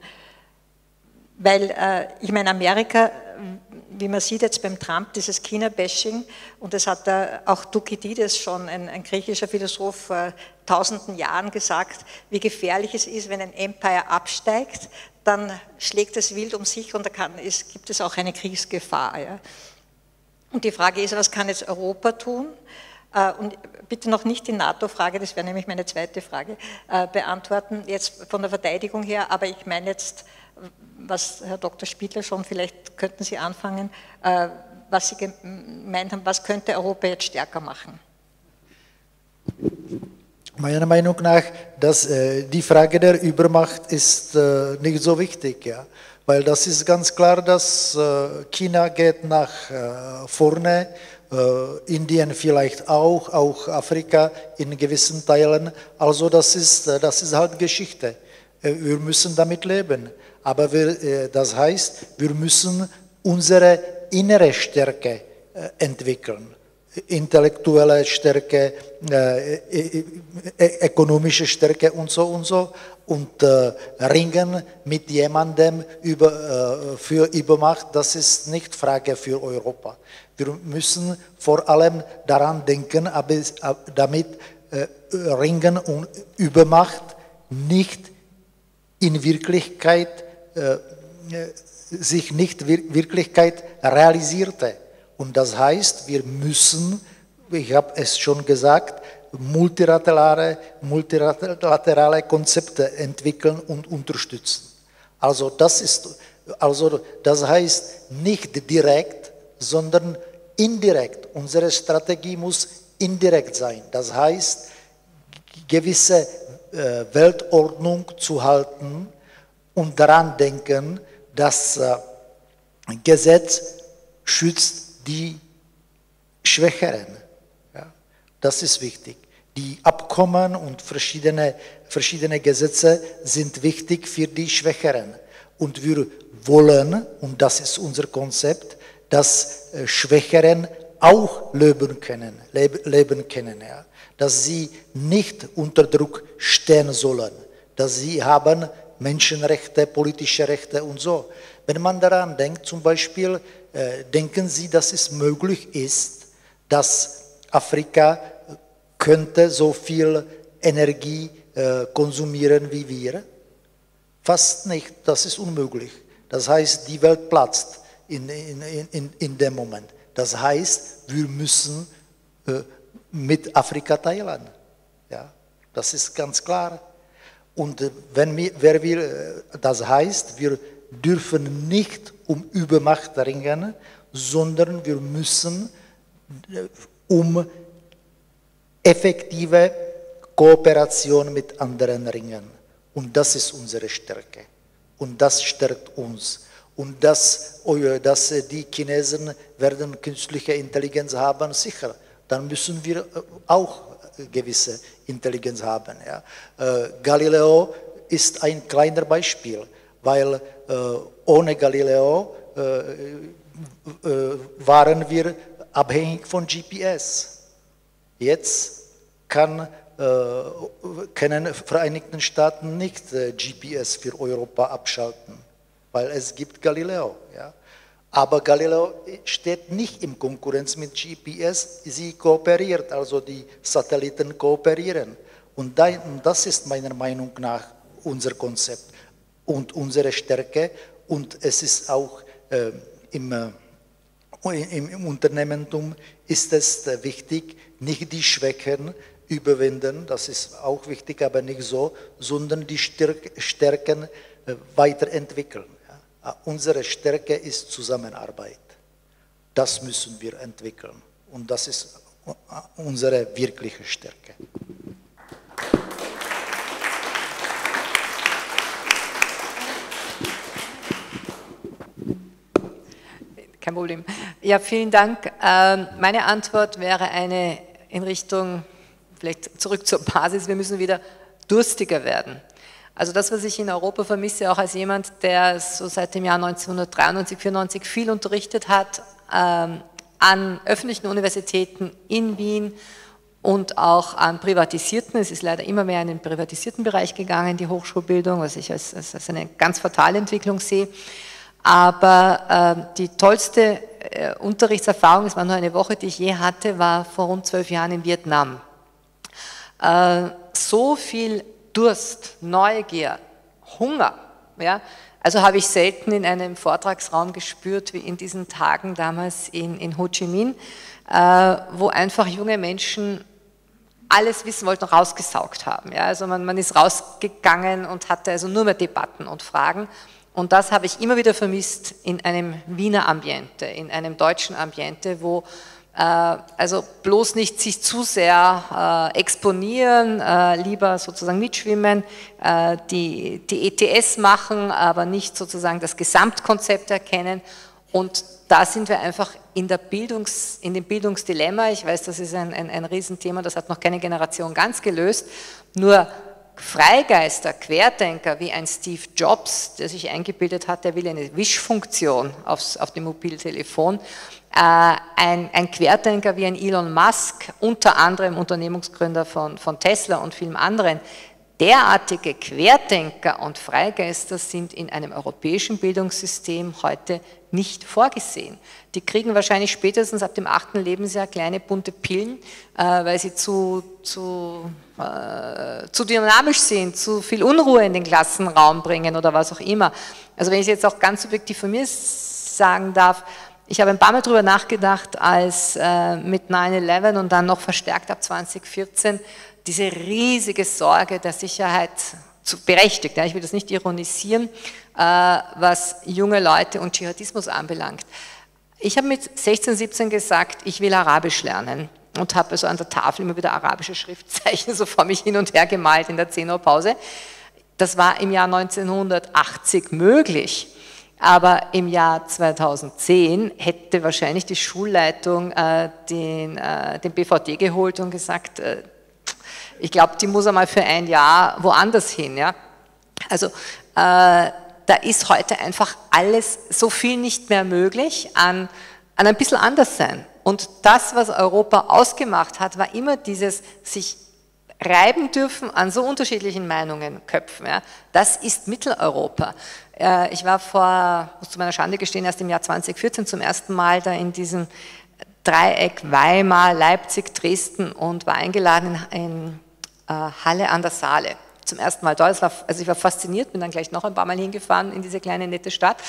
Weil, äh, ich meine, Amerika, wie man sieht jetzt beim Trump, dieses China-Bashing, und das hat äh, auch Thukydides schon, ein, ein griechischer Philosoph, vor tausenden Jahren gesagt, wie gefährlich es ist, wenn ein Empire absteigt, dann schlägt es wild um sich und da kann, ist, gibt es auch eine Kriegsgefahr. Ja. Und die Frage ist, was kann jetzt Europa tun? Äh, und bitte noch nicht die NATO-Frage, das wäre nämlich meine zweite Frage, äh, beantworten, jetzt von der Verteidigung her, aber ich meine jetzt, was Herr Doktor Spiedler schon, vielleicht könnten Sie anfangen, äh, was Sie gemeint haben, was könnte Europa jetzt stärker machen? Meiner Meinung nach, dass, äh, die Frage der Übermacht ist äh, nicht so wichtig, ja? Weil das ist ganz klar, dass äh, China geht nach äh, vorne, äh, Indien vielleicht auch, auch Afrika in gewissen Teilen, also das ist, äh, das ist halt Geschichte. Äh, wir müssen damit leben, aber wir, äh, das heißt, wir müssen unsere innere Stärke äh, entwickeln. intellektuelle Stärke, äh, ökonomische Stärke und so und so und äh, ringen mit jemandem über, äh, für Übermacht, das ist nicht Frage für Europa. Wir müssen vor allem daran denken, aber, damit äh, Ringen und Übermacht nicht in Wirklichkeit äh, sich nicht in Wirklichkeit realisierte. Und das heißt, wir müssen, ich habe es schon gesagt, multilaterale, multilaterale Konzepte entwickeln und unterstützen. Also das ist, also das heißt nicht direkt, sondern indirekt. Unsere Strategie muss indirekt sein. Das heißt, gewisse äh, Weltordnung zu halten und daran denken, das äh, Gesetz schützt die Schwächeren. Ja, das ist wichtig. Die Abkommen und verschiedene, verschiedene Gesetze sind wichtig für die Schwächeren. Und wir wollen, und das ist unser Konzept, dass äh, Schwächeren auch leben können, leb, leben können ja. Dass sie nicht unter Druck stehen sollen, dass sie haben Menschenrechte, politische Rechte und so. Wenn man daran denkt, zum Beispiel, äh, denken Sie, dass es möglich ist, dass Afrika könnte so viel Energie äh, konsumieren wie wir? Fast nicht, das ist unmöglich. Das heißt, die Welt platzt in, in, in, in dem Moment. Das heißt, wir müssen äh, mit Afrika teilen. Ja, das ist ganz klar. Und äh, wenn wir, wer wir, äh, das heißt, wir dürfen nicht um Übermacht ringen, sondern wir müssen äh, um effektive Kooperation mit anderen ringen. Und das ist unsere Stärke. Und das stärkt uns. Und dass, dass die Chinesen werden künstliche Intelligenz haben, sicher. Dann müssen wir auch gewisse Intelligenz haben. Ja. Äh, Galileo ist ein kleiner Beispiel, weil äh, ohne Galileo äh, äh, waren wir abhängig von G P S. Jetzt kann, äh, können Vereinigten Staaten nicht äh, G P S für Europa abschalten, weil es gibt Galileo. Ja. Aber Galileo steht nicht in Konkurrenz mit G P S, sie kooperiert, also die Satelliten kooperieren. Und das ist meiner Meinung nach unser Konzept und unsere Stärke. Und es ist auch äh, im, äh, im, im Unternehmertum ist es wichtig, nicht die Schwächen überwinden, das ist auch wichtig, aber nicht so, sondern die Stärken äh, weiterentwickeln. Unsere Stärke ist Zusammenarbeit. Das müssen wir entwickeln. Und das ist unsere wirkliche Stärke. Kein Problem. Ja, vielen Dank. Meine Antwort wäre eine in Richtung, vielleicht zurück zur Basis, wir müssen wieder durstiger werden. Also das, was ich in Europa vermisse, auch als jemand, der so seit dem Jahr neunzehnhundertdreiundneunzig, vierundneunzig viel unterrichtet hat, ähm, an öffentlichen Universitäten in Wien und auch an privatisierten, es ist leider immer mehr in den privatisierten Bereich gegangen, die Hochschulbildung, was ich als, als, als eine ganz fatale Entwicklung sehe. Aber äh, die tollste äh, Unterrichtserfahrung, es war nur eine Woche, die ich je hatte, war vor rund zwölf Jahren in Vietnam. Äh, so viel Durst, Neugier, Hunger, ja, also habe ich selten in einem Vortragsraum gespürt, wie in diesen Tagen damals in, in Ho Chi Minh, äh, wo einfach junge Menschen alles wissen wollten, rausgesaugt haben. Ja, also man, man ist rausgegangen und hatte also nur mehr Debatten und Fragen. Und das habe ich immer wieder vermisst in einem Wiener Ambiente, in einem deutschen Ambiente, wo also bloß nicht sich zu sehr äh, exponieren, äh, lieber sozusagen mitschwimmen, äh, die, die E T S machen, aber nicht sozusagen das Gesamtkonzept erkennen. Und da sind wir einfach in, der Bildungs-, in dem Bildungsdilemma. Ich weiß, das ist ein, ein, ein Riesenthema, das hat noch keine Generation ganz gelöst. Nur Freigeister, Querdenker wie ein Steve Jobs, der sich eingebildet hat, der will eine Wischfunktion aufs, auf dem Mobiltelefon, äh, ein, ein Querdenker wie ein Elon Musk, unter anderem Unternehmensgründer von, von Tesla und vielen anderen, derartige Querdenker und Freigeister sind in einem europäischen Bildungssystem heute nicht vorgesehen. Die kriegen wahrscheinlich spätestens ab dem achten Lebensjahr kleine bunte Pillen, äh, weil sie zu, zu, äh, zu dynamisch sind, zu viel Unruhe in den Klassenraum bringen oder was auch immer. Also wenn ich jetzt auch ganz subjektiv von mir sagen darf, ich habe ein paar Mal darüber nachgedacht, als äh, mit neun elf und dann noch verstärkt ab zwanzig vierzehn diese riesige Sorge der Sicherheit, zu, berechtigt, ja, ich will das nicht ironisieren, äh, was junge Leute und Dschihadismus anbelangt. Ich habe mit sechzehn, siebzehn gesagt, ich will Arabisch lernen und habe also an der Tafel immer wieder arabische Schriftzeichen so vor mich hin und her gemalt in der zehn Uhr Pause. Das war im Jahr neunzehnhundertachtzig möglich. Aber im Jahr zweitausendzehn hätte wahrscheinlich die Schulleitung äh, den, äh, den B V D geholt und gesagt, äh, ich glaube, die muss einmal für ein Jahr woanders hin. Ja? Also äh, da ist heute einfach alles so viel nicht mehr möglich an, an ein bisschen anders sein. Und das, was Europa ausgemacht hat, war immer dieses sich reiben dürfen an so unterschiedlichen Meinungen, Köpfen. Ja? Das ist Mitteleuropa. Äh, ich war vor, muss zu meiner Schande gestehen, erst im Jahr zwanzig vierzehn zum ersten Mal da in diesem Dreieck Weimar, Leipzig, Dresden und war eingeladen in, in Halle an der Saale. Zum ersten Mal dort. War, also ich war fasziniert, bin dann gleich noch ein paar Mal hingefahren in diese kleine nette Stadt.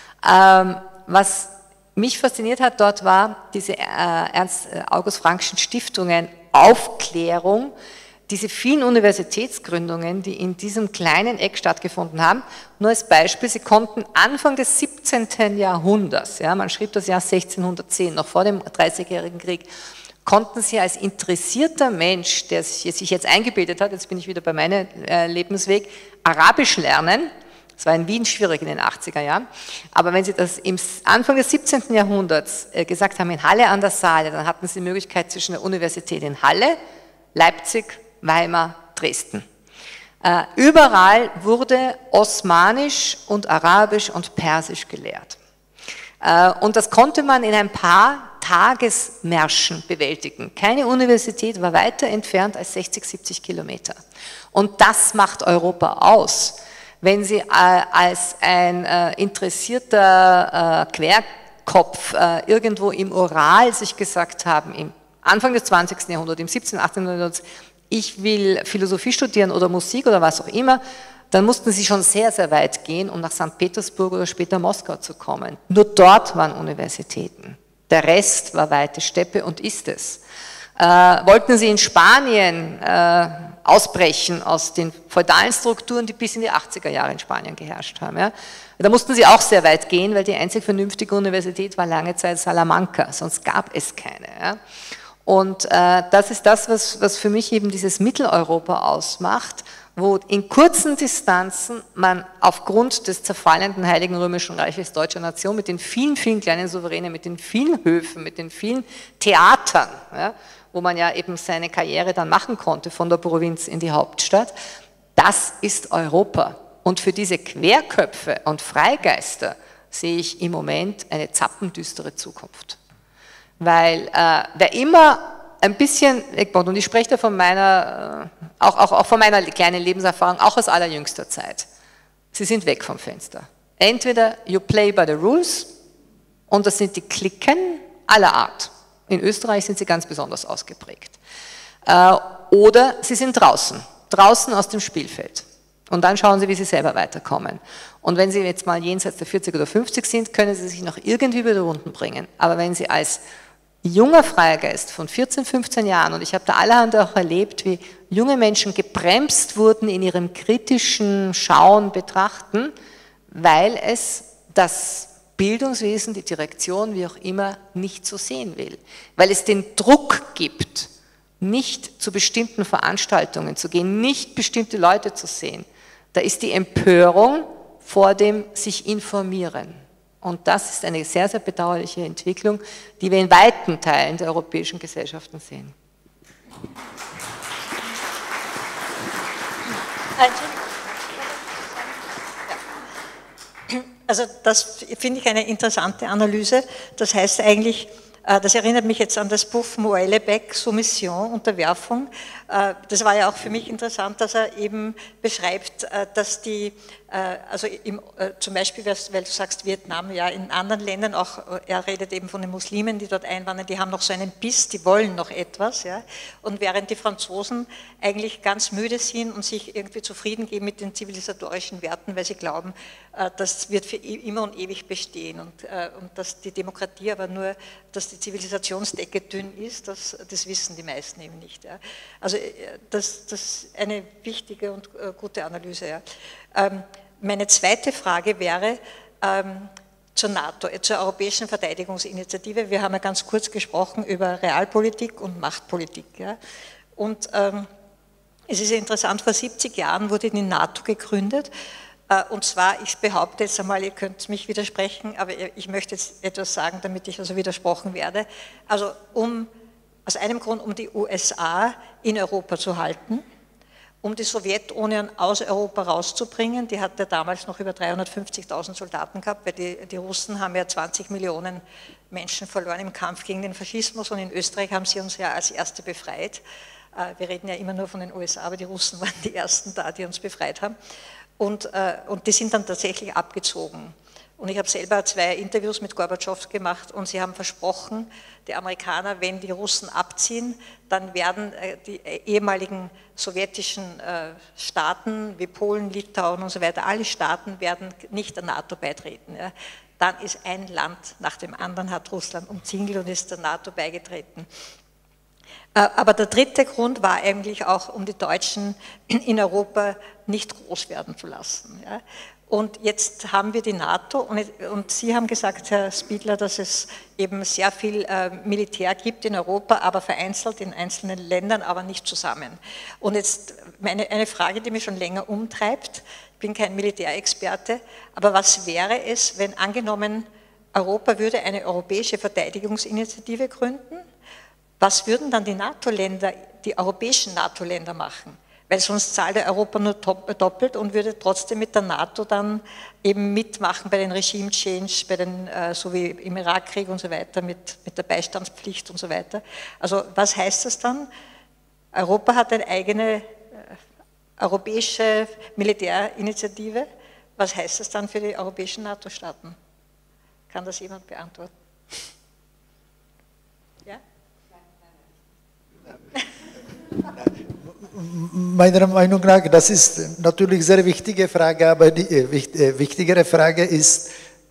Ähm, was mich fasziniert hat dort war diese äh, Ernst-August-Frankschen Stiftungen, Aufklärung, diese vielen Universitätsgründungen, die in diesem kleinen Eck stattgefunden haben. Nur als Beispiel, sie konnten Anfang des siebzehnten Jahrhunderts, ja, man schrieb das Jahr sechzehnhundertzehn, noch vor dem dreißigjährigen Krieg, konnten sie als interessierter Mensch, der sich jetzt eingebildet hat, jetzt bin ich wieder bei meinem äh, Lebensweg, Arabisch lernen. Das war in Wien schwierig in den achtziger Jahren, aber wenn Sie das im Anfang des siebzehnten Jahrhunderts äh, gesagt haben, in Halle an der Saale, dann hatten Sie die Möglichkeit zwischen der Universität in Halle, Leipzig, Weimar, Dresden. Äh, überall wurde Osmanisch und Arabisch und Persisch gelehrt. Äh, und das konnte man in ein paar Tagesmärschen bewältigen. Keine Universität war weiter entfernt als sechzig, siebzig Kilometer. Und das macht Europa aus. Wenn Sie äh, als ein äh, interessierter äh, Querkopf äh, irgendwo im Ural sich gesagt haben, im Anfang des zwanzigsten Jahrhunderts, im siebzehnten, achtzehnten Jahrhundert, ich will Philosophie studieren oder Musik oder was auch immer, dann mussten sie schon sehr, sehr weit gehen, um nach Sankt Petersburg oder später Moskau zu kommen. Nur dort waren Universitäten. Der Rest war weite Steppe und ist es. Äh, wollten sie in Spanien äh, ausbrechen aus den feudalen Strukturen, die bis in die achtziger Jahre in Spanien geherrscht haben. Ja? Da mussten sie auch sehr weit gehen, weil die einzig vernünftige Universität war lange Zeit Salamanca, sonst gab es keine. Ja? Und äh, das ist das, was, was für mich eben dieses Mitteleuropa ausmacht, wo in kurzen Distanzen man aufgrund des zerfallenden Heiligen Römischen Reiches deutscher Nation mit den vielen, vielen kleinen Souveränen, mit den vielen Höfen, mit den vielen Theatern, ja, wo man ja eben seine Karriere dann machen konnte von der Provinz in die Hauptstadt, das ist Europa. Und für diese Querköpfe und Freigeister sehe ich im Moment eine zappendüstere Zukunft. Weil äh, wer immer ein bisschen, und ich spreche da von meiner, auch, auch, auch von meiner kleinen Lebenserfahrung, auch aus allerjüngster Zeit. Sie sind weg vom Fenster. Entweder you play by the rules, und das sind die Cliquen aller Art. In Österreich sind sie ganz besonders ausgeprägt. Oder sie sind draußen, draußen aus dem Spielfeld. Und dann schauen Sie, wie Sie selber weiterkommen. Und wenn Sie jetzt mal jenseits der vierzig oder fünfzig sind, können Sie sich noch irgendwie über die Runden bringen. Aber wenn Sie als junger Freigeist von vierzehn, fünfzehn Jahren, und ich habe da allerhand auch erlebt, wie junge Menschen gebremst wurden in ihrem kritischen Schauen, Betrachten, weil es das Bildungswesen, die Direktion, wie auch immer, nicht so sehen will. Weil es den Druck gibt, nicht zu bestimmten Veranstaltungen zu gehen, nicht bestimmte Leute zu sehen. Da ist die Empörung vor dem sich informieren. Und das ist eine sehr, sehr bedauerliche Entwicklung, die wir in weiten Teilen der europäischen Gesellschaften sehen. Also das finde ich eine interessante Analyse. Das heißt eigentlich, das erinnert mich jetzt an das Buch von Houellebecq, Soumission, Unterwerfung. Das war ja auch für mich interessant, dass er eben beschreibt, dass die, also im, zum Beispiel, weil du sagst Vietnam, ja, in anderen Ländern auch, er redet eben von den Muslimen, die dort einwandern, die haben noch so einen Biss, die wollen noch etwas, ja, und während die Franzosen eigentlich ganz müde sind und sich irgendwie zufrieden geben mit den zivilisatorischen Werten, weil sie glauben, das wird für immer und ewig bestehen und, und dass die Demokratie aber nur, dass die Zivilisationsdecke dünn ist, das, das wissen die meisten eben nicht. Ja. Also das, das ist eine wichtige und gute Analyse. Ja. Ähm, meine zweite Frage wäre ähm, zur NATO, zur Europäischen Verteidigungsinitiative. Wir haben ja ganz kurz gesprochen über Realpolitik und Machtpolitik. Ja. Und ähm, es ist ja interessant, vor siebzig Jahren wurde die NATO gegründet. Und zwar, ich behaupte jetzt einmal, ihr könnt mich widersprechen, aber ich möchte jetzt etwas sagen, damit ich also widersprochen werde. Also um, aus einem Grund, um die U S A in Europa zu halten, um die Sowjetunion aus Europa rauszubringen. Die hatte damals noch über dreihundertfünfzigtausend Soldaten gehabt, weil die, die Russen haben ja zwanzig Millionen Menschen verloren im Kampf gegen den Faschismus und in Österreich haben sie uns ja als Erste befreit. Wir reden ja immer nur von den U S A, aber die Russen waren die Ersten da, die uns befreit haben. Und, äh, und die sind dann tatsächlich abgezogen. Und ich habe selber zwei Interviews mit Gorbatschow gemacht und sie haben versprochen, die Amerikaner, wenn die Russen abziehen, dann werden äh, die ehemaligen sowjetischen äh, Staaten wie Polen, Litauen und so weiter, alle Staaten werden nicht der NATO beitreten. Ja. Dann ist ein Land nach dem anderen, hat Russland umzingelt und ist der NATO beigetreten. Aber der dritte Grund war eigentlich auch, um die Deutschen in Europa nicht groß werden zu lassen. Ja. Und jetzt haben wir die NATO und, und Sie haben gesagt, Herr Spiedler, dass es eben sehr viel äh, Militär gibt in Europa, aber vereinzelt in einzelnen Ländern, aber nicht zusammen. Und jetzt meine, eine Frage, die mich schon länger umtreibt, ich bin kein Militärexperte, aber was wäre es, wenn angenommen Europa würde eine europäische Verteidigungsinitiative gründen? Was würden dann die NATO-Länder, die europäischen NATO-Länder machen? Weil sonst zahlt Europa nur doppelt und würde trotzdem mit der NATO dann eben mitmachen bei den Regime-Change, bei den, äh, so wie im Irakkrieg und so weiter, mit, mit der Beistandspflicht und so weiter. Also was heißt das dann? Europa hat eine eigene äh, europäische Militärinitiative. Was heißt das dann für die europäischen NATO-Staaten? Kann das jemand beantworten? Ja? Meiner Meinung nach, das ist natürlich eine sehr wichtige Frage, aber die äh, wichtigere Frage ist,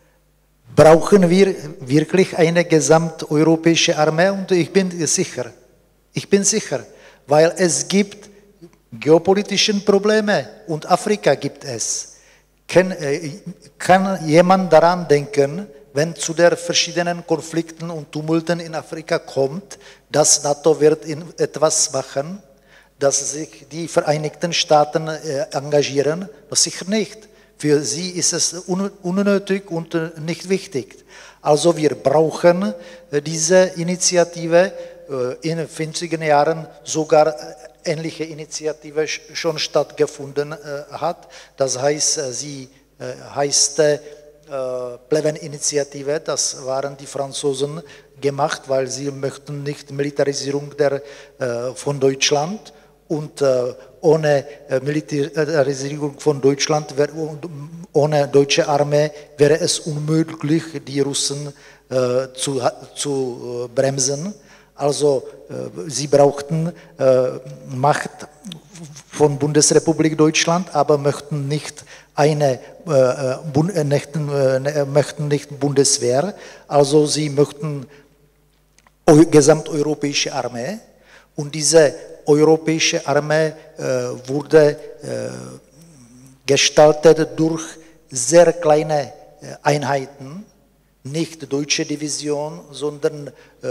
brauchen wir wirklich eine gesamteuropäische Armee? Und ich bin sicher, ich bin sicher, weil es gibt geopolitische Probleme und Afrika gibt es. Kann, äh, kann jemand daran denken, wenn zu den verschiedenen Konflikten und Tumulten in Afrika kommt, dass NATO wird in etwas machen, dass sich die Vereinigten Staaten äh, engagieren? Das sicher nicht. Für sie ist es un unnötig und äh, nicht wichtig. Also wir brauchen äh, diese Initiative. Äh, in den fünfziger Jahren sogar äh, ähnliche Initiative schon stattgefunden äh, hat. Das heißt, äh, sie äh, heißt äh, Pleven-Initiative, das waren die Franzosen gemacht, weil sie möchten nicht Militarisierung der, äh, von Deutschland und äh, ohne äh, Militarisierung von Deutschland, wär, ohne deutsche Armee wäre es unmöglich, die Russen äh, zu, zu äh, bremsen. Also äh, sie brauchten äh, Macht von Bundesrepublik Deutschland, aber möchten nicht eine äh, Bund, äh, möchten, äh, möchten nicht Bundeswehr, also sie möchten eu, gesamteuropäische Armee und diese europäische Armee äh, wurde äh, gestaltet durch sehr kleine äh, Einheiten, nicht deutsche Division, sondern äh,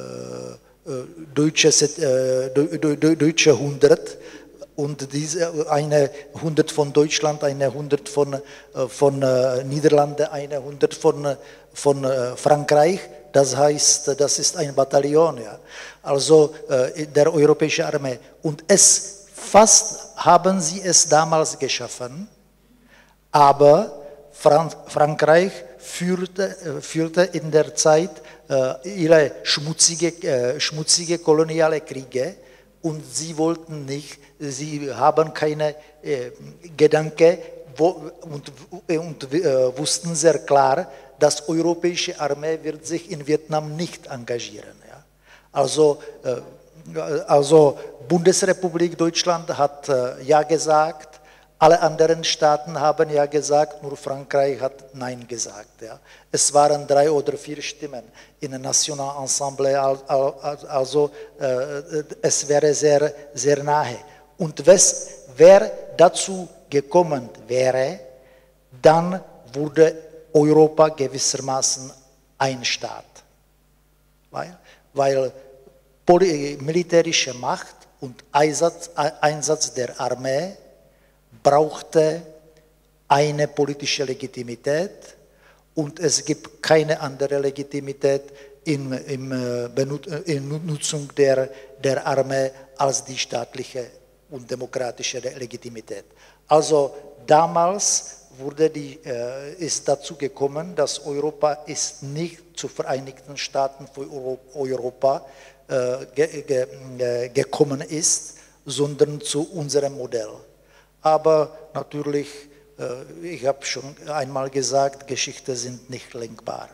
äh, deutsche, äh, de, de, deutsche hundert. Und diese eine hundert von Deutschland, eine hundert von, von äh, Niederlande, eine hundert von, von äh, Frankreich. Das heißt, das ist ein Bataillon, ja. Also äh, der europäische Armee. Und es fast haben sie es damals geschaffen, aber Frank Frankreich führte, führte in der Zeit äh, ihre schmutzige, äh, schmutzige koloniale Kriege und sie wollten nicht, sie haben keine äh, Gedanken wo, und, und äh, wussten sehr klar, dass europäische Armee wird sich in Vietnam nicht engagieren. Ja. Also, äh, also Bundesrepublik Deutschland hat äh, ja gesagt, alle anderen Staaten haben ja gesagt, nur Frankreich hat Nein gesagt. Ja. Es waren drei oder vier Stimmen in der National Ensemble, also äh, es wäre sehr, sehr nahe. Und wes, wer dazu gekommen wäre, dann wurde Europa gewissermaßen ein Staat. Weil, weil militärische Macht und Einsatz, Einsatz der Armee brauchte eine politische Legitimität und es gibt keine andere Legitimität in, in, in Nutzung der, der Armee als die staatliche und demokratische Legitimität. Also damals wurde die, äh, ist dazu gekommen, dass Europa ist nicht zu Vereinigten Staaten für Europa äh, ge, ge, äh, gekommen ist, sondern zu unserem Modell. Aber natürlich, äh, ich habe schon einmal gesagt, Geschichte sind nicht lenkbar.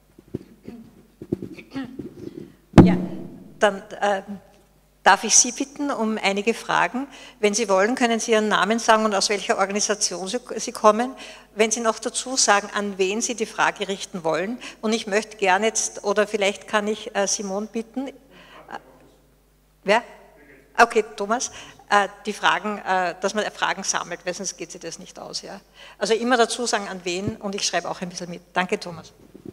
Ja, dann äh, darf ich Sie bitten um einige Fragen. Wenn Sie wollen, können Sie Ihren Namen sagen und aus welcher Organisation Sie kommen. Wenn Sie noch dazu sagen, an wen Sie die Frage richten wollen. Und ich möchte gerne jetzt, oder vielleicht kann ich äh, Simon bitten. Äh, wer? Okay, Thomas. Äh, die Fragen, äh, dass man Fragen sammelt, weil sonst geht sich das nicht aus. Ja? Also immer dazu sagen, an wen, und ich schreibe auch ein bisschen mit. Danke, Thomas.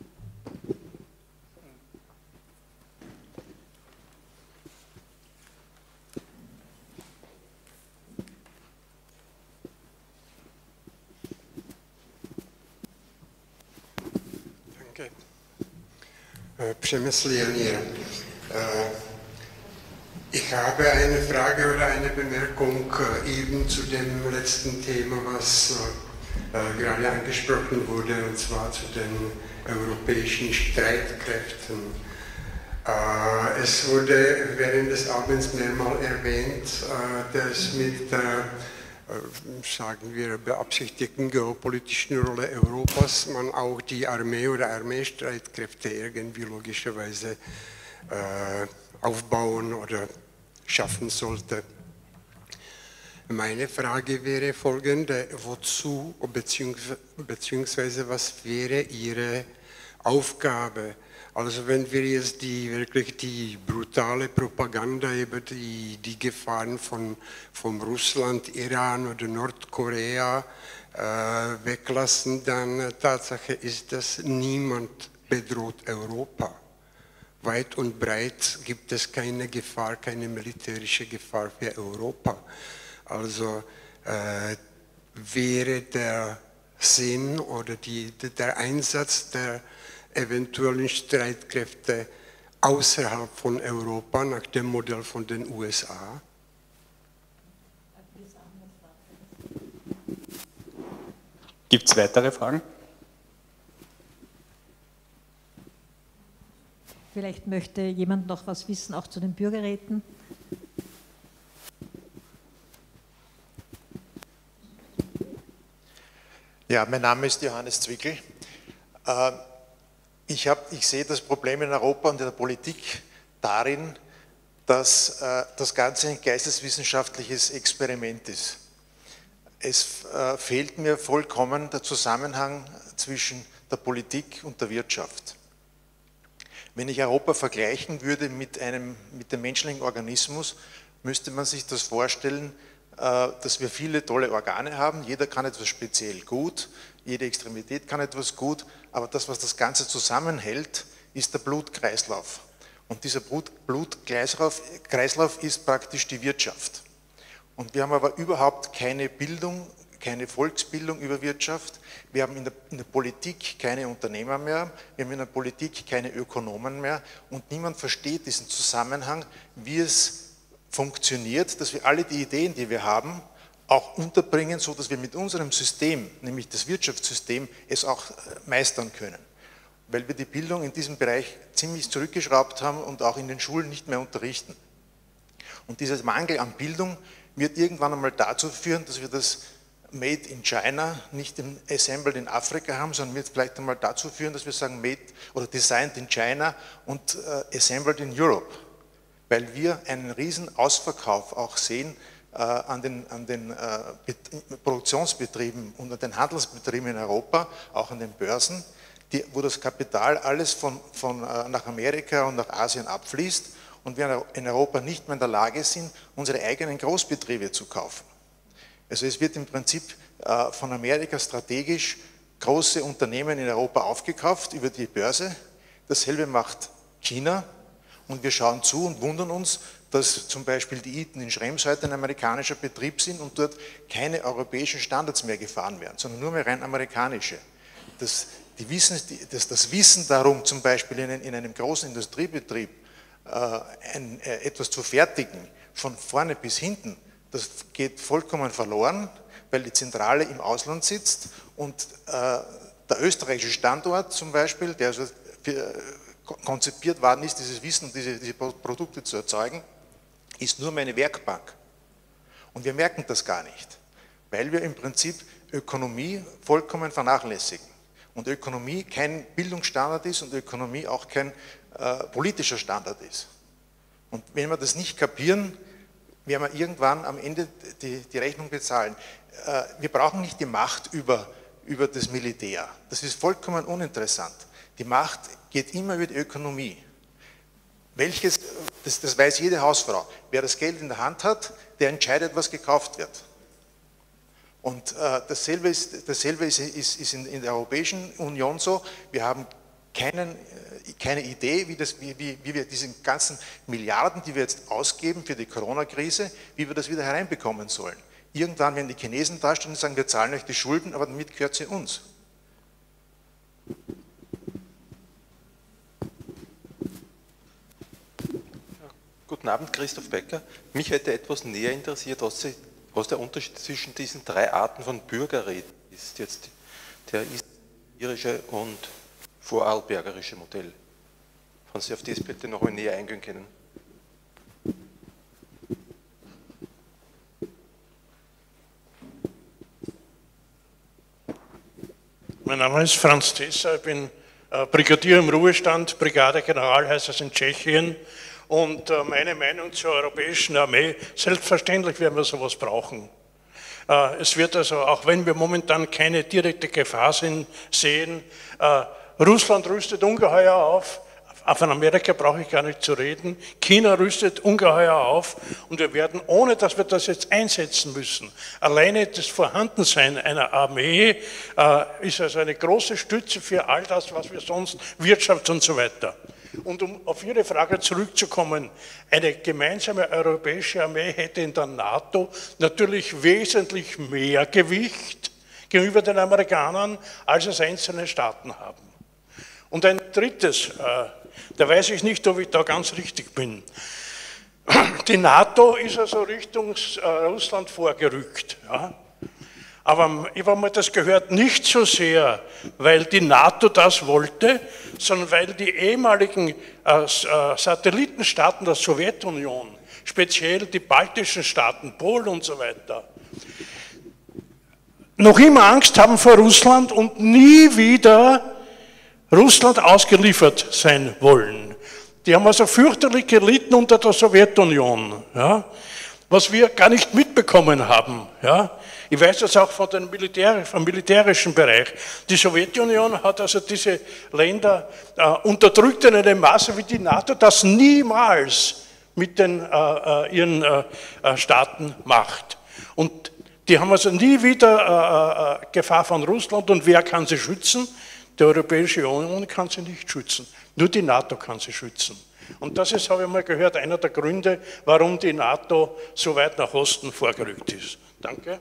Danke. Äh, Přemysl Jelnír. Äh, Ich habe eine Frage oder eine Bemerkung eben zu dem letzten Thema, was äh, gerade angesprochen wurde, und zwar zu den europäischen Streitkräften. Äh, es wurde während des Abends mehrmals erwähnt, äh, dass mit der, äh, sagen wir, beabsichtigten geopolitischen Rolle Europas man auch die Armee oder Armeestreitkräfte irgendwie logischerweise äh, aufbauen oder schaffen sollte. Meine Frage wäre folgende: Wozu beziehungsweise, beziehungsweise was wäre Ihre Aufgabe? Also wenn wir jetzt die wirklich die brutale Propaganda über die, die Gefahren von, von Russland, Iran oder Nordkorea äh, weglassen, dann Tatsache ist, dass niemand bedroht Europa. Weit und breit gibt es keine Gefahr, keine militärische Gefahr für Europa. Also äh, wäre der Sinn oder die, der Einsatz der eventuellen Streitkräfte außerhalb von Europa nach dem Modell von den U S A? Gibt es weitere Fragen? Vielleicht möchte jemand noch was wissen, auch zu den Bürgerräten. Ja, mein Name ist Johannes Zwickel. Ich, hab, ich sehe das Problem in Europa und in der Politik darin, dass das Ganze ein geisteswissenschaftliches Experiment ist. Es fehlt mir vollkommen der Zusammenhang zwischen der Politik und der Wirtschaft. Wenn ich Europa vergleichen würde mit, einem, mit dem menschlichen Organismus, müsste man sich das vorstellen, dass wir viele tolle Organe haben. Jeder kann etwas speziell gut, jede Extremität kann etwas gut, aber das, was das Ganze zusammenhält, ist der Blutkreislauf. Und dieser Blutkreislauf Kreislauf ist praktisch die Wirtschaft. Und wir haben aber überhaupt keine Bildung, keine Volksbildung über Wirtschaft. Wir haben in der, in der Politik keine Unternehmer mehr, wir haben in der Politik keine Ökonomen mehr und niemand versteht diesen Zusammenhang, wie es funktioniert, dass wir alle die Ideen, die wir haben, auch unterbringen, so dass wir mit unserem System, nämlich das Wirtschaftssystem, es auch meistern können. Weil wir die Bildung in diesem Bereich ziemlich zurückgeschraubt haben und auch in den Schulen nicht mehr unterrichten. Und dieser Mangel an Bildung wird irgendwann einmal dazu führen, dass wir das Made in China nicht im Assembled in Afrika haben, sondern wird vielleicht einmal dazu führen, dass wir sagen Made oder Designed in China und äh, Assembled in Europe. Weil wir einen riesen Ausverkauf auch sehen äh, an den, an den äh, Produktionsbetrieben und an den Handelsbetrieben in Europa, auch an den Börsen, die, wo das Kapital alles von, von äh, nach Amerika und nach Asien abfließt und wir in Europa nicht mehr in der Lage sind, unsere eigenen Großbetriebe zu kaufen. Also es wird im Prinzip äh, von Amerika strategisch große Unternehmen in Europa aufgekauft über die Börse. Dasselbe macht China und wir schauen zu und wundern uns, dass zum Beispiel die Eaton in Schrems heute ein amerikanischer Betrieb sind und dort keine europäischen Standards mehr gefahren werden, sondern nur mehr rein amerikanische. Das, die Wissen, das, das Wissen darum, zum Beispiel in, in einem großen Industriebetrieb äh, ein, äh, etwas zu fertigen, von vorne bis hinten, das geht vollkommen verloren, weil die Zentrale im Ausland sitzt und äh, der österreichische Standort zum Beispiel, der also für, äh, konzipiert worden ist, dieses Wissen und diese, diese Produkte zu erzeugen, ist nur mehr eine Werkbank. Und wir merken das gar nicht, weil wir im Prinzip Ökonomie vollkommen vernachlässigen. Und Ökonomie kein Bildungsstandard ist und Ökonomie auch kein äh, politischer Standard ist. Und wenn wir das nicht kapieren, werden wir irgendwann am Ende die, die Rechnung bezahlen. Äh, wir brauchen nicht die Macht über, über das Militär. Das ist vollkommen uninteressant. Die Macht geht immer über die Ökonomie. Welches, das, das weiß jede Hausfrau. Wer das Geld in der Hand hat, der entscheidet, was gekauft wird. Und äh, dasselbe, ist, dasselbe ist, ist, ist in, in der Europäischen Union so. Wir haben keinen, keine Idee, wie, das, wie, wie, wie wir diese ganzen Milliarden, die wir jetzt ausgeben für die Corona-Krise, wie wir das wieder hereinbekommen sollen. Irgendwann werden die Chinesen dastehen und sagen, wir zahlen euch die Schulden, aber damit gehört sie uns. Guten Abend, Christoph Becker. Mich hätte etwas näher interessiert, was, Sie, was der Unterschied zwischen diesen drei Arten von Bürgerräten ist. Jetzt der irische und vorarlbergerische Modell. Wenn Sie auf das bitte noch mal näher eingehen können. Mein Name ist Franz Tesser, ich bin äh, Brigadier im Ruhestand, Brigadegeneral heißt es in Tschechien. Und äh, meine Meinung zur europäischen Armee, selbstverständlich werden wir sowas brauchen. Äh, es wird also, auch wenn wir momentan keine direkte Gefahr sind, sehen, äh, Russland rüstet ungeheuer auf, von Amerika brauche ich gar nicht zu reden, China rüstet ungeheuer auf und wir werden, ohne dass wir das jetzt einsetzen müssen, alleine das Vorhandensein einer Armee äh, ist also eine große Stütze für all das, was wir sonst, Wirtschaft und so weiter. Und um auf Ihre Frage zurückzukommen, eine gemeinsame europäische Armee hätte in der NATO natürlich wesentlich mehr Gewicht gegenüber den Amerikanern, als es einzelne Staaten haben. Und ein drittes, äh, da weiß ich nicht, ob ich da ganz richtig bin. Die NATO ist also Richtung äh, Russland vorgerückt. Ja? Aber ich habe mal das gehört, nicht so sehr, weil die NATO das wollte, sondern weil die ehemaligen äh, Satellitenstaaten der Sowjetunion, speziell die baltischen Staaten, Polen und so weiter, noch immer Angst haben vor Russland und nie wieder Russland ausgeliefert sein wollen. Die haben also fürchterlich gelitten unter der Sowjetunion, ja, was wir gar nicht mitbekommen haben. Ja. Ich weiß das auch von dem Militär, vom militärischen Bereich. Die Sowjetunion hat also diese Länder äh, unterdrückt in einem Maße, wie die NATO das niemals mit den, äh, ihren äh, Staaten macht. Und die haben also nie wieder äh, Gefahr von Russland und wer kann sie schützen? Die Europäische Union kann sie nicht schützen, nur die NATO kann sie schützen. Und das ist, habe ich mal gehört, einer der Gründe, warum die NATO so weit nach Osten vorgerückt ist. Danke.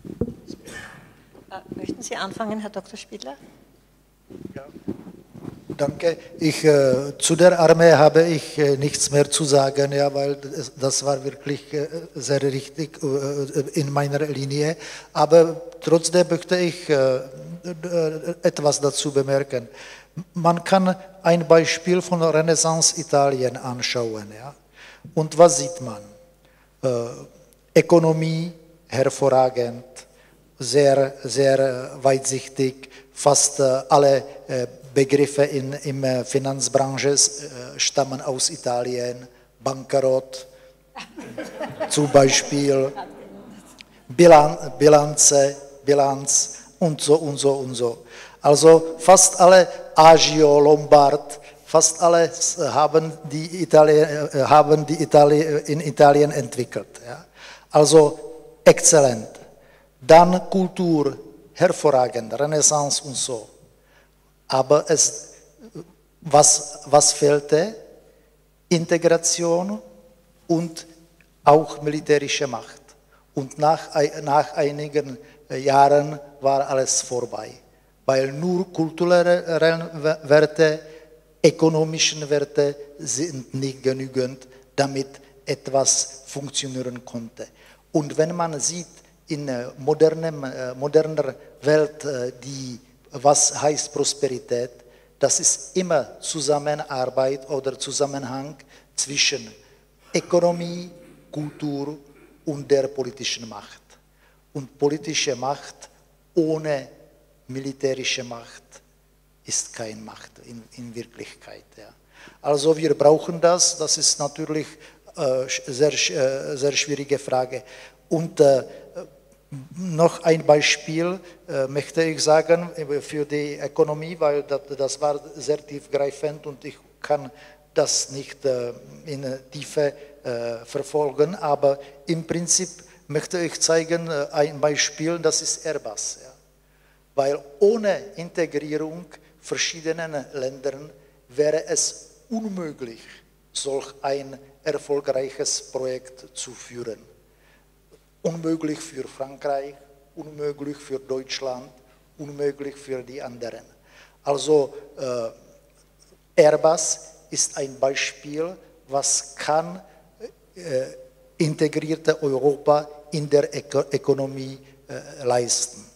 Möchten Sie anfangen, Herr Doktor Spiedler? Ja. Danke. Ich, äh, zu der Armee habe ich äh, nichts mehr zu sagen, ja, weil das, das war wirklich äh, sehr richtig äh, in meiner Linie. Aber trotzdem möchte ich äh, äh, etwas dazu bemerken. Man kann ein Beispiel von Renaissance Italien anschauen. Ja? Und was sieht man? Äh, Ökonomie hervorragend, sehr, sehr weitsichtig, fast äh, alle äh, Begriffe in der Finanzbranche äh, stammen aus Italien, Bankerott zum Beispiel, Bilan Bilanze, Bilanz und so und so und so. Also fast alle Agio, Lombard, fast alle haben die Italien, äh, haben die Italien in Italien entwickelt. Ja? Also exzellent. Dann Kultur, hervorragend, Renaissance und so. Aber es, was, was fehlte? Integration und auch militärische Macht. Und nach, nach einigen Jahren war alles vorbei, weil nur kulturelle Werte, ökonomische Werte sind nicht genügend, damit etwas funktionieren konnte. Und wenn man sieht, in moderner, moderner Welt, die, was heißt Prosperität, das ist immer Zusammenarbeit oder Zusammenhang zwischen Ökonomie, Kultur und der politischen Macht. Und politische Macht ohne militärische Macht ist keine Macht in, in Wirklichkeit. Ja. Also wir brauchen das, das ist natürlich eine äh, sehr, äh, sehr schwierige Frage. Und äh, noch ein Beispiel äh, möchte ich sagen für die Ökonomie, weil das, das war sehr tiefgreifend und ich kann das nicht äh, in Tiefe äh, verfolgen, aber im Prinzip möchte ich zeigen äh, ein Beispiel, das ist Airbus. Ja. Weil ohne Integrierung verschiedener Länder wäre es unmöglich, solch ein erfolgreiches Projekt zu führen. Unmöglich für Frankreich, unmöglich für Deutschland, unmöglich für die anderen. Also äh, Airbus ist ein Beispiel, was kann äh, integrierte Europa in der Öko Ökonomie äh, leisten.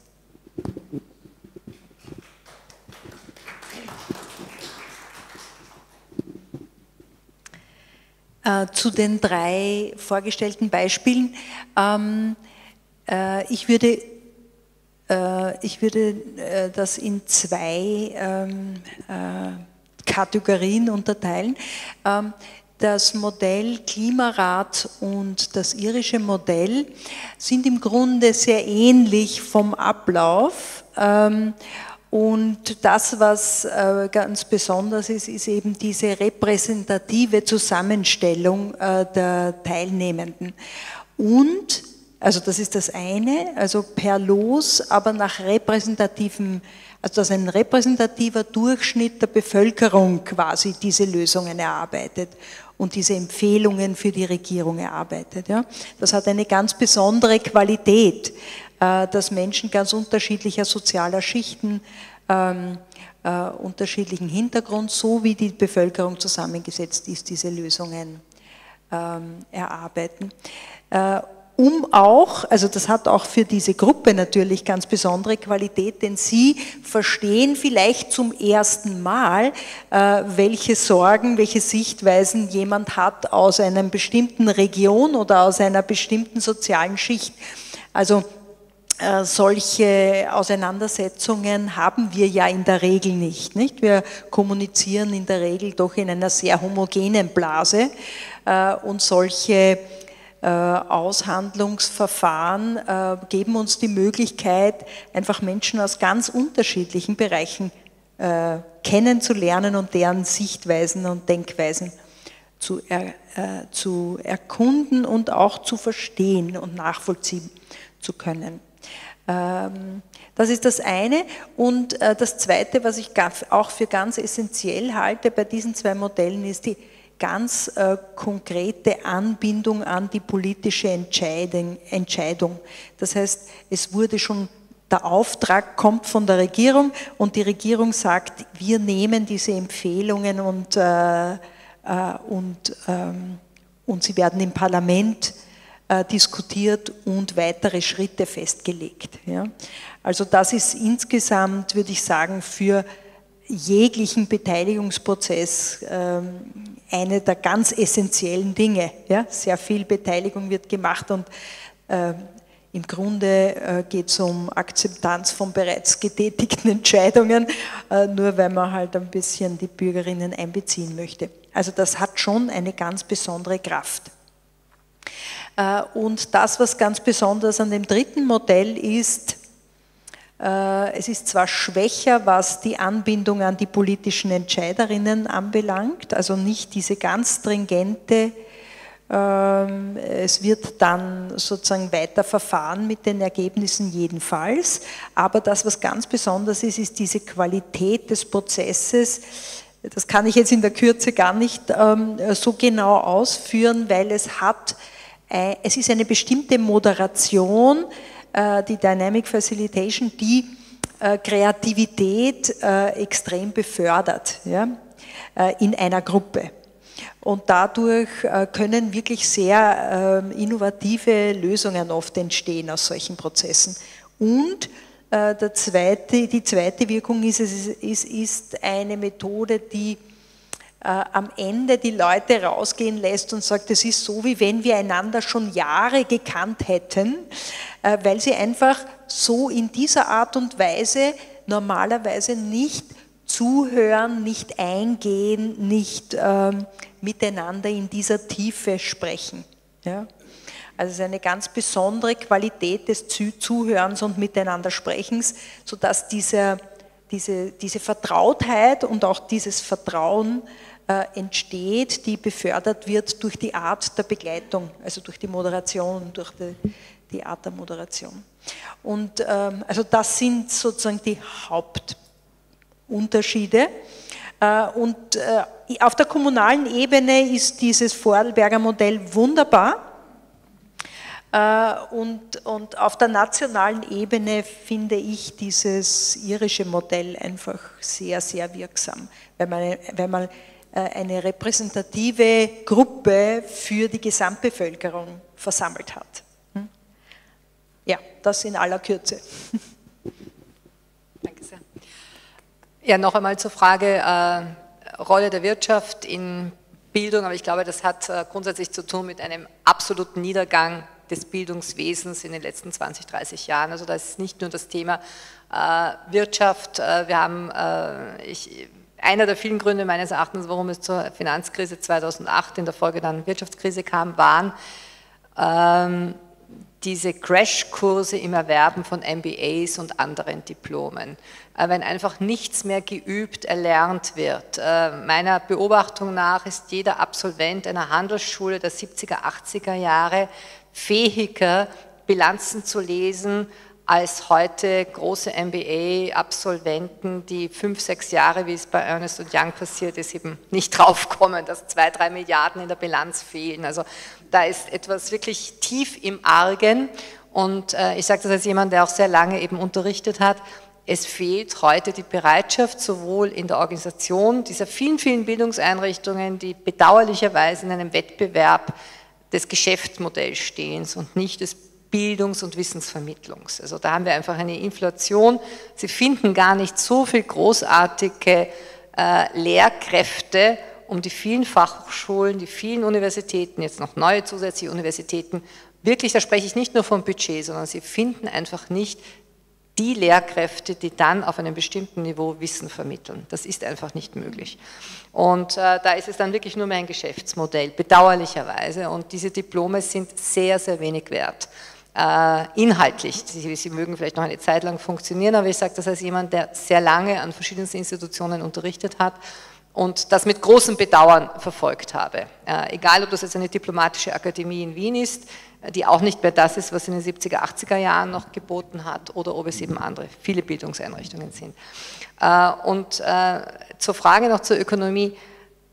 Äh, zu den drei vorgestellten Beispielen. Ähm, äh, ich würde, äh, ich würde äh, das in zwei ähm, äh, Kategorien unterteilen. Ähm, das Modell Klimarat und das irische Modell sind im Grunde sehr ähnlich vom Ablauf. Ähm, Und das, was äh, ganz besonders ist, ist eben diese repräsentative Zusammenstellung äh, der Teilnehmenden. Und, also das ist das eine, also per Los, aber nach repräsentativen, also dass ein repräsentativer Durchschnitt der Bevölkerung quasi diese Lösungen erarbeitet und diese Empfehlungen für die Regierung erarbeitet. Ja. Das hat eine ganz besondere Qualität, dass Menschen ganz unterschiedlicher sozialer Schichten, ähm, äh, unterschiedlichen Hintergrund, so wie die Bevölkerung zusammengesetzt ist, diese Lösungen ähm, erarbeiten. Äh, um auch, also das hat auch für diese Gruppe natürlich ganz besondere Qualität, denn sie verstehen vielleicht zum ersten Mal, äh, welche Sorgen, welche Sichtweisen jemand hat aus einer bestimmten Region oder aus einer bestimmten sozialen Schicht. Also solche Auseinandersetzungen haben wir ja in der Regel nicht, nicht? Wir kommunizieren in der Regel doch in einer sehr homogenen Blase und solche Aushandlungsverfahren geben uns die Möglichkeit, einfach Menschen aus ganz unterschiedlichen Bereichen kennenzulernen und deren Sichtweisen und Denkweisen zu, er, zu erkunden und auch zu verstehen und nachvollziehen zu können. Das ist das eine. Und das zweite, was ich auch für ganz essentiell halte bei diesen zwei Modellen, ist die ganz konkrete Anbindung an die politische Entscheidung. Das heißt, es wurde schon der Auftrag kommt von der Regierung und die Regierung sagt, wir nehmen diese Empfehlungen und, äh, äh, und, ähm, und sie werden im Parlament äh, diskutiert und weitere Schritte festgelegt. Ja. Also das ist insgesamt, würde ich sagen, für jeglichen Beteiligungsprozess ähm, eine der ganz essentiellen Dinge. Ja. Sehr viel Beteiligung wird gemacht und äh, im Grunde äh, geht es um Akzeptanz von bereits getätigten Entscheidungen, äh, nur weil man halt ein bisschen die Bürgerinnen einbeziehen möchte. Also das hat schon eine ganz besondere Kraft. Äh, und das, was ganz besonders an dem dritten Modell ist, äh, es ist zwar schwächer, was die Anbindung an die politischen Entscheiderinnen anbelangt, also nicht diese ganz stringente, es wird dann sozusagen weiter verfahren mit den Ergebnissen jedenfalls, aber das, was ganz besonders ist, ist diese Qualität des Prozesses. Das kann ich jetzt in der Kürze gar nicht ähm, so genau ausführen, weil es hat, äh, es ist eine bestimmte Moderation, äh, die Dynamic Facilitation, die äh, Kreativität äh, extrem befördert, ja, äh, in einer Gruppe. Und dadurch können wirklich sehr innovative Lösungen oft entstehen aus solchen Prozessen. Und der zweite, die zweite Wirkung ist, es ist, ist eine Methode, die am Ende die Leute rausgehen lässt und sagt, es ist so, wie wenn wir einander schon Jahre gekannt hätten, weil sie einfach so in dieser Art und Weise normalerweise nicht zuhören, nicht eingehen, nicht ähm, miteinander in dieser Tiefe sprechen. Ja? Also es ist eine ganz besondere Qualität des Zuhörens und miteinander Sprechens, sodass dieser, diese, diese Vertrautheit und auch dieses Vertrauen äh, entsteht, die befördert wird durch die Art der Begleitung, also durch die Moderation, durch die, die Art der Moderation. Und ähm, also das sind sozusagen die Hauptunterschiede. Und auf der kommunalen Ebene ist dieses Vorarlberger Modell wunderbar. Und, und auf der nationalen Ebene finde ich dieses irische Modell einfach sehr, sehr wirksam, wenn man, wenn man eine repräsentative Gruppe für die Gesamtbevölkerung versammelt hat. Ja, das in aller Kürze. Danke sehr. Ja, noch einmal zur Frage äh, Rolle der Wirtschaft in Bildung, aber ich glaube, das hat äh, grundsätzlich zu tun mit einem absoluten Niedergang des Bildungswesens in den letzten zwanzig, dreißig Jahren. Also das ist nicht nur das Thema äh, Wirtschaft, äh, wir haben, äh, ich, einer der vielen Gründe meines Erachtens, warum es zur Finanzkrise zweitausendacht in der Folge dann Wirtschaftskrise kam, waren ähm, diese Crashkurse im Erwerben von M B As und anderen Diplomen. Wenn einfach nichts mehr geübt, erlernt wird. Meiner Beobachtung nach ist jeder Absolvent einer Handelsschule der siebziger, achtziger Jahre fähiger, Bilanzen zu lesen, als heute große M B A-Absolventen, die fünf, sechs Jahre, wie es bei Ernst und Young passiert ist, eben nicht draufkommen, dass zwei, drei Milliarden in der Bilanz fehlen. Also da ist etwas wirklich tief im Argen und äh, ich sage das als jemand, der auch sehr lange eben unterrichtet hat, es fehlt heute die Bereitschaft, sowohl in der Organisation dieser vielen, vielen Bildungseinrichtungen, die bedauerlicherweise in einem Wettbewerb des Geschäftsmodells stehen und nicht des Bildungs- und Wissensvermittlungs. Also da haben wir einfach eine Inflation. Sie finden gar nicht so viel großartige äh, Lehrkräfte, um die vielen Fachhochschulen, die vielen Universitäten, jetzt noch neue zusätzliche Universitäten, wirklich, da spreche ich nicht nur vom Budget, sondern sie finden einfach nicht die Lehrkräfte, die dann auf einem bestimmten Niveau Wissen vermitteln. Das ist einfach nicht möglich. Und äh, da ist es dann wirklich nur mehr ein Geschäftsmodell, bedauerlicherweise. Und diese Diplome sind sehr, sehr wenig wert. Äh, inhaltlich, sie, sie mögen vielleicht noch eine Zeit lang funktionieren, aber ich sage das als jemand, der sehr lange an verschiedensten Institutionen unterrichtet hat und das mit großem Bedauern verfolgt habe. Äh, egal, ob das jetzt eine diplomatische Akademie in Wien ist, die auch nicht mehr das ist, was in den siebziger, achtziger Jahren noch geboten hat, oder ob es eben andere, viele Bildungseinrichtungen sind. Und zur Frage noch zur Ökonomie,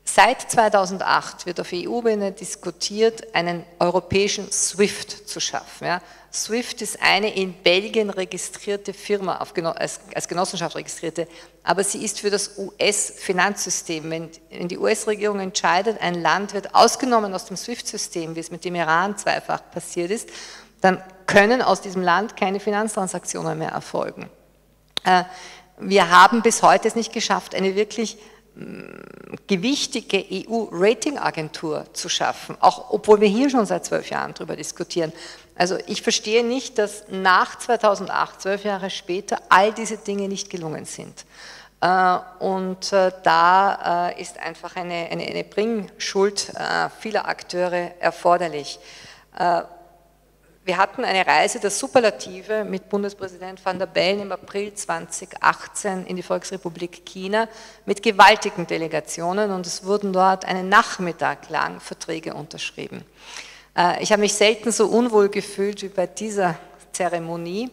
Seit zweitausendacht wird auf E U-Ebene diskutiert, einen europäischen SWIFT zu schaffen. Ja. SWIFT ist eine in Belgien registrierte Firma, auf, als, als Genossenschaft registrierte, aber sie ist für das U S-Finanzsystem. Wenn, wenn die U S-Regierung entscheidet, ein Land wird ausgenommen aus dem SWIFT-System, wie es mit dem Iran zweifach passiert ist, dann können aus diesem Land keine Finanztransaktionen mehr erfolgen. Wir haben bis heute es nicht geschafft, eine wirklich gewichtige E U-Rating-Agentur zu schaffen, auch obwohl wir hier schon seit zwölf Jahren darüber diskutieren. Also ich verstehe nicht, dass nach zweitausendacht, zwölf Jahre später, all diese Dinge nicht gelungen sind. Und da ist einfach eine, eine, eine Bringschuld vieler Akteure erforderlich. Wir hatten eine Reise der Superlative mit Bundespräsident Van der Bellen im April zweitausendachtzehn in die Volksrepublik China mit gewaltigen Delegationen und es wurden dort einen Nachmittag lang Verträge unterschrieben. Ich habe mich selten so unwohl gefühlt wie bei dieser Zeremonie,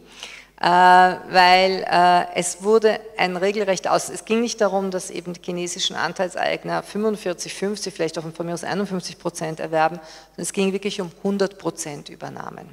weil es wurde ein regelrecht aus, es ging nicht darum, dass eben die chinesischen Anteilseigner fünfundvierzig, fünfzig, vielleicht auch von mir aus einundfünfzig Prozent erwerben, sondern es ging wirklich um hundert Prozent Übernahmen.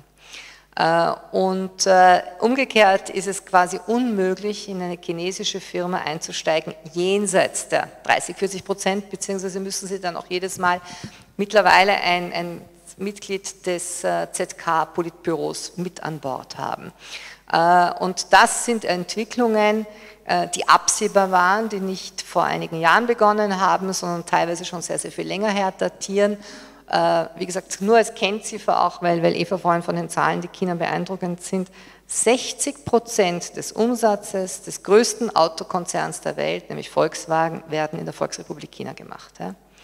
Und umgekehrt ist es quasi unmöglich, in eine chinesische Firma einzusteigen, jenseits der dreißig, vierzig Prozent, beziehungsweise müssen sie dann auch jedes Mal mittlerweile ein, ein Mitglied des Z K-Politbüros mit an Bord haben. Und das sind Entwicklungen, die absehbar waren, die nicht vor einigen Jahren begonnen haben, sondern teilweise schon sehr, sehr viel länger her datieren. Wie gesagt, nur als Kennziffer auch, weil, weil Eva vorhin von den Zahlen, die China beeindruckend sind, sechzig Prozent des Umsatzes des größten Autokonzerns der Welt, nämlich Volkswagen, werden in der Volksrepublik China gemacht.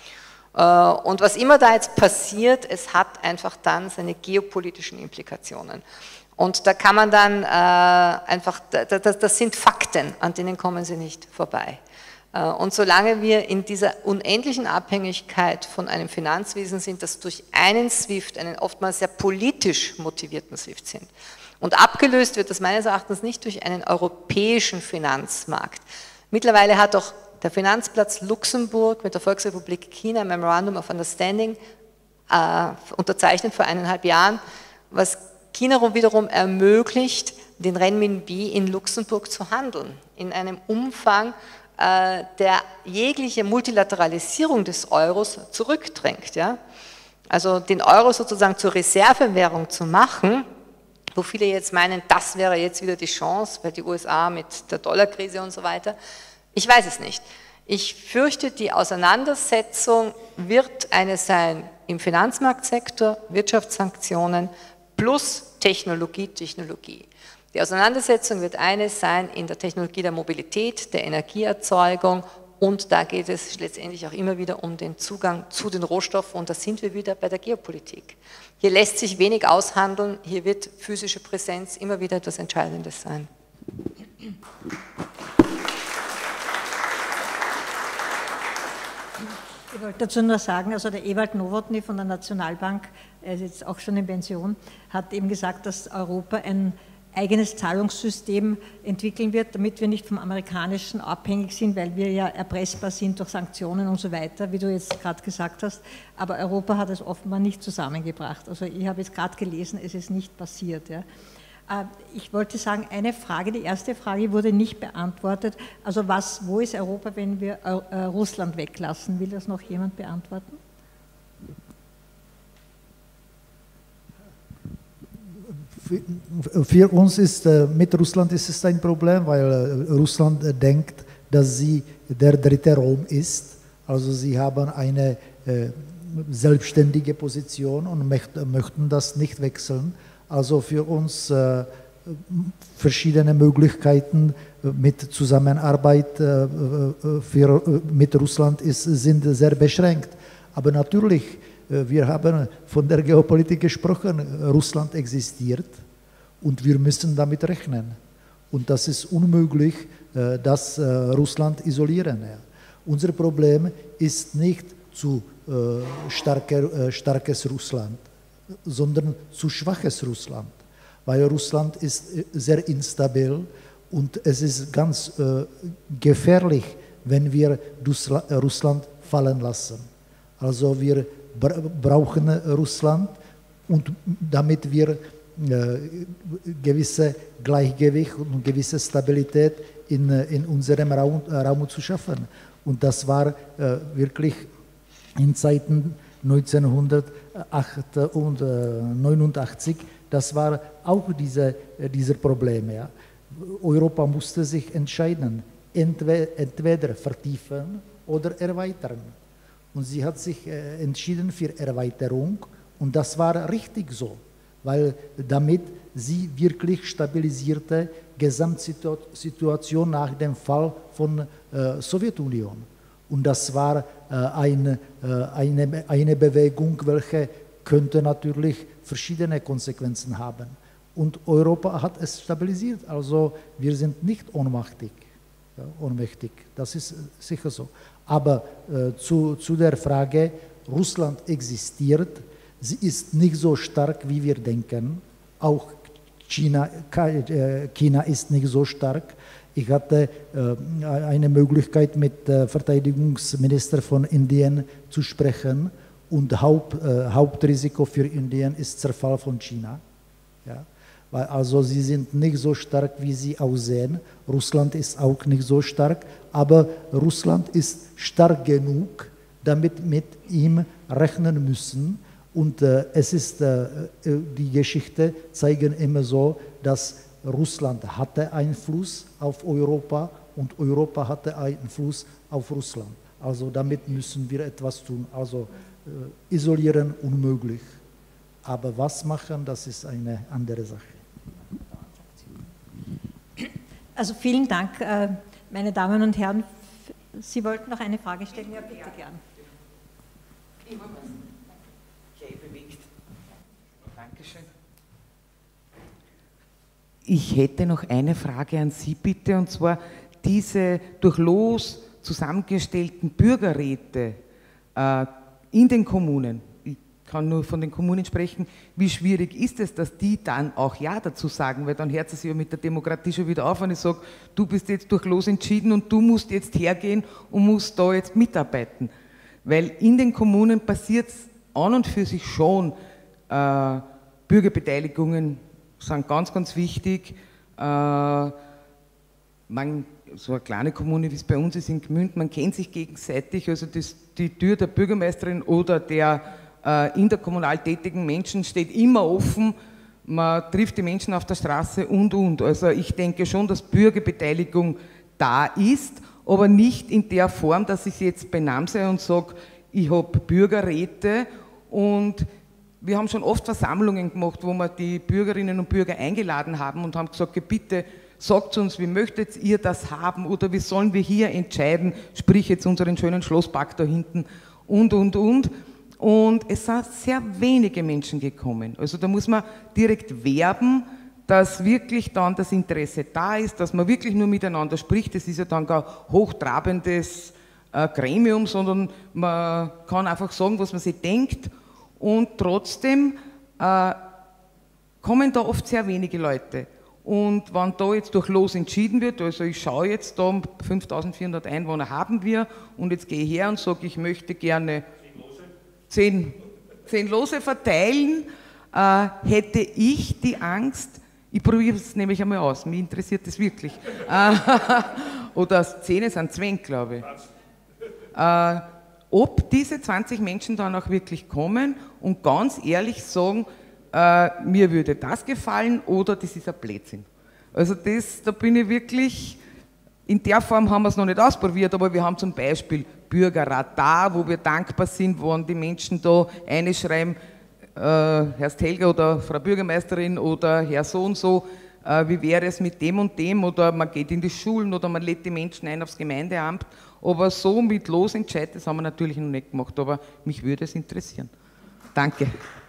Und was immer da jetzt passiert, es hat einfach dann seine geopolitischen Implikationen. Und da kann man dann äh, einfach, das, das sind Fakten, an denen kommen Sie nicht vorbei. Äh, und solange wir in dieser unendlichen Abhängigkeit von einem Finanzwesen sind, das durch einen SWIFT, einen oftmals sehr politisch motivierten SWIFT sind, und abgelöst wird das meines Erachtens nicht durch einen europäischen Finanzmarkt. Mittlerweile hat auch der Finanzplatz Luxemburg mit der Volksrepublik China ein Memorandum of Understanding äh, unterzeichnet vor eineinhalb Jahren, was China wiederum ermöglicht, den Renminbi in Luxemburg zu handeln, in einem Umfang, äh, der jegliche Multilateralisierung des Euros zurückdrängt. Ja? Also den Euro sozusagen zur Reservewährung zu machen, wo viele jetzt meinen, das wäre jetzt wieder die Chance, weil die U S A mit der Dollarkrise und so weiter. Ich weiß es nicht. Ich fürchte, die Auseinandersetzung wird eine sein im Finanzmarktsektor, Wirtschaftssanktionen plus Technologie, Technologie. Die Auseinandersetzung wird eine sein in der Technologie der Mobilität, der Energieerzeugung und da geht es letztendlich auch immer wieder um den Zugang zu den Rohstoffen und da sind wir wieder bei der Geopolitik. Hier lässt sich wenig aushandeln, hier wird physische Präsenz immer wieder etwas Entscheidendes sein. Ich wollte dazu nur sagen, also der Ewald Nowotny von der Nationalbank, er ist jetzt auch schon in Pension, hat eben gesagt, dass Europa ein eigenes Zahlungssystem entwickeln wird, damit wir nicht vom amerikanischen abhängig sind, weil wir ja erpressbar sind durch Sanktionen und so weiter, wie du jetzt gerade gesagt hast. Aber Europa hat es offenbar nicht zusammengebracht. Also ich habe jetzt gerade gelesen, es ist nicht passiert. Ja. Ich wollte sagen, eine Frage, die erste Frage wurde nicht beantwortet. Also was, wo ist Europa, wenn wir Russland weglassen? Will das noch jemand beantworten? Für uns ist, mit Russland ist es ein Problem, weil Russland denkt, dass sie der dritte Rom ist. Also sie haben eine selbstständige Position und möchten das nicht wechseln. Also für uns äh, verschiedene Möglichkeiten mit Zusammenarbeit äh, für, mit Russland ist, sind sehr beschränkt. Aber natürlich, äh, wir haben von der Geopolitik gesprochen, Russland existiert und wir müssen damit rechnen. Und das ist unmöglich, äh, das äh, Russland isolieren. Ja. Unser Problem ist nicht zu äh, starker, äh, starkes Russland, sondern zu schwaches Russland, weil Russland ist sehr instabil und es ist ganz äh, gefährlich, wenn wir Russland fallen lassen. Also wir brauchen Russland, und damit wir äh, gewisse Gleichgewicht und gewisse Stabilität in, in unserem Raum, Raum zu schaffen. Und das war äh, wirklich in Zeiten neunzehnhundertneunundachtzig, das war auch diese, diese Probleme. Ja. Europa musste sich entscheiden, entweder, entweder vertiefen oder erweitern. Und sie hat sich äh, entschieden für Erweiterung, und das war richtig so, weil damit sie wirklich stabilisierte Gesamtsituation nach dem Fall von äh, Sowjetunion. Und das war äh, eine, äh, eine, eine Bewegung, welche könnte natürlich verschiedene Konsequenzen haben. Und Europa hat es stabilisiert, also wir sind nicht ohnmächtig. Ja, ohnmächtig, das ist sicher so. Aber äh, zu, zu der Frage, Russland existiert, sie ist nicht so stark, wie wir denken. Auch China, China ist nicht so stark. Ich hatte äh, eine Möglichkeit, mit dem Verteidigungsminister von Indien zu sprechen, und Haupt, äh, Hauptrisiko für Indien ist Zerfall von China. Ja? Weil also sie sind nicht so stark, wie sie aussehen. Russland ist auch nicht so stark, aber Russland ist stark genug, damit mit ihm rechnen müssen. Und äh, es ist, äh, die Geschichte zeigen immer so, dass Russland hatte Einfluss auf Europa und Europa hatte Einfluss auf Russland. Also damit müssen wir etwas tun. Also äh, isolieren unmöglich. Aber was machen, das ist eine andere Sache. Also vielen Dank, äh, meine Damen und Herren. Sie wollten noch eine Frage stellen? Ja, bitte gern. Dankeschön. Ich hätte noch eine Frage an Sie, bitte, und zwar diese durch Los zusammengestellten Bürgerräte äh, in den Kommunen. Ich kann nur von den Kommunen sprechen. Wie schwierig ist es, dass die dann auch Ja dazu sagen, weil dann hört es sich ja mit der Demokratie schon wieder auf, wenn ich sage, du bist jetzt durch Los entschieden und du musst jetzt hergehen und musst da jetzt mitarbeiten. Weil in den Kommunen passiert es an und für sich schon. Äh, Bürgerbeteiligungen sind ganz, ganz wichtig. Äh, man, so eine kleine Kommune, wie es bei uns ist in Gmünd, man kennt sich gegenseitig, also das, die Tür der Bürgermeisterin oder der äh, interkommunal tätigen Menschen steht immer offen, man trifft die Menschen auf der Straße und, und. Also ich denke schon, dass Bürgerbeteiligung da ist, aber nicht in der Form, dass ich jetzt benamse und sage, ich habe Bürgerräte, und wir haben schon oft Versammlungen gemacht, wo wir die Bürgerinnen und Bürger eingeladen haben und haben gesagt, bitte sagt uns, wie möchtet ihr das haben oder wie sollen wir hier entscheiden, sprich jetzt unseren schönen Schlosspark da hinten und, und, und. Und es sind sehr wenige Menschen gekommen. Also da muss man direkt werben, dass wirklich dann das Interesse da ist, dass man wirklich nur miteinander spricht. Das ist ja dann kein hochtrabendes äh, Gremium, sondern man kann einfach sagen, was man sich denkt. Und trotzdem äh, kommen da oft sehr wenige Leute. Und wenn da jetzt durch Los entschieden wird, also ich schaue jetzt da, fünftausendvierhundert Einwohner haben wir, und jetzt gehe ich her und sage, ich möchte gerne zehn, zehn Lose verteilen, äh, hätte ich die Angst, ich probiere es nämlich einmal aus, mich interessiert das wirklich, äh, oder zehn sind zwanzig, glaube ich. Äh, ob diese zwanzig Menschen dann auch wirklich kommen und ganz ehrlich sagen, äh, mir würde das gefallen oder das ist ein Blödsinn. Also das, da bin ich wirklich, in der Form haben wir es noch nicht ausprobiert, aber wir haben zum Beispiel Bürgerrat da, wo wir dankbar sind, wo die Menschen da einschreiben, äh, Herr Stelger oder Frau Bürgermeisterin oder Herr so und so, äh, wie wäre es mit dem und dem, oder man geht in die Schulen oder man lädt die Menschen ein aufs Gemeindeamt. Aber so mit Losentscheid, das haben wir natürlich noch nicht gemacht, aber mich würde es interessieren. Danke.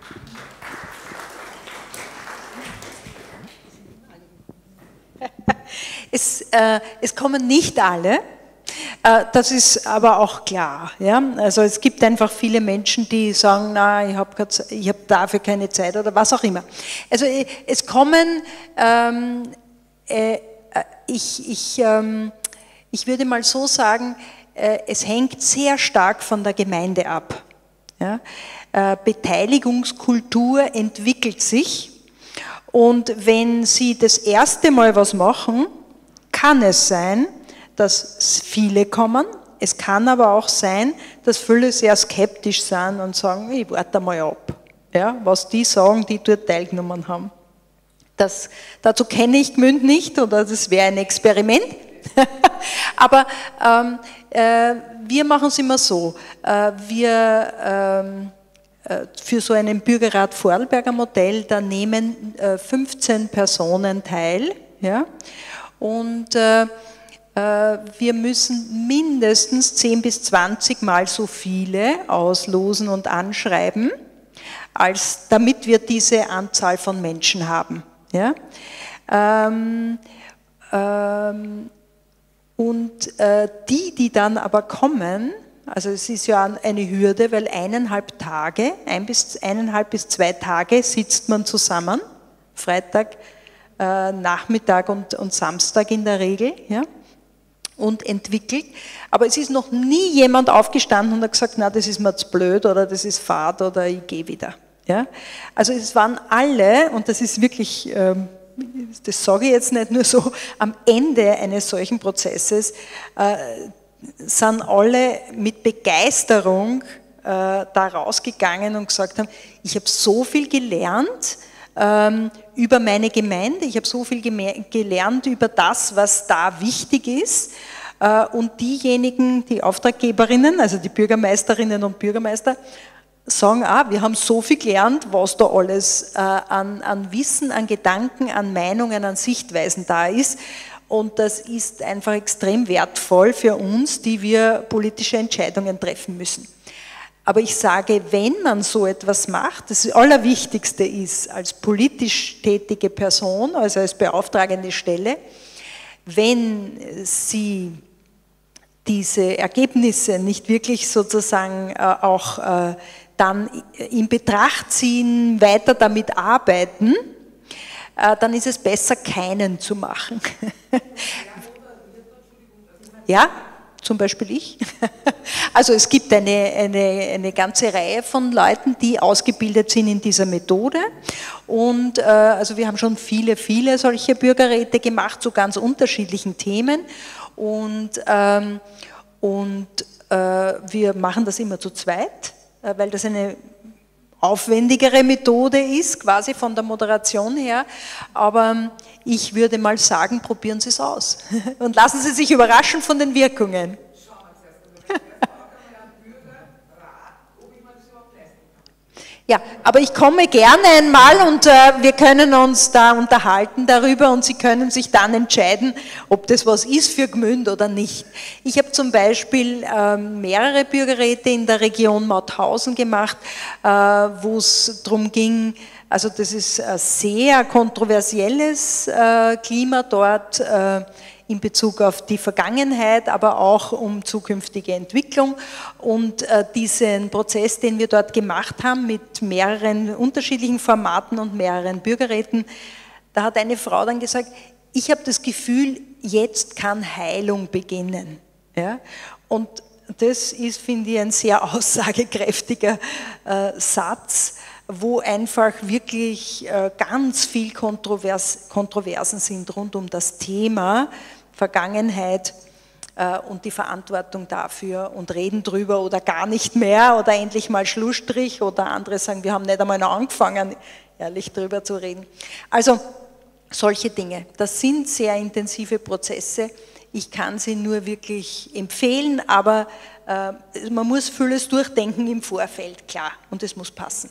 Es, äh, es kommen nicht alle, äh, das ist aber auch klar. Ja? Also es gibt einfach viele Menschen, die sagen, na, ich habe hab dafür keine Zeit oder was auch immer. Also es kommen, ähm, äh, ich, ich, ähm, ich würde mal so sagen, äh, es hängt sehr stark von der Gemeinde ab. Ja? Äh, Beteiligungskultur entwickelt sich und wenn Sie das erste Mal was machen, kann es sein, dass viele kommen. Es kann aber auch sein, dass viele sehr skeptisch sind und sagen, ich warte mal ab, ja, was die sagen, die dort teilgenommen haben. Das, dazu kenne ich Gmünd nicht oder das wäre ein Experiment. Aber ähm, äh, wir machen es immer so, äh, wir ähm, äh, für so einen Bürgerrat Vorarlberger Modell, da nehmen äh, fünfzehn Personen teil, ja, und äh, wir müssen mindestens zehn bis zwanzig Mal so viele auslosen und anschreiben, als damit wir diese Anzahl von Menschen haben. Ja? Ähm, ähm, und äh, die, die dann aber kommen, also es ist ja eine Hürde, weil eineinhalb Tage, ein bis, eineinhalb bis zwei Tage sitzt man zusammen, Freitag, äh, Nachmittag und, und Samstag in der Regel, ja? Und entwickelt, aber es ist noch nie jemand aufgestanden und hat gesagt, na, das ist mir zu blöd oder das ist fad oder ich gehe wieder. Ja? Also es waren alle, und das ist wirklich, ähm, das sage ich jetzt nicht nur so, am Ende eines solchen Prozesses äh, sind alle mit Begeisterung äh, da rausgegangen und gesagt haben, ich habe so viel gelernt, über meine Gemeinde, ich habe so viel gelernt über das, was da wichtig ist, und diejenigen, die Auftraggeberinnen, also die Bürgermeisterinnen und Bürgermeister, sagen, ah, wir haben so viel gelernt, was da alles an, an Wissen, an Gedanken, an Meinungen, an Sichtweisen da ist, und das ist einfach extrem wertvoll für uns, die wir politische Entscheidungen treffen müssen. Aber ich sage, wenn man so etwas macht, das Allerwichtigste ist, als politisch tätige Person, also als beauftragende Stelle, wenn Sie diese Ergebnisse nicht wirklich sozusagen auch dann in Betracht ziehen, weiter damit arbeiten, dann ist es besser, keinen zu machen. Ja? Zum Beispiel ich. Also es gibt eine, eine, eine ganze Reihe von Leuten, die ausgebildet sind in dieser Methode, und äh, also wir haben schon viele, viele solche Bürgerräte gemacht zu ganz unterschiedlichen Themen, und, ähm, und äh, wir machen das immer zu zweit, äh, weil das eine aufwendigere Methode ist, quasi von der Moderation her, aber ich würde mal sagen, probieren Sie es aus und lassen Sie sich überraschen von den Wirkungen. Ja, aber ich komme gerne einmal und äh, wir können uns da unterhalten darüber und Sie können sich dann entscheiden, ob das was ist für Gmünd oder nicht. Ich habe zum Beispiel äh, mehrere Bürgerräte in der Region Mauthausen gemacht, äh, wo es darum ging, also das ist ein sehr kontroversielles äh, Klima dort, äh, in Bezug auf die Vergangenheit, aber auch um zukünftige Entwicklung. Und äh, diesen Prozess, den wir dort gemacht haben, mit mehreren unterschiedlichen Formaten und mehreren Bürgerräten, da hat eine Frau dann gesagt, ich habe das Gefühl, jetzt kann Heilung beginnen. Ja? Und das ist, finde ich, ein sehr aussagekräftiger äh, Satz, wo einfach wirklich äh, ganz viel Kontrovers, Kontroversen sind rund um das Thema Vergangenheit äh, und die Verantwortung dafür, und reden drüber oder gar nicht mehr oder endlich mal Schlussstrich, oder andere sagen, wir haben nicht einmal noch angefangen, ehrlich drüber zu reden. Also solche Dinge, das sind sehr intensive Prozesse. Ich kann sie nur wirklich empfehlen, aber äh, man muss vieles durchdenken im Vorfeld, klar, und es muss passen.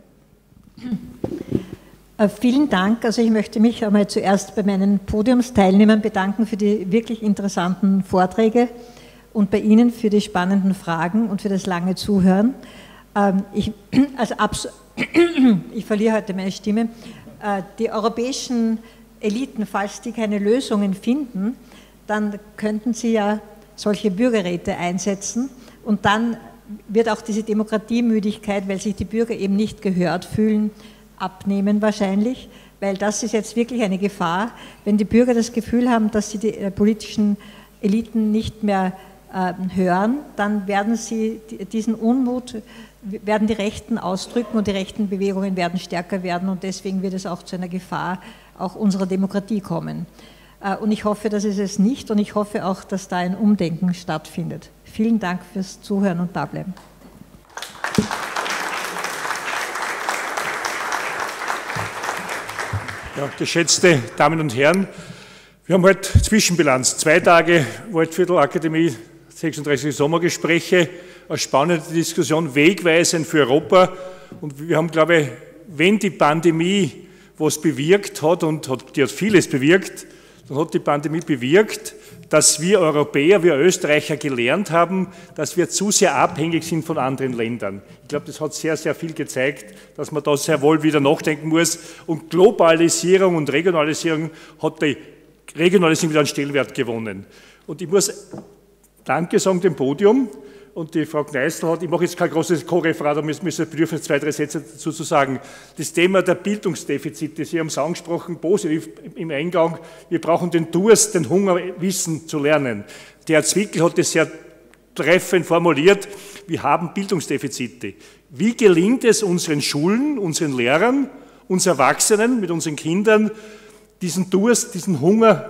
Vielen Dank. Also ich möchte mich einmal zuerst bei meinen Podiumsteilnehmern bedanken für die wirklich interessanten Vorträge und bei Ihnen für die spannenden Fragen und für das lange Zuhören. Ich, also ich verliere heute meine Stimme. Die europäischen Eliten, falls die keine Lösungen finden, dann könnten sie ja solche Bürgerräte einsetzen, und dann wird auch diese Demokratiemüdigkeit, weil sich die Bürger eben nicht gehört fühlen, abnehmen wahrscheinlich, weil das ist jetzt wirklich eine Gefahr, wenn die Bürger das Gefühl haben, dass sie die politischen Eliten nicht mehr hören, dann werden sie diesen Unmut, werden die Rechten ausdrücken und die rechten Bewegungen werden stärker werden und deswegen wird es auch zu einer Gefahr auch unserer Demokratie kommen. Und ich hoffe, das ist es nicht und ich hoffe auch, dass da ein Umdenken stattfindet. Vielen Dank fürs Zuhören und Dableiben. Ja, geschätzte Damen und Herren, wir haben heute Zwischenbilanz. Zwei Tage Waldviertel-Akademie, sechsunddreißig Sommergespräche, eine spannende Diskussion, wegweisend für Europa. Und wir haben, glaube ich, wenn die Pandemie was bewirkt hat, und hat, die hat vieles bewirkt, dann hat die Pandemie bewirkt, dass wir Europäer, wir Österreicher gelernt haben, dass wir zu sehr abhängig sind von anderen Ländern. Ich glaube, das hat sehr, sehr viel gezeigt, dass man da sehr wohl wieder nachdenken muss. Und Globalisierung und Regionalisierung hat die Regionalisierung wieder einen Stellenwert gewonnen. Und ich muss Danke sagen dem Podium. Und die Frau Kneißl hat, ich mache jetzt kein großes Co-Referat, aber wir müssen bedürfen, zwei, drei Sätze dazu zu sagen. Das Thema der Bildungsdefizite, Sie haben es angesprochen, positiv im Eingang. Wir brauchen den Durst, den Hunger, Wissen zu lernen. Der Herr Zwickel hat das sehr treffend formuliert. Wir haben Bildungsdefizite. Wie gelingt es unseren Schulen, unseren Lehrern, uns Erwachsenen, mit unseren Kindern, diesen Durst, diesen Hunger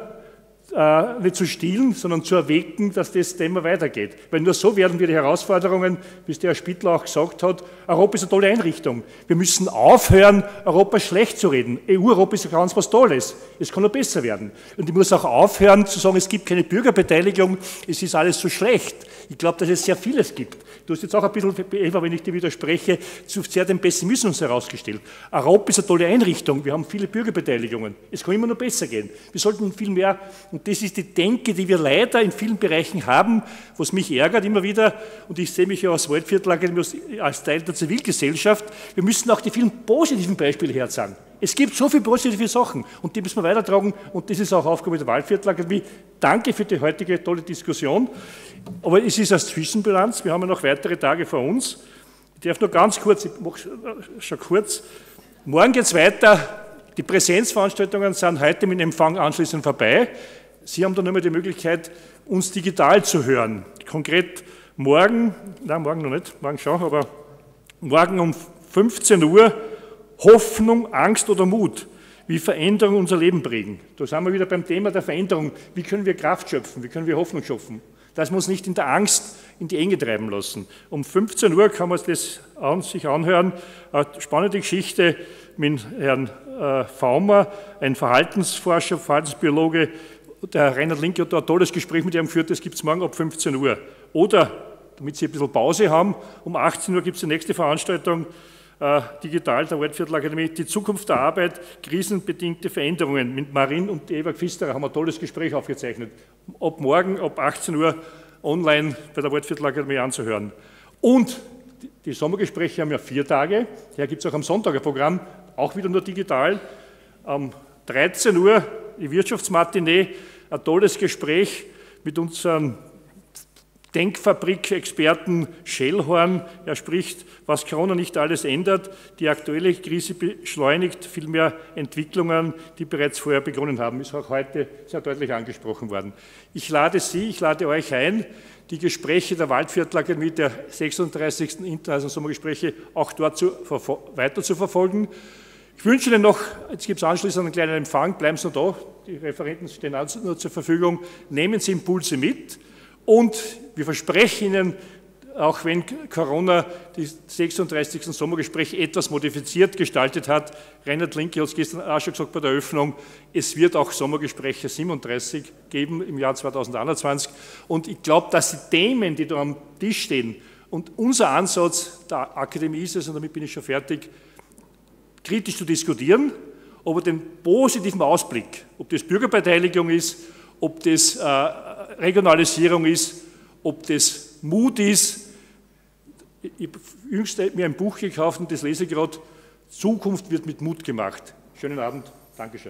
äh, nicht zu stillen, sondern zu erwecken, dass das Thema weitergeht. Weil nur so werden wir die Herausforderungen, wie es der Herr Spittler auch gesagt hat, Europa ist eine tolle Einrichtung. Wir müssen aufhören, Europa schlecht zu reden. E U-Europa ist ganz was Tolles. Es kann noch besser werden. Und ich muss auch aufhören zu sagen, es gibt keine Bürgerbeteiligung, es ist alles so schlecht. Ich glaube, dass es sehr vieles gibt. Du hast jetzt auch ein bisschen, Eva, wenn ich dir widerspreche, zu sehr den Pessimismus herausgestellt. Europa ist eine tolle Einrichtung, wir haben viele Bürgerbeteiligungen. Es kann immer noch besser gehen. Wir sollten viel mehr, und das ist die Denke, die wir leider in vielen Bereichen haben, was mich ärgert immer wieder, und ich sehe mich ja als Waldviertel-Akademie als Teil der Zivilgesellschaft, wir müssen auch die vielen positiven Beispiele herzeigen. Es gibt so viele positive Sachen und die müssen wir weitertragen und das ist auch Aufgabe der Waldviertel-Akademie. Danke für die heutige tolle Diskussion. Aber es ist als Zwischenbilanz, wir haben ja noch weitere Tage vor uns. Ich darf nur ganz kurz, ich mache schon kurz, morgen geht es weiter, die Präsenzveranstaltungen sind heute mit dem Empfang anschließend vorbei. Sie haben dann immer die Möglichkeit, uns digital zu hören. Konkret morgen, nein, morgen noch nicht, morgen schon, aber morgen um fünfzehn Uhr, Hoffnung, Angst oder Mut, wie Veränderungen unser Leben prägen. Da sind wir wieder beim Thema der Veränderung. Wie können wir Kraft schöpfen? Wie können wir Hoffnung schöpfen? Das muss nicht in der Angst in die Enge treiben lassen. Um fünfzehn Uhr kann man das an, sich anhören. Eine spannende Geschichte mit Herrn äh, Faumer, ein Verhaltensforscher, Verhaltensbiologe. Der Herr Reinhard Linke hat da ein tolles Gespräch mit ihm geführt. Das gibt es morgen ab fünfzehn Uhr. Oder, damit Sie ein bisschen Pause haben, um achtzehn Uhr gibt es die nächste Veranstaltung, Äh, digital der Waldviertel-Akademie, die Zukunft der Arbeit, krisenbedingte Veränderungen. Mit Marin und Eva Pfisterer haben wir ein tolles Gespräch aufgezeichnet. Ab morgen, ab achtzehn Uhr online bei der Waldviertel-Akademie anzuhören. Und die Sommergespräche haben ja vier Tage, daher gibt es auch am Sonntag ein Programm, auch wieder nur digital. Um dreizehn Uhr die Wirtschaftsmatinee, ein tolles Gespräch mit unserem Denkfabrik-Experten Schellhorn. Er spricht, was Corona nicht alles ändert. Die aktuelle Krise beschleunigt vielmehr Entwicklungen, die bereits vorher begonnen haben. Ist auch heute sehr deutlich angesprochen worden. Ich lade Sie, ich lade euch ein, die Gespräche der Waldviertel-Akademie, der sechsunddreißigsten Internationalen Sommergespräche, auch dort zu, weiter zu verfolgen. Ich wünsche Ihnen noch, jetzt gibt es anschließend einen kleinen Empfang, bleiben Sie noch da, die Referenten stehen also nur zur Verfügung, nehmen Sie Impulse mit. Und wir versprechen Ihnen, auch wenn Corona die sechsunddreißigsten Sommergespräche etwas modifiziert gestaltet hat, Reinhard Linke hat es gestern auch schon gesagt bei der Eröffnung, es wird auch Sommergespräche siebenunddreißig geben im Jahr zweitausendeinundzwanzig. Und ich glaube, dass die Themen, die da am Tisch stehen, und unser Ansatz der Akademie ist es, und damit bin ich schon fertig, kritisch zu diskutieren, aber den positiven Ausblick, ob das Bürgerbeteiligung ist, ob das äh, Regionalisierung ist, ob das Mut ist. Ich habe jüngst mir ein Buch gekauft und das lese ich gerade. Zukunft wird mit Mut gemacht. Schönen Abend. Dankeschön.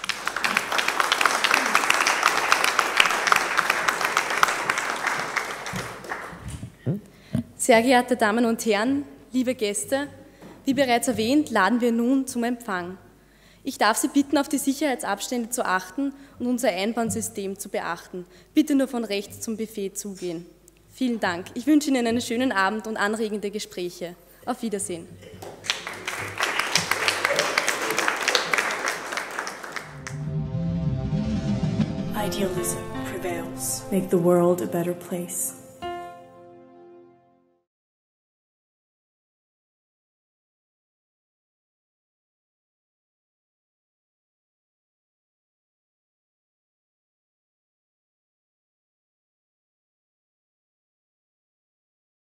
Sehr geehrte Damen und Herren, liebe Gäste, wie bereits erwähnt, laden wir nun zum Empfang. Ich darf Sie bitten, auf die Sicherheitsabstände zu achten und unser Einbahnsystem zu beachten. Bitte nur von rechts zum Buffet zugehen. Vielen Dank. Ich wünsche Ihnen einen schönen Abend und anregende Gespräche. Auf Wiedersehen. Idealism prevails. Make the world a better place.